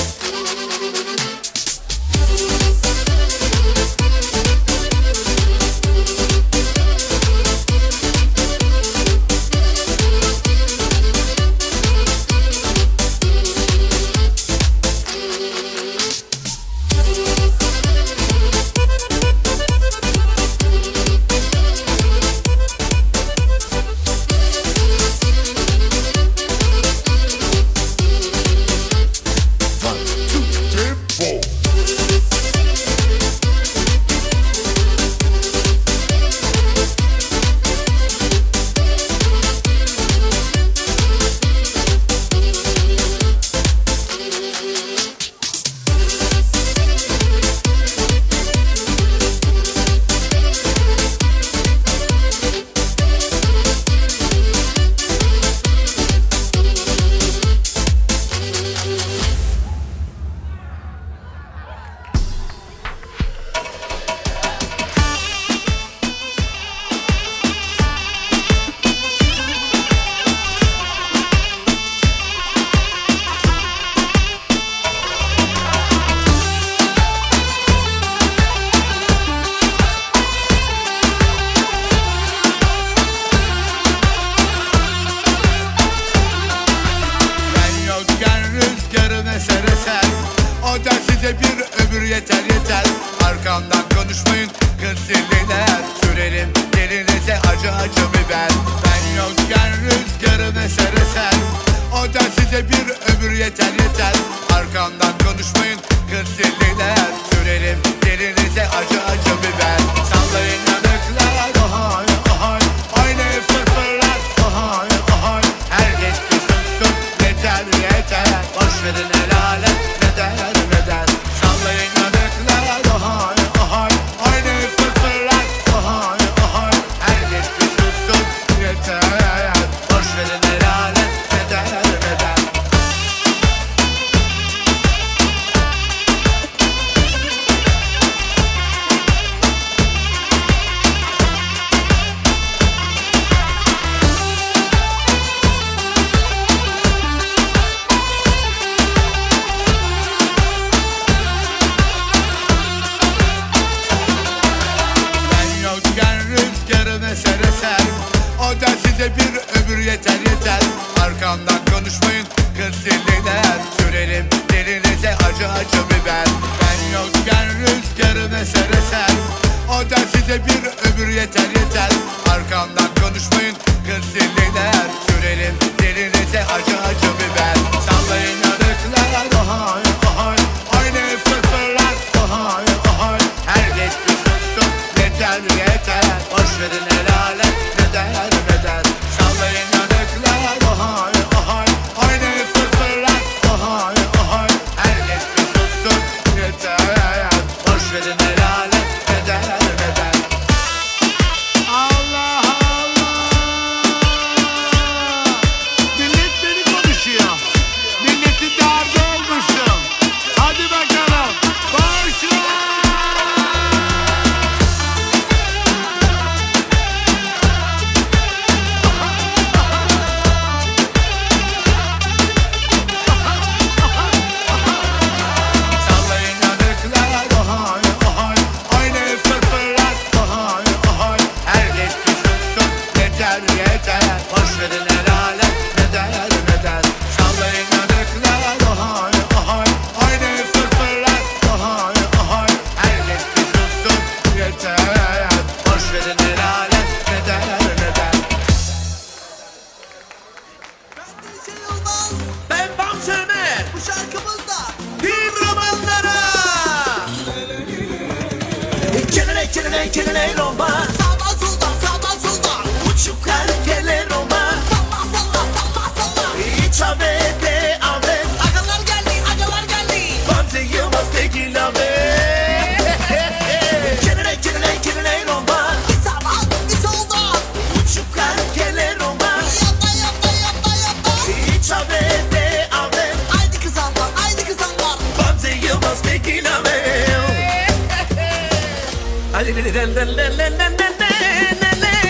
S5: Arkamdan konuşmayın kırsililer, sürelim dilinize acı acı biber. Ben yokken rüzgarın eser eser, o da size bir ömür yeter yeter. Arkamdan konuşmayın kırsililer, sürelim dilinize acı acı biber. Sallayın yanıklar, ohay ohay, oynayıp fırfırlar, ohay ohay. Herkes bir sussun, yeter yeter, boş verin el alem, ne der ne der. Sallayın yanıklar, ohay ohay, oynayıp fırfırlar, ohay ohay. Herkes bir sussun, yeter, boş verin el alem, ne der ne der. Eser eser, o da size bir ömür yeter yeter. Arkamdan konuşmayın kırsililer, sürelim dilinize acı acı biber. Ben yokken rüzgarın eser eser, o da size bir ömür yeter yeter. Arkamdan konuşmayın kırsililer, sürelim dilinize acı acı biber. Sallayın yanıklar, ohay ohay, oynayıp fırfırlar, ohay ohay. Herkes bir sussun, yeter yeter, boş verin el alem, ne der ne der. Sallayın yanıklar, ohay ohay, oynayıp fırfırlar, ohay ohay. Herkes bir sussun, yeter, boş verin el alem, ne der ne der. Allah Allah, millet beni konuşuyor, milletin derdi olmuşum. Hadi bakalım, başla.
S7: kirine kirine Roma. Sağdan soldan sağdan soldan uçup kalkeler Roma. Salla salla salla salla. İç ABD ABD. Agalar geldi agalar geldi. Bamze Yılmaz Tekil abi. Kirine kirine kirine Roma. Bir sağdan bir soldan uçup kalkeler Roma. Yapma yapma yapma yapma. İç ABD ABD. Haydi kızanlar haydi kızanlar. Bamze Yılmaz Tekil abi. Hadi beni den den den den den den den den.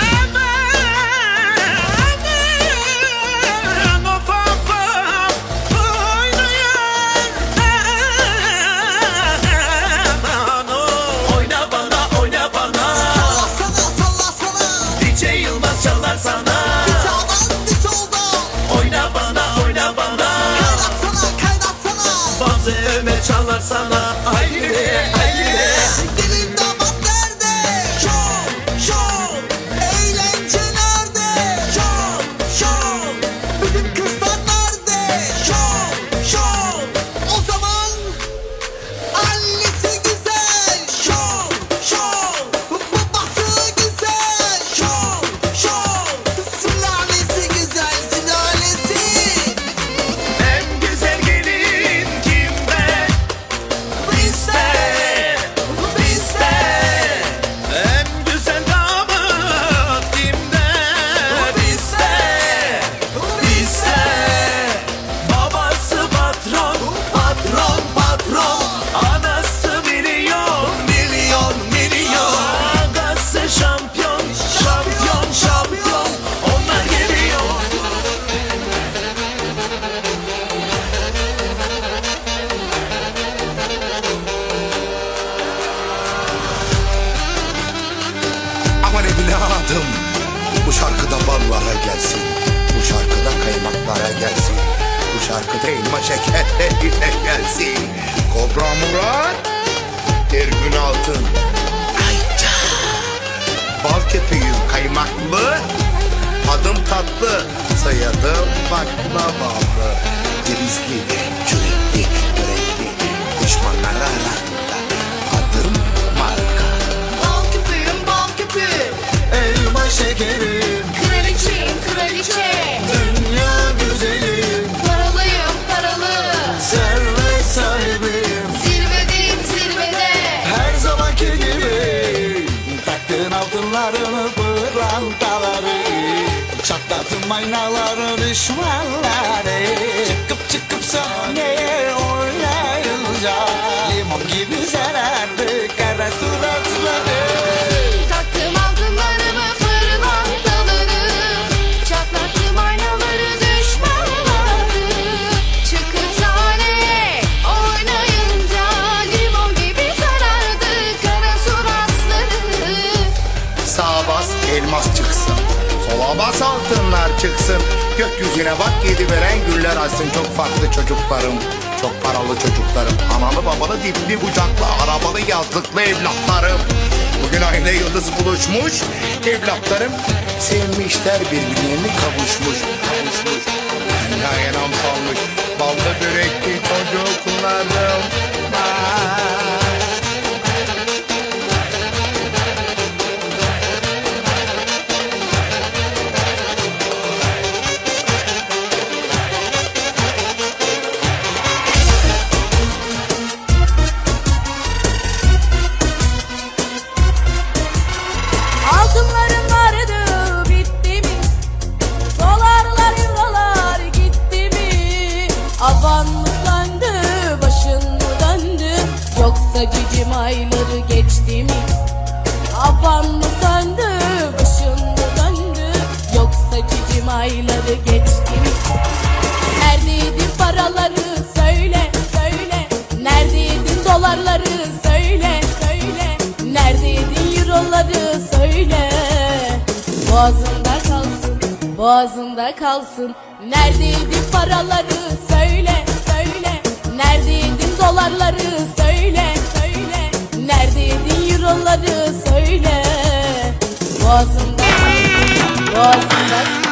S7: Oyna bana oyna bana. Salla sana salla sana. DJ Yılmaz çalar sana. Bir sağdan bir soldan. Oyna bana oyna bana. Kaynatsana kaynatsana. Bazı Ömer çalar sana. Haydi haydi. Gelin damat nerede? Şov şov. Eğlence nerede? Şov şov. Bizim kızlar nerede? Şov şov. O zaman annesi güzel. Şov şov. Babası güzel. Şov şov. Sülalesi güzel sülalesi. En güzel gelin kimde? Bizde, bizde. En güzel damat kimde? Bizde, bizde. Babası patron, patron, patron. Anası milyon, milyon, milyon. Agası şampiyon, şampiyon, şampiyon. Onlar geliyor.
S8: Aman evladım, bu şarkıda ballara gelsin, bu şarkıda kaymaklara gelsin, bu şarkıda elma şekerlerine gelsin. Kobra Murat, Ergün Altın, Ayça. Bal köpüğüm kaymaklı, adım tatlı, soyadım baklavalı. Cevizli, çörekli, börekli, düşmanlar arasında adım marka.
S7: Bal küpüğüm, bal küpüğüm. Elma şekerim.
S3: Kraliçeyim kraliçe.
S7: Dünya güzelim.
S3: Paralıyım paralı.
S7: Servet sahibim.
S3: Zirvedeyim zirvede.
S7: Her zamanki gibi. Taktığın altınlarını pırlantaları. Çatlatın aynaları düşmanları. Çıkıp çıkıp sahneye oynayınca. Limon gibi sarardı kara suratları.
S3: Taktım altınlarımı pırlantaları. Çatlattım aynaları düşmanları. Çıkıp sahneye oynayınca. Limon gibi sarardı kara suratları.
S8: Sağa bas elmas çıksın, sola bas altınlar çıksın. Gökyüzüne bak yedi veren güller açsın. Çok farklı çocuklarım, çok paralı çocuklarım. Analı babalı dipli bucaklı arabalı yazlıklı evlatlarım. Bugün aile yıldız buluşmuş, evlatlarım sevmişler birbirlerini kavuşmuş. Dünyaya nam salmış ballı börekli çocuklarım.
S3: Altınlarım vardı bitti mi? Dolarlar eurolar gitti mi? Avan mı söndü başın mı döndü? Yoksa cicim ayları geçti mi? Avan mı söndü başın mı döndü? Yoksa cicim ayları geçti mi? Neredeydin paraları söyle söyle. Neredeydin dolarları söyle söyle. Neredeydin euroları söyle. Boğazında kalsın boğazında kalsın. Neredeydin paraları söyle söyle. Neredeydin dolarları söyle söyle. Neredeydin euroları söyle. Boğazında kalsın boğazında.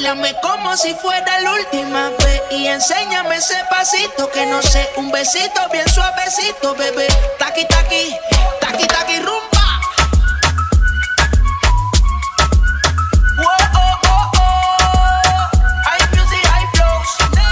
S9: Báilame como si fuera la última vez y enséñame ese pasito que no sé, un besito bien suavecito, bebé. Taqui, taqui, taqui, taqui, rumba. Whoa, oh, oh, oh. High music, high flows.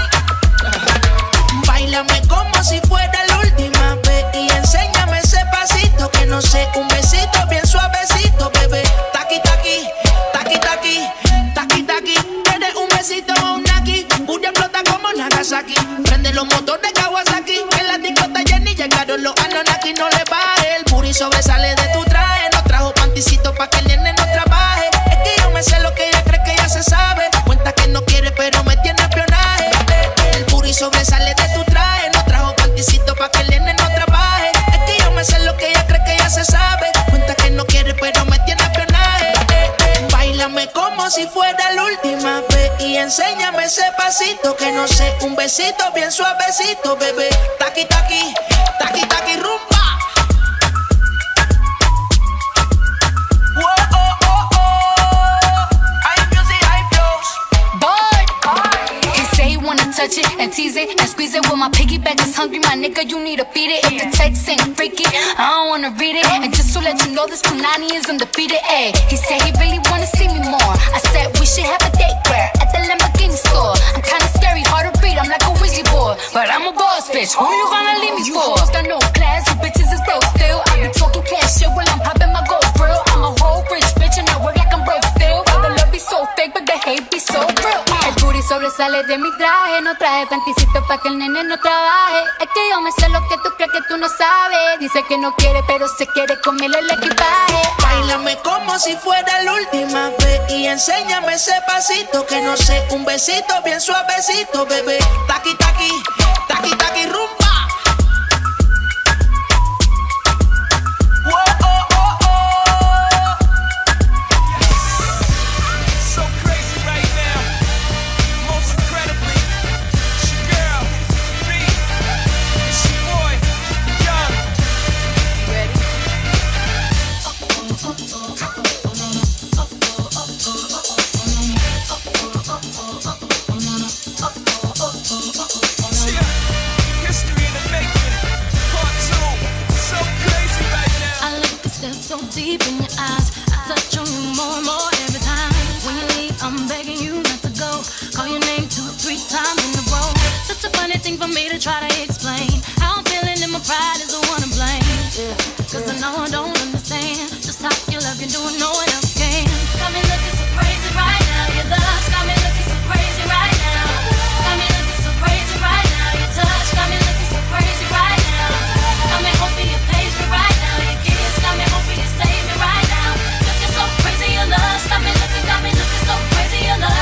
S9: Báilame como si fuera la última vez y enséñame ese pasito que no sé, un besito bien suavecito, bebé. Taqui, taqui, taqui, taqui, taqui, taqui. Tienes un besito o un naki, Buria explota como Nagasaki. Prende los motores Kawasaki, en la discota Jenny llegaron los Anunnaki. No le baje, el booty sobresale de tu traje. No trajo panticito pa' que el nene no trabaje. Es que yo me sé lo que ella cree que ya se sabe. Cuenta que no quiere pero me tiene espionaje. El booty sobresale de tu traje. No trajo panticito pa' que el nene no trabaje. Es que yo me sé lo que ella cree que ya se sabe. Cuenta que no quiere pero me tiene espionaje. Báilame como si fuera la última vez y enséñame ese pasito que no sé, un besito bien suavecito, bebé. Taqui, taqui, taqui, taqui, rumba. Whoa, oh, oh, oh. High music, high flows.
S10: Boy, he say he wanna touch it and tease it and squeeze it. Well, my piggyback is hungry, my nigga, you need to feed it. If the text ain't freaky, I don't wanna read it. And just to let you know, this Punani is undefeated. Ay, he said he really wanna see me more. I said we should have a date where at the Lamborghini store. I'm kinda scary, hard to read, I'm like a Ouija board, but I'm a boss bitch. Who you gonna leave me for? You got no class, you bitches is broke still. I be talking cash shit while I'm popping my gold grill. I'm a whole rich bitch and I work like I'm broke still. The love be so fake, but the hate be so real. El booty sobresale de mi traje, no traje panticito pa' que el nene no trabaje. Es que yo me sé lo que tú crees que tú no sabes. Dice que no quiere, pero se quiere comerle el equipaje.
S9: Báilame como si fuera la última vez y enséñame ese pasito que no sé, un besito bien suavecito, bebé. Taqui, taqui, taqui, taqui, rumba. Whoa, oh, oh, oh.
S11: So crazy right now. Most incredibly, it's your girl, me. It's your boy, Young.
S10: Ready?
S11: History in the making. Part 2. So crazy right now.
S10: I look and stare so deep in your eyes. I touch on you more and more every time. When you leave, I'm begging you not to go. Call your name 2 or 3 times in a row. Such a funny thing for me to try to explain. How I'm feeling and my pride is the one to blame. Cause I know I don't understand just how you love you doing no one else can. Got me looking so crazy right now. Your love's got me looking so crazy right now. Got me looking so crazy right now. Your touch got me looking so crazy right now. Got me hoping you page me right now. Your kiss got me hoping you save me right now. Looking so crazy, your love got me looking so crazy, your love.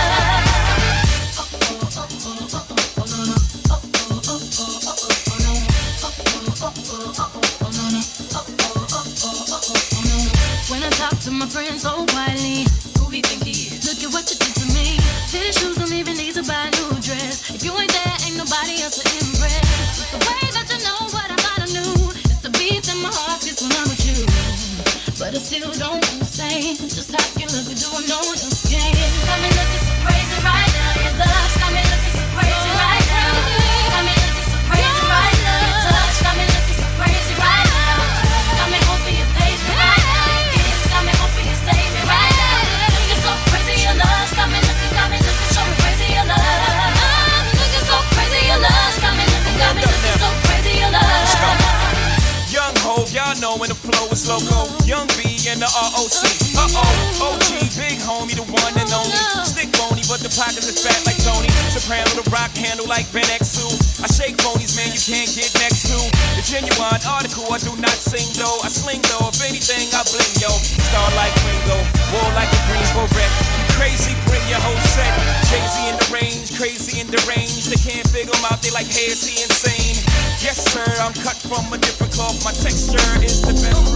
S10: When I talk to my friends so quietly, who he think he is? Look at what you did to me. Fitted shoes don't even need to buy a new dress. If you ain't there, ain't nobody else to impress. It's the way that you know what I thought I knew. It's the beat in my heart gets when I'm with you. But I still don't understand just how you look and do what no one else can. Got me looking so crazy right now. Your love's got me looking so crazy right now. Got me looking so crazy right now. Your touch got me looking so crazy right now. Got me hoping you page me right now. Your kiss got me hoping you save me right now. Looking so crazy, your love's got me looking so crazy, your love. Looking so crazy, your love's got me looking so crazy, your love.
S11: Young Hov, y'all know when the flow is loco. Young B and the ROC. OG, big homie, the one and only. Stick bony, but the pockets is fat like Tony. Soprano, the rock handle like Ben X2. I shake phonies, man, you can't get next to. The genuine article, I do not sing though. I sling though, if anything, I bling yo. Star like Ringo, war like a Greensboro wreck. You crazy, bring your whole set. Jay-Z in the range, crazy in the range. They can't figure him out, they like, hey, is he insane? Yes, sir, I'm cut from a different cloth. My texture is the best.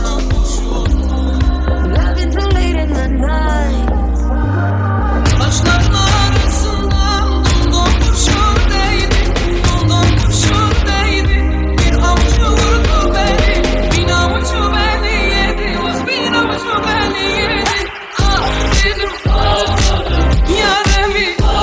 S10: Loving too late in the night.
S12: Başların arasına kurşun değdi, kurşun değdi. Bir avucu vurdu beni, bin avucu beni yedi, bin avucu beni yedi. Ah dedim, yaremi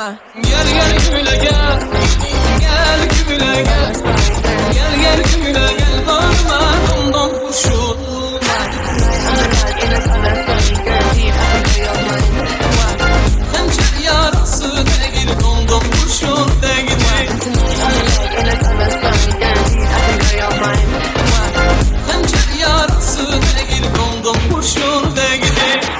S12: Gel gel gümüle gel. Gel gümüle gel. Gel gel gümüle gel. Bağırma ondan kurşunma. Hançer yarası değil ondan kurşun değil. Hançer yarası değil ondan kurşun değil.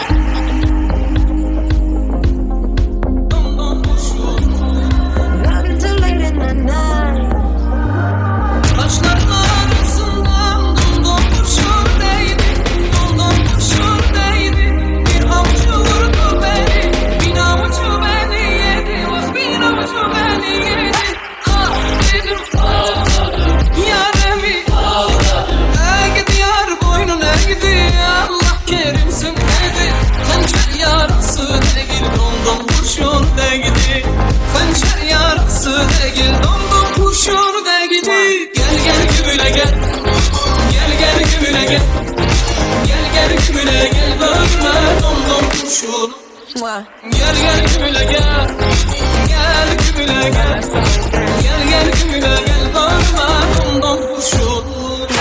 S12: Gel gel gümüle gel. Gel gümüle gel. Gel gel gümüle gel. Bağırma ondan kurşunma.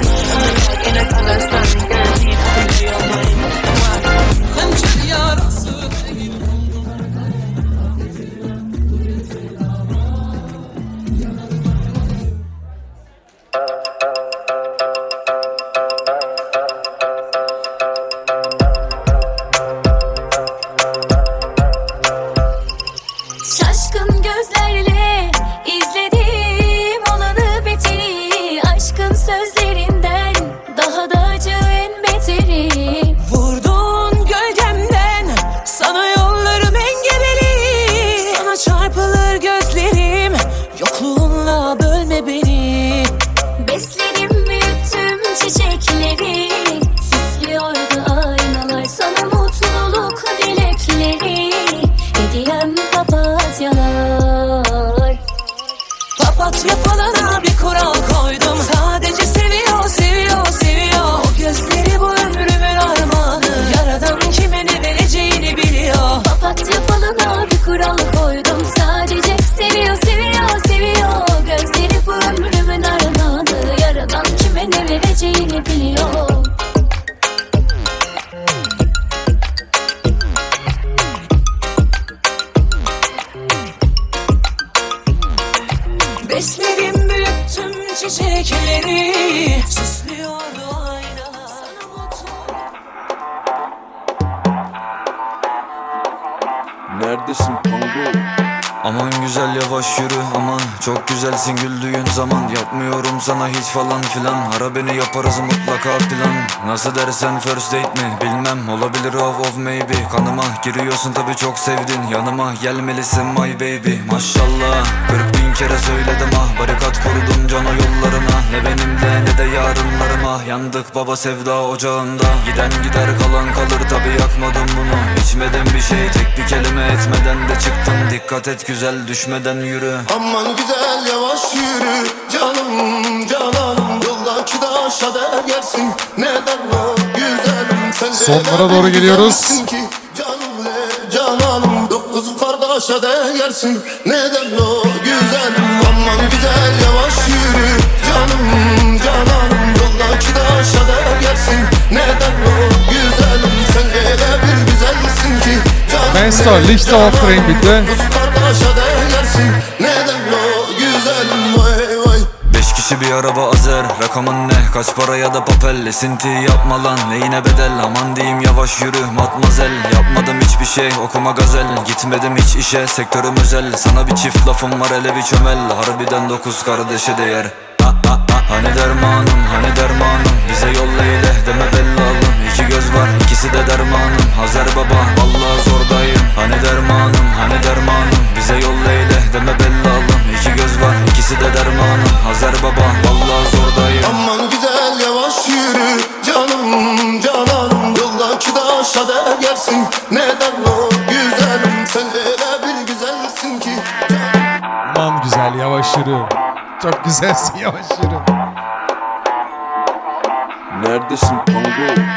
S12: Hançer yarası değil.
S10: Şaşkın gözlerle izledim olanı biteni. Aşkın sözlerinden daha da acı en beteri.
S12: Vurdun gölgemden sana yollarım engebeli. Sana çarpılır gözlerim yokluğunla bölme beni.
S10: Besledim büyüttüm çiçekleri. Süslüyordu aynalar sana mutluluk dilekleri. Hediyem papatyalar.
S12: Papatya falana bir kural koydum. Sadece seviyor, seviyor, seviyor. O gözleri bu ömrümün armağanı. Yaradan kime ne vereceğini biliyor.
S10: Papatya falına bir kural koydum. Sadece seviyor, seviyor, seviyor. Gözleri bu ömrümün armağanı. Yaradan kime ne vereceğini biliyor.
S12: Besledim büyüttüm çiçekleri. Süslüyordu aynalar.
S13: Neredesin Kongo? Aman güzel yavaş yürü aman. Çok güzelsin güldüğün zaman. Yapmıyorum sana hiç falan filan. Ara beni yaparız mutlaka plan. Nasıl dersen first date mi bilmem. Olabilir of maybe. Kanıma giriyorsun tabi çok sevdin. Yanıma gelmelisin my baby. Maşallah 40.000 kere söyledim ah. Barikat kurdum cana yollarına. Ne benimle ne de yarınlarıma. Yandık baba sevda ocağında. Giden gider kalan kalır tabi yakmadım bunu. İçmedim bir şey tek bir kelime etmeden de çıktım. Dikkat et güzel düşmeden yürü.
S14: Aman güzel yavaş yürü canım cananım. Yoldaki taşa değersin. Neden o güzelim sen de
S1: Sonlara doğru geliyoruz.
S14: ki canım le cananım. Dokuz kardeşe değersin. Neden o güzelim. Aman güzel yavaş yürü canım cananım. Yoldaki taşa değersin. Neden o güzelim sen öyle bir güzelsin ki canım.
S1: Mesto, Lichte Auftreten bitte.
S13: Beş kişi bir araba azer. Rakamın ne? Kaç para ya da papel? Esinti yapma lan neyine bedel. Aman diyeyim yavaş yürü matmazel. Yapmadım hiçbir şey okuma gazel. Gitmedim hiç işe sektörüm özel. Sana bir çift lafım var hele bir çömel. Harbiden 9 kardeşe değer. Hani dermanım hani dermanım. Bize yolla ile deme bellalım. İki göz var ikisi de dermanım. Hazer baba vallahi zordayım. Hani dermanım hani dermanım. Bize yolla ile deme bellalım. İki göz var ikisi de dermanım. Hazer baba vallahi zordayım.
S14: Aman güzel yavaş yürü canım cananım. Yoldaki taşa değersin. Neden o güzelim sen öyle bir güzelsin ki
S1: Aman güzel yavaş yürü. Çok güzelsin yavaş yürü.
S13: Neredesin Kongo?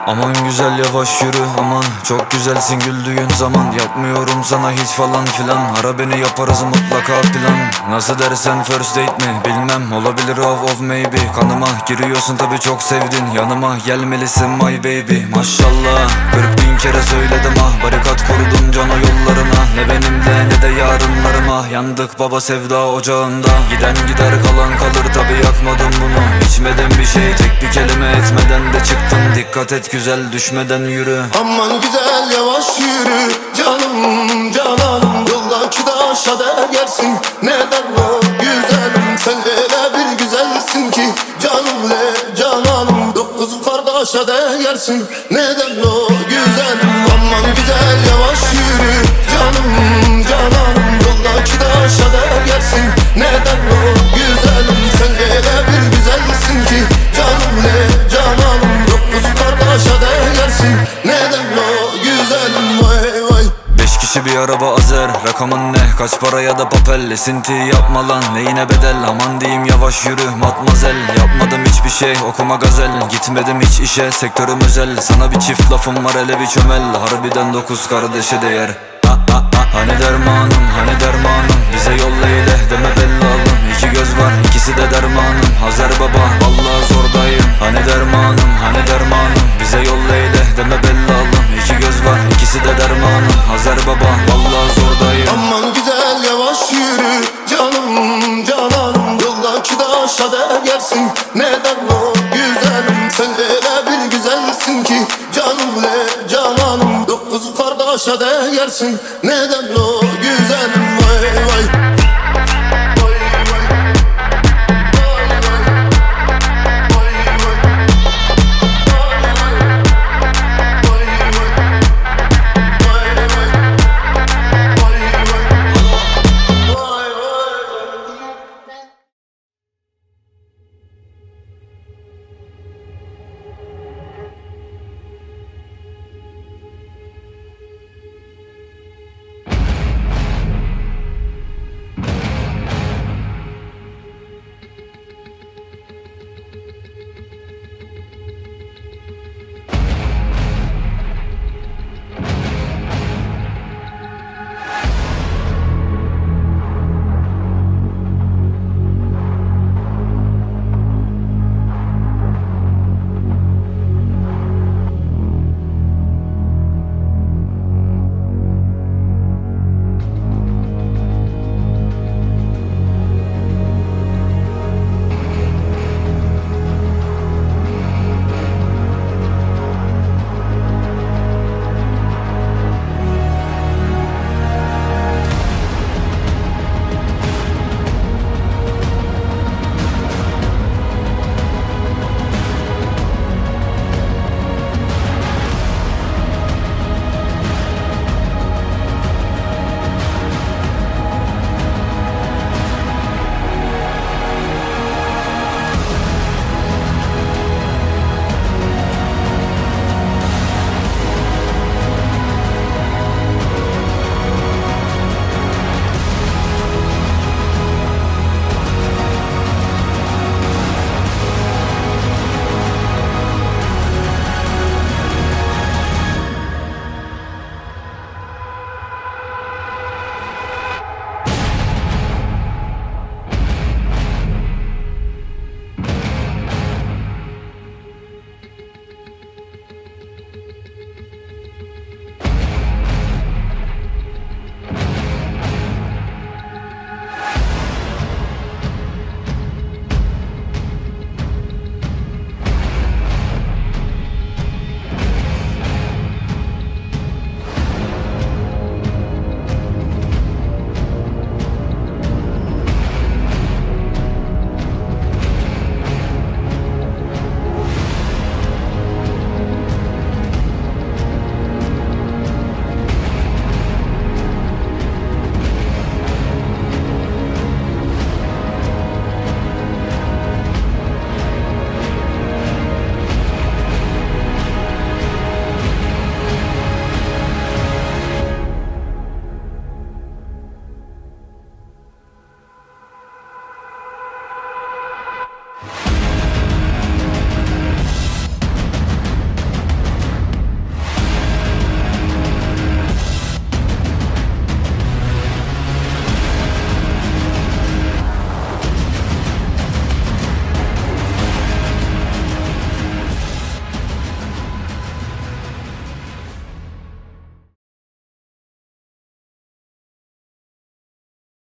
S13: Aman güzel yavaş yürü aman, çok güzelsin güldüğün zaman. Yapmıyorum sana hiç falan filan, ara beni yaparız mutlaka plan. Nasıl dersen first date mi bilmem, olabilir of maybe. Kanıma giriyorsun tabi çok sevdin, yanıma gelmelisin my baby. Maşallah 40.000 kere söyledim ah, barikat kurdum cana yollarına. Ne benimle ne de yarınlarıma, yandık baba sevda ocağında. Giden gider kalan kalır tabi, yakmadım bunu. İçmedim bir şey, tek bir kelime etmeden de çıktın. Dikkat et güzel, düşmeden yürü.
S14: Aman güzel yavaş yürü canım cananım, yoldaki taşa değersin. Neden o güzelim, sen öyle bir güzelsin ki canım le cananım, 9 kardeşe değersin. Neden o güzelim, aman güzel yavaş yürü canım cananım, yoldaki taşa değersin. Neden o güzelim, sen öyle bir güzelsin ki canım le cananım, 9 kardeşe değersin. Neden o güzelim vay vay.
S13: 5 kişi bir araba azer, rakamın ne kaç para ya da papel. Esinti yapma lan neyine bedel, aman diyeyim yavaş yürü matmazel. Yapmadım hiçbir şey okuma gazel, gitmedim hiç işe sektörüm özel. Sana bir çift lafım var hele bir çömel, harbiden 9 kardeşe değer. Hani dermanım hani dermanım, bize yolla eyle deme bellalım. İki göz var ikisi de dermanım, Hazer baba vallahi zordayım. Hani dermanım hani dermanım, bize yolla eyle deme bellalım. İki göz var ikisi de dermanım, Hazer baba vallahi zordayım.
S14: Aman güzel yavaş yürü canım cananım, yoldaki taşa değersin. Neden o güzelim, sen öyle bir güzelsin ki canım le cananım, 9 kardeşe değersin. Neden o